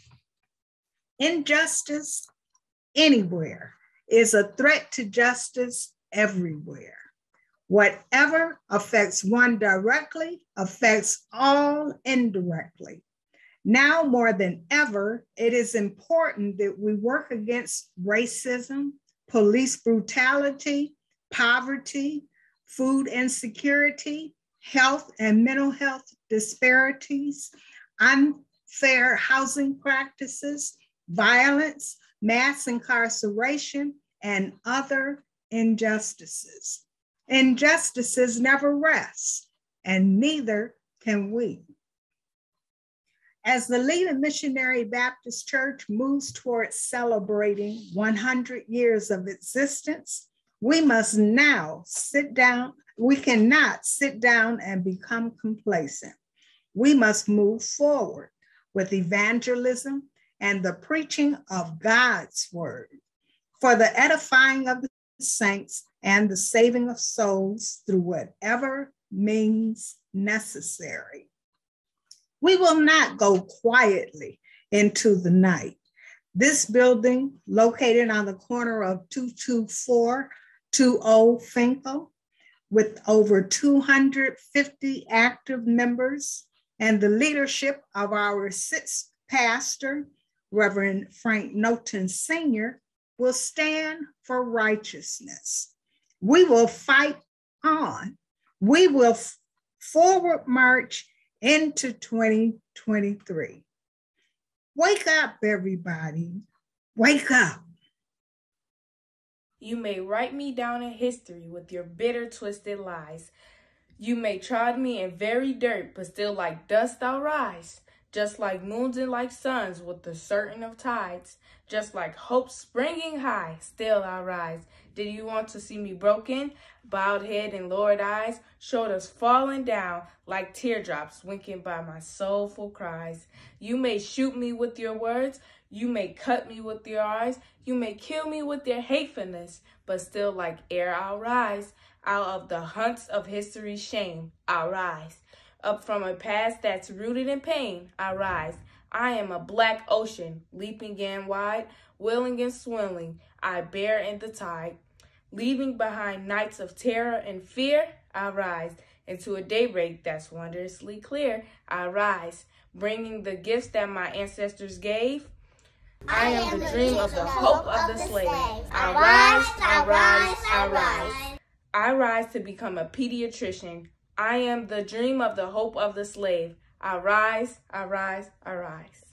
"Injustice anywhere is a threat to justice everywhere. Whatever affects one directly affects all indirectly. Now more than ever, it is important that we work against racism, police brutality, poverty, food insecurity, health and mental health disparities, unfair housing practices, violence, mass incarceration, and other injustices. Injustices never rest, and neither can we." As the Leland Missionary Baptist Church moves towards celebrating 100 years of existence, we must now sit down. We cannot sit down and become complacent. We must move forward with evangelism and the preaching of God's word for the edifying of the saints and the saving of souls through whatever means necessary. We will not go quietly into the night. This building, located on the corner of 22420 Finkel, with over 250 active members, and the leadership of our sixth pastor, Reverend Frank Knowlton Sr., will stand for righteousness. We will fight on. We will forward march into 2023. Wake up, everybody. Wake up. You may write me down in history with your bitter, twisted lies. You may trod me in very dirt, but still like dust I'll rise. Just like moons and like suns with the certain of tides. Just like hope springing high, still I'll rise. Did you want to see me broken? Bowed head and lowered eyes, shoulders falling down like teardrops winking by my soulful cries. You may shoot me with your words, you may cut me with your eyes, you may kill me with your hatefulness, but still like air I'll rise. Out of the hunts of history's shame, I'll rise. Up from a past that's rooted in pain, I rise. I am a black ocean, leaping and wide, willing and swilling, I bear in the tide. Leaving behind nights of terror and fear, I rise. Into a daybreak that's wondrously clear, I rise. Bringing the gifts that my ancestors gave. I am the dream of the hope of the slave. I rise, I rise, I rise. I rise to become a pediatrician. I am the dream of the hope of the slave. I rise, I rise, I rise.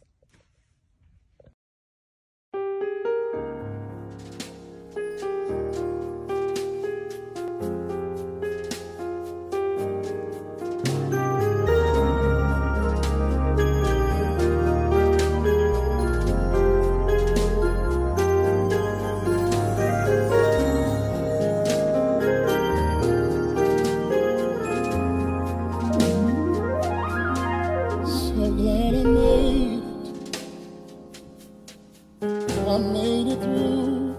Let it I made it through.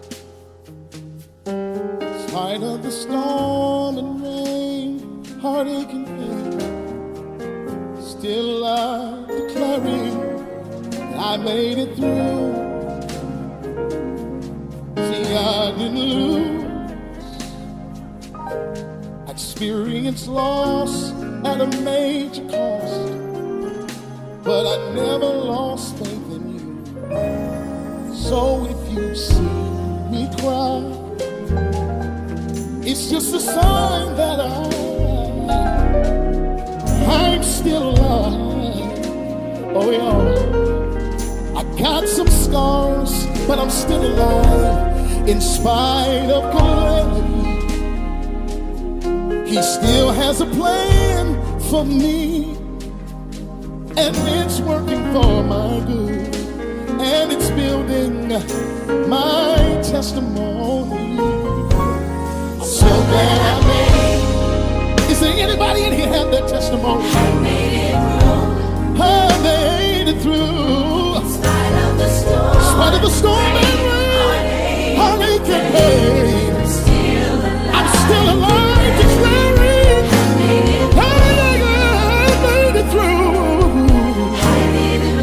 In spite of the storm and rain, heartache and pain, still I'm declaring I made it through. See, I didn't lose. I experienced loss at a major cost, but I never lost faith in you. So if you see me cry, it's just a sign that I'm still alive. Oh yeah, I got some scars, but I'm still alive. In spite of calamity, He still has a plan for me, and it's working for my good, and it's building my testimony. So glad I made. Is there anybody in here have that testimony? I made it through. I made it through. In spite of the storm. In spite of the storm and rain. Heartache and pain. I'm still alive, declaring. I made it through. I didn't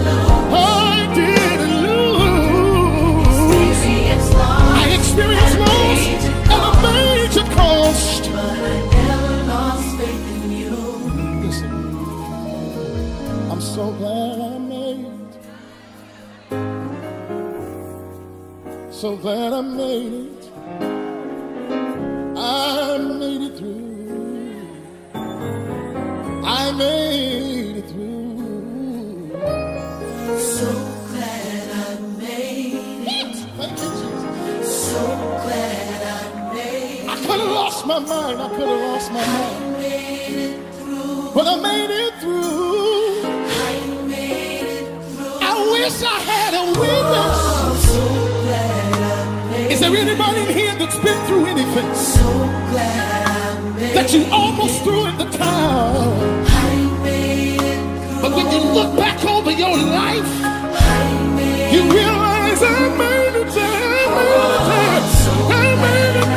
lose. I experienced loss at a major cost, but I never lost faith in you. Listen, I'm so glad I made it. So glad I made it. I made it through. I made it through. So glad I made it. Thank you, Jesus. So glad I made it. I could have lost my mind. I could have lost my mind. I made it through. But I made it through. I made it through. I wish I had a witness. Oh, so glad I made it. Is there anybody in here that's been through anything? So glad I made it. That you almost threw in the towel. I made it through. But when you look back over your life, you realize I made it. I made it.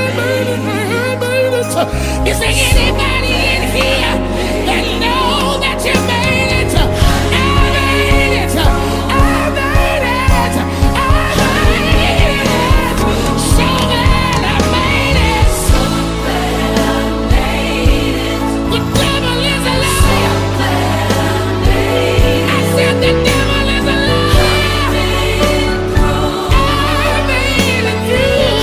Is there anybody in here that know that you made it? I made it. I made it. I made it. So glad I made it. So glad I made it. The devil is a liar. So glad I made it. I said the devil is a liar. I made it through. I made it through.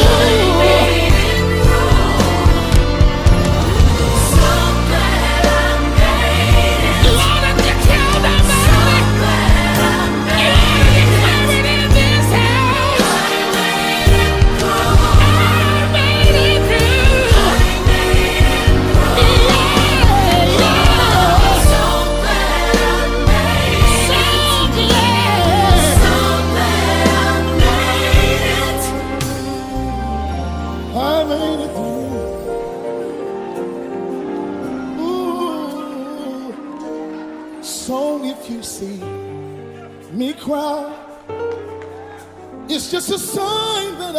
Me cry, it's just a sign that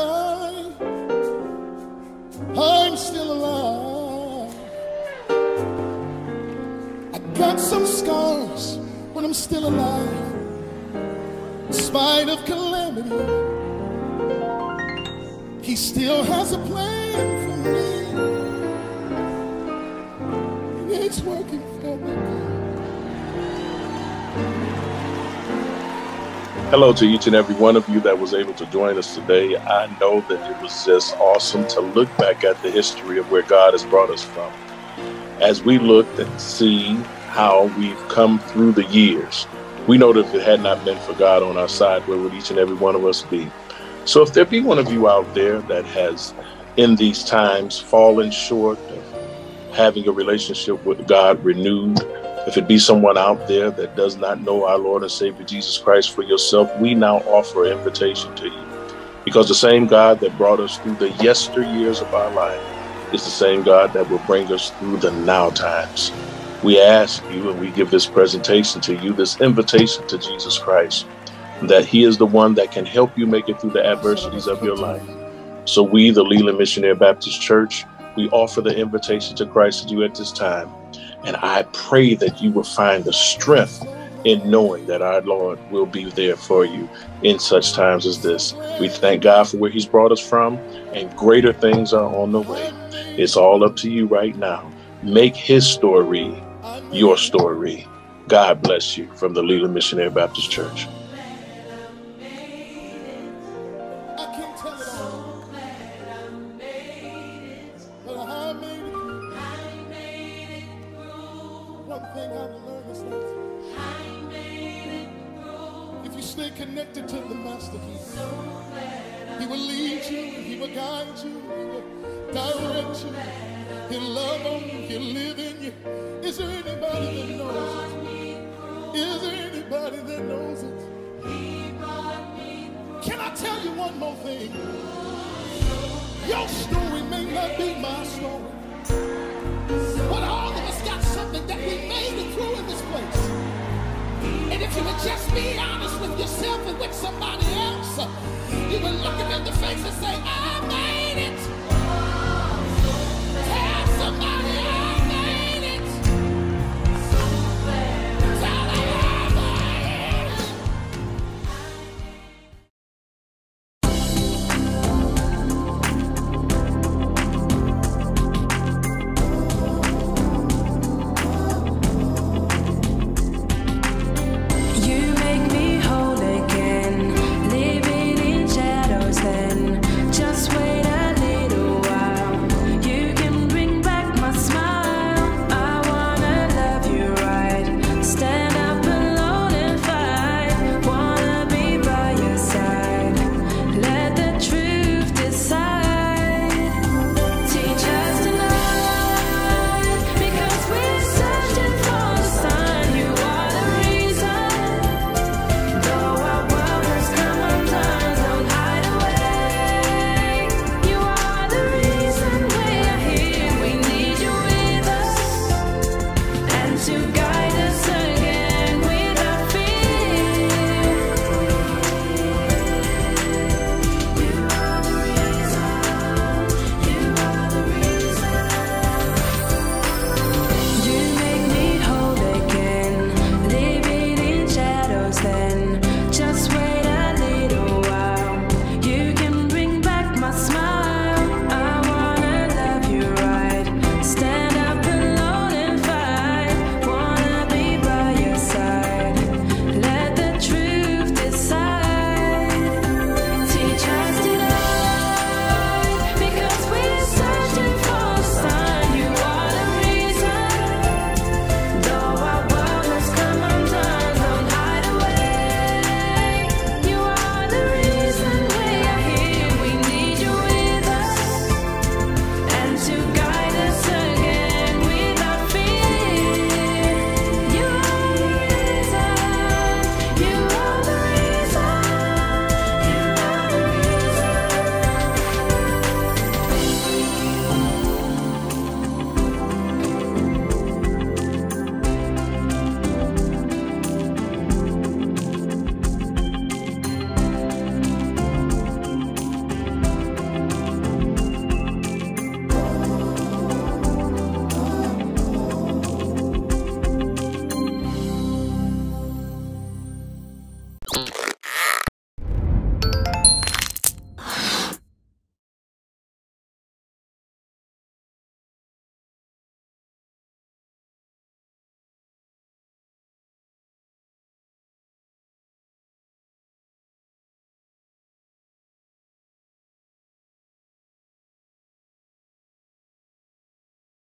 I'm still alive. I got some scars, but I'm still alive. In spite of calamity, He still has a plan for me. It's working for me. Hello to each and every one of you that was able to join us today. I know that it was just awesome to look back at the history of where God has brought us from. As we looked and see how we've come through the years, we know that if it had not been for God on our side, where would each and every one of us be? So if there be one of you out there that has in these times fallen short of having a relationship with God renewed, if it be someone out there that does not know our Lord and Savior Jesus Christ for yourself, we now offer an invitation to you. Because the same God that brought us through the yesteryears of our life is the same God that will bring us through the now times. We ask you, and we give this presentation to you, this invitation to Jesus Christ. that he is the one that can help you make it through the adversities of your life. So we, the Leland Missionary Baptist Church, we offer the invitation to Christ to you at this time. And I pray that you will find the strength in knowing that our Lord will be there for you in such times as this. We thank God for where he's brought us from, and greater things are on the way. It's all up to you right now. Make his story your story. God bless you from the Leland Missionary Baptist Church. Stay connected to the Master. He will lead you, he will guide you, he will direct you, he'll love on you, he'll live in you. Is there anybody that knows it? Is there anybody that knows it? Can I tell you one more thing? Your story may not be my story, but all of us got something that we made it through in this place. And if you would just be honest with yourself and with somebody else, you would look them in the face and say, I made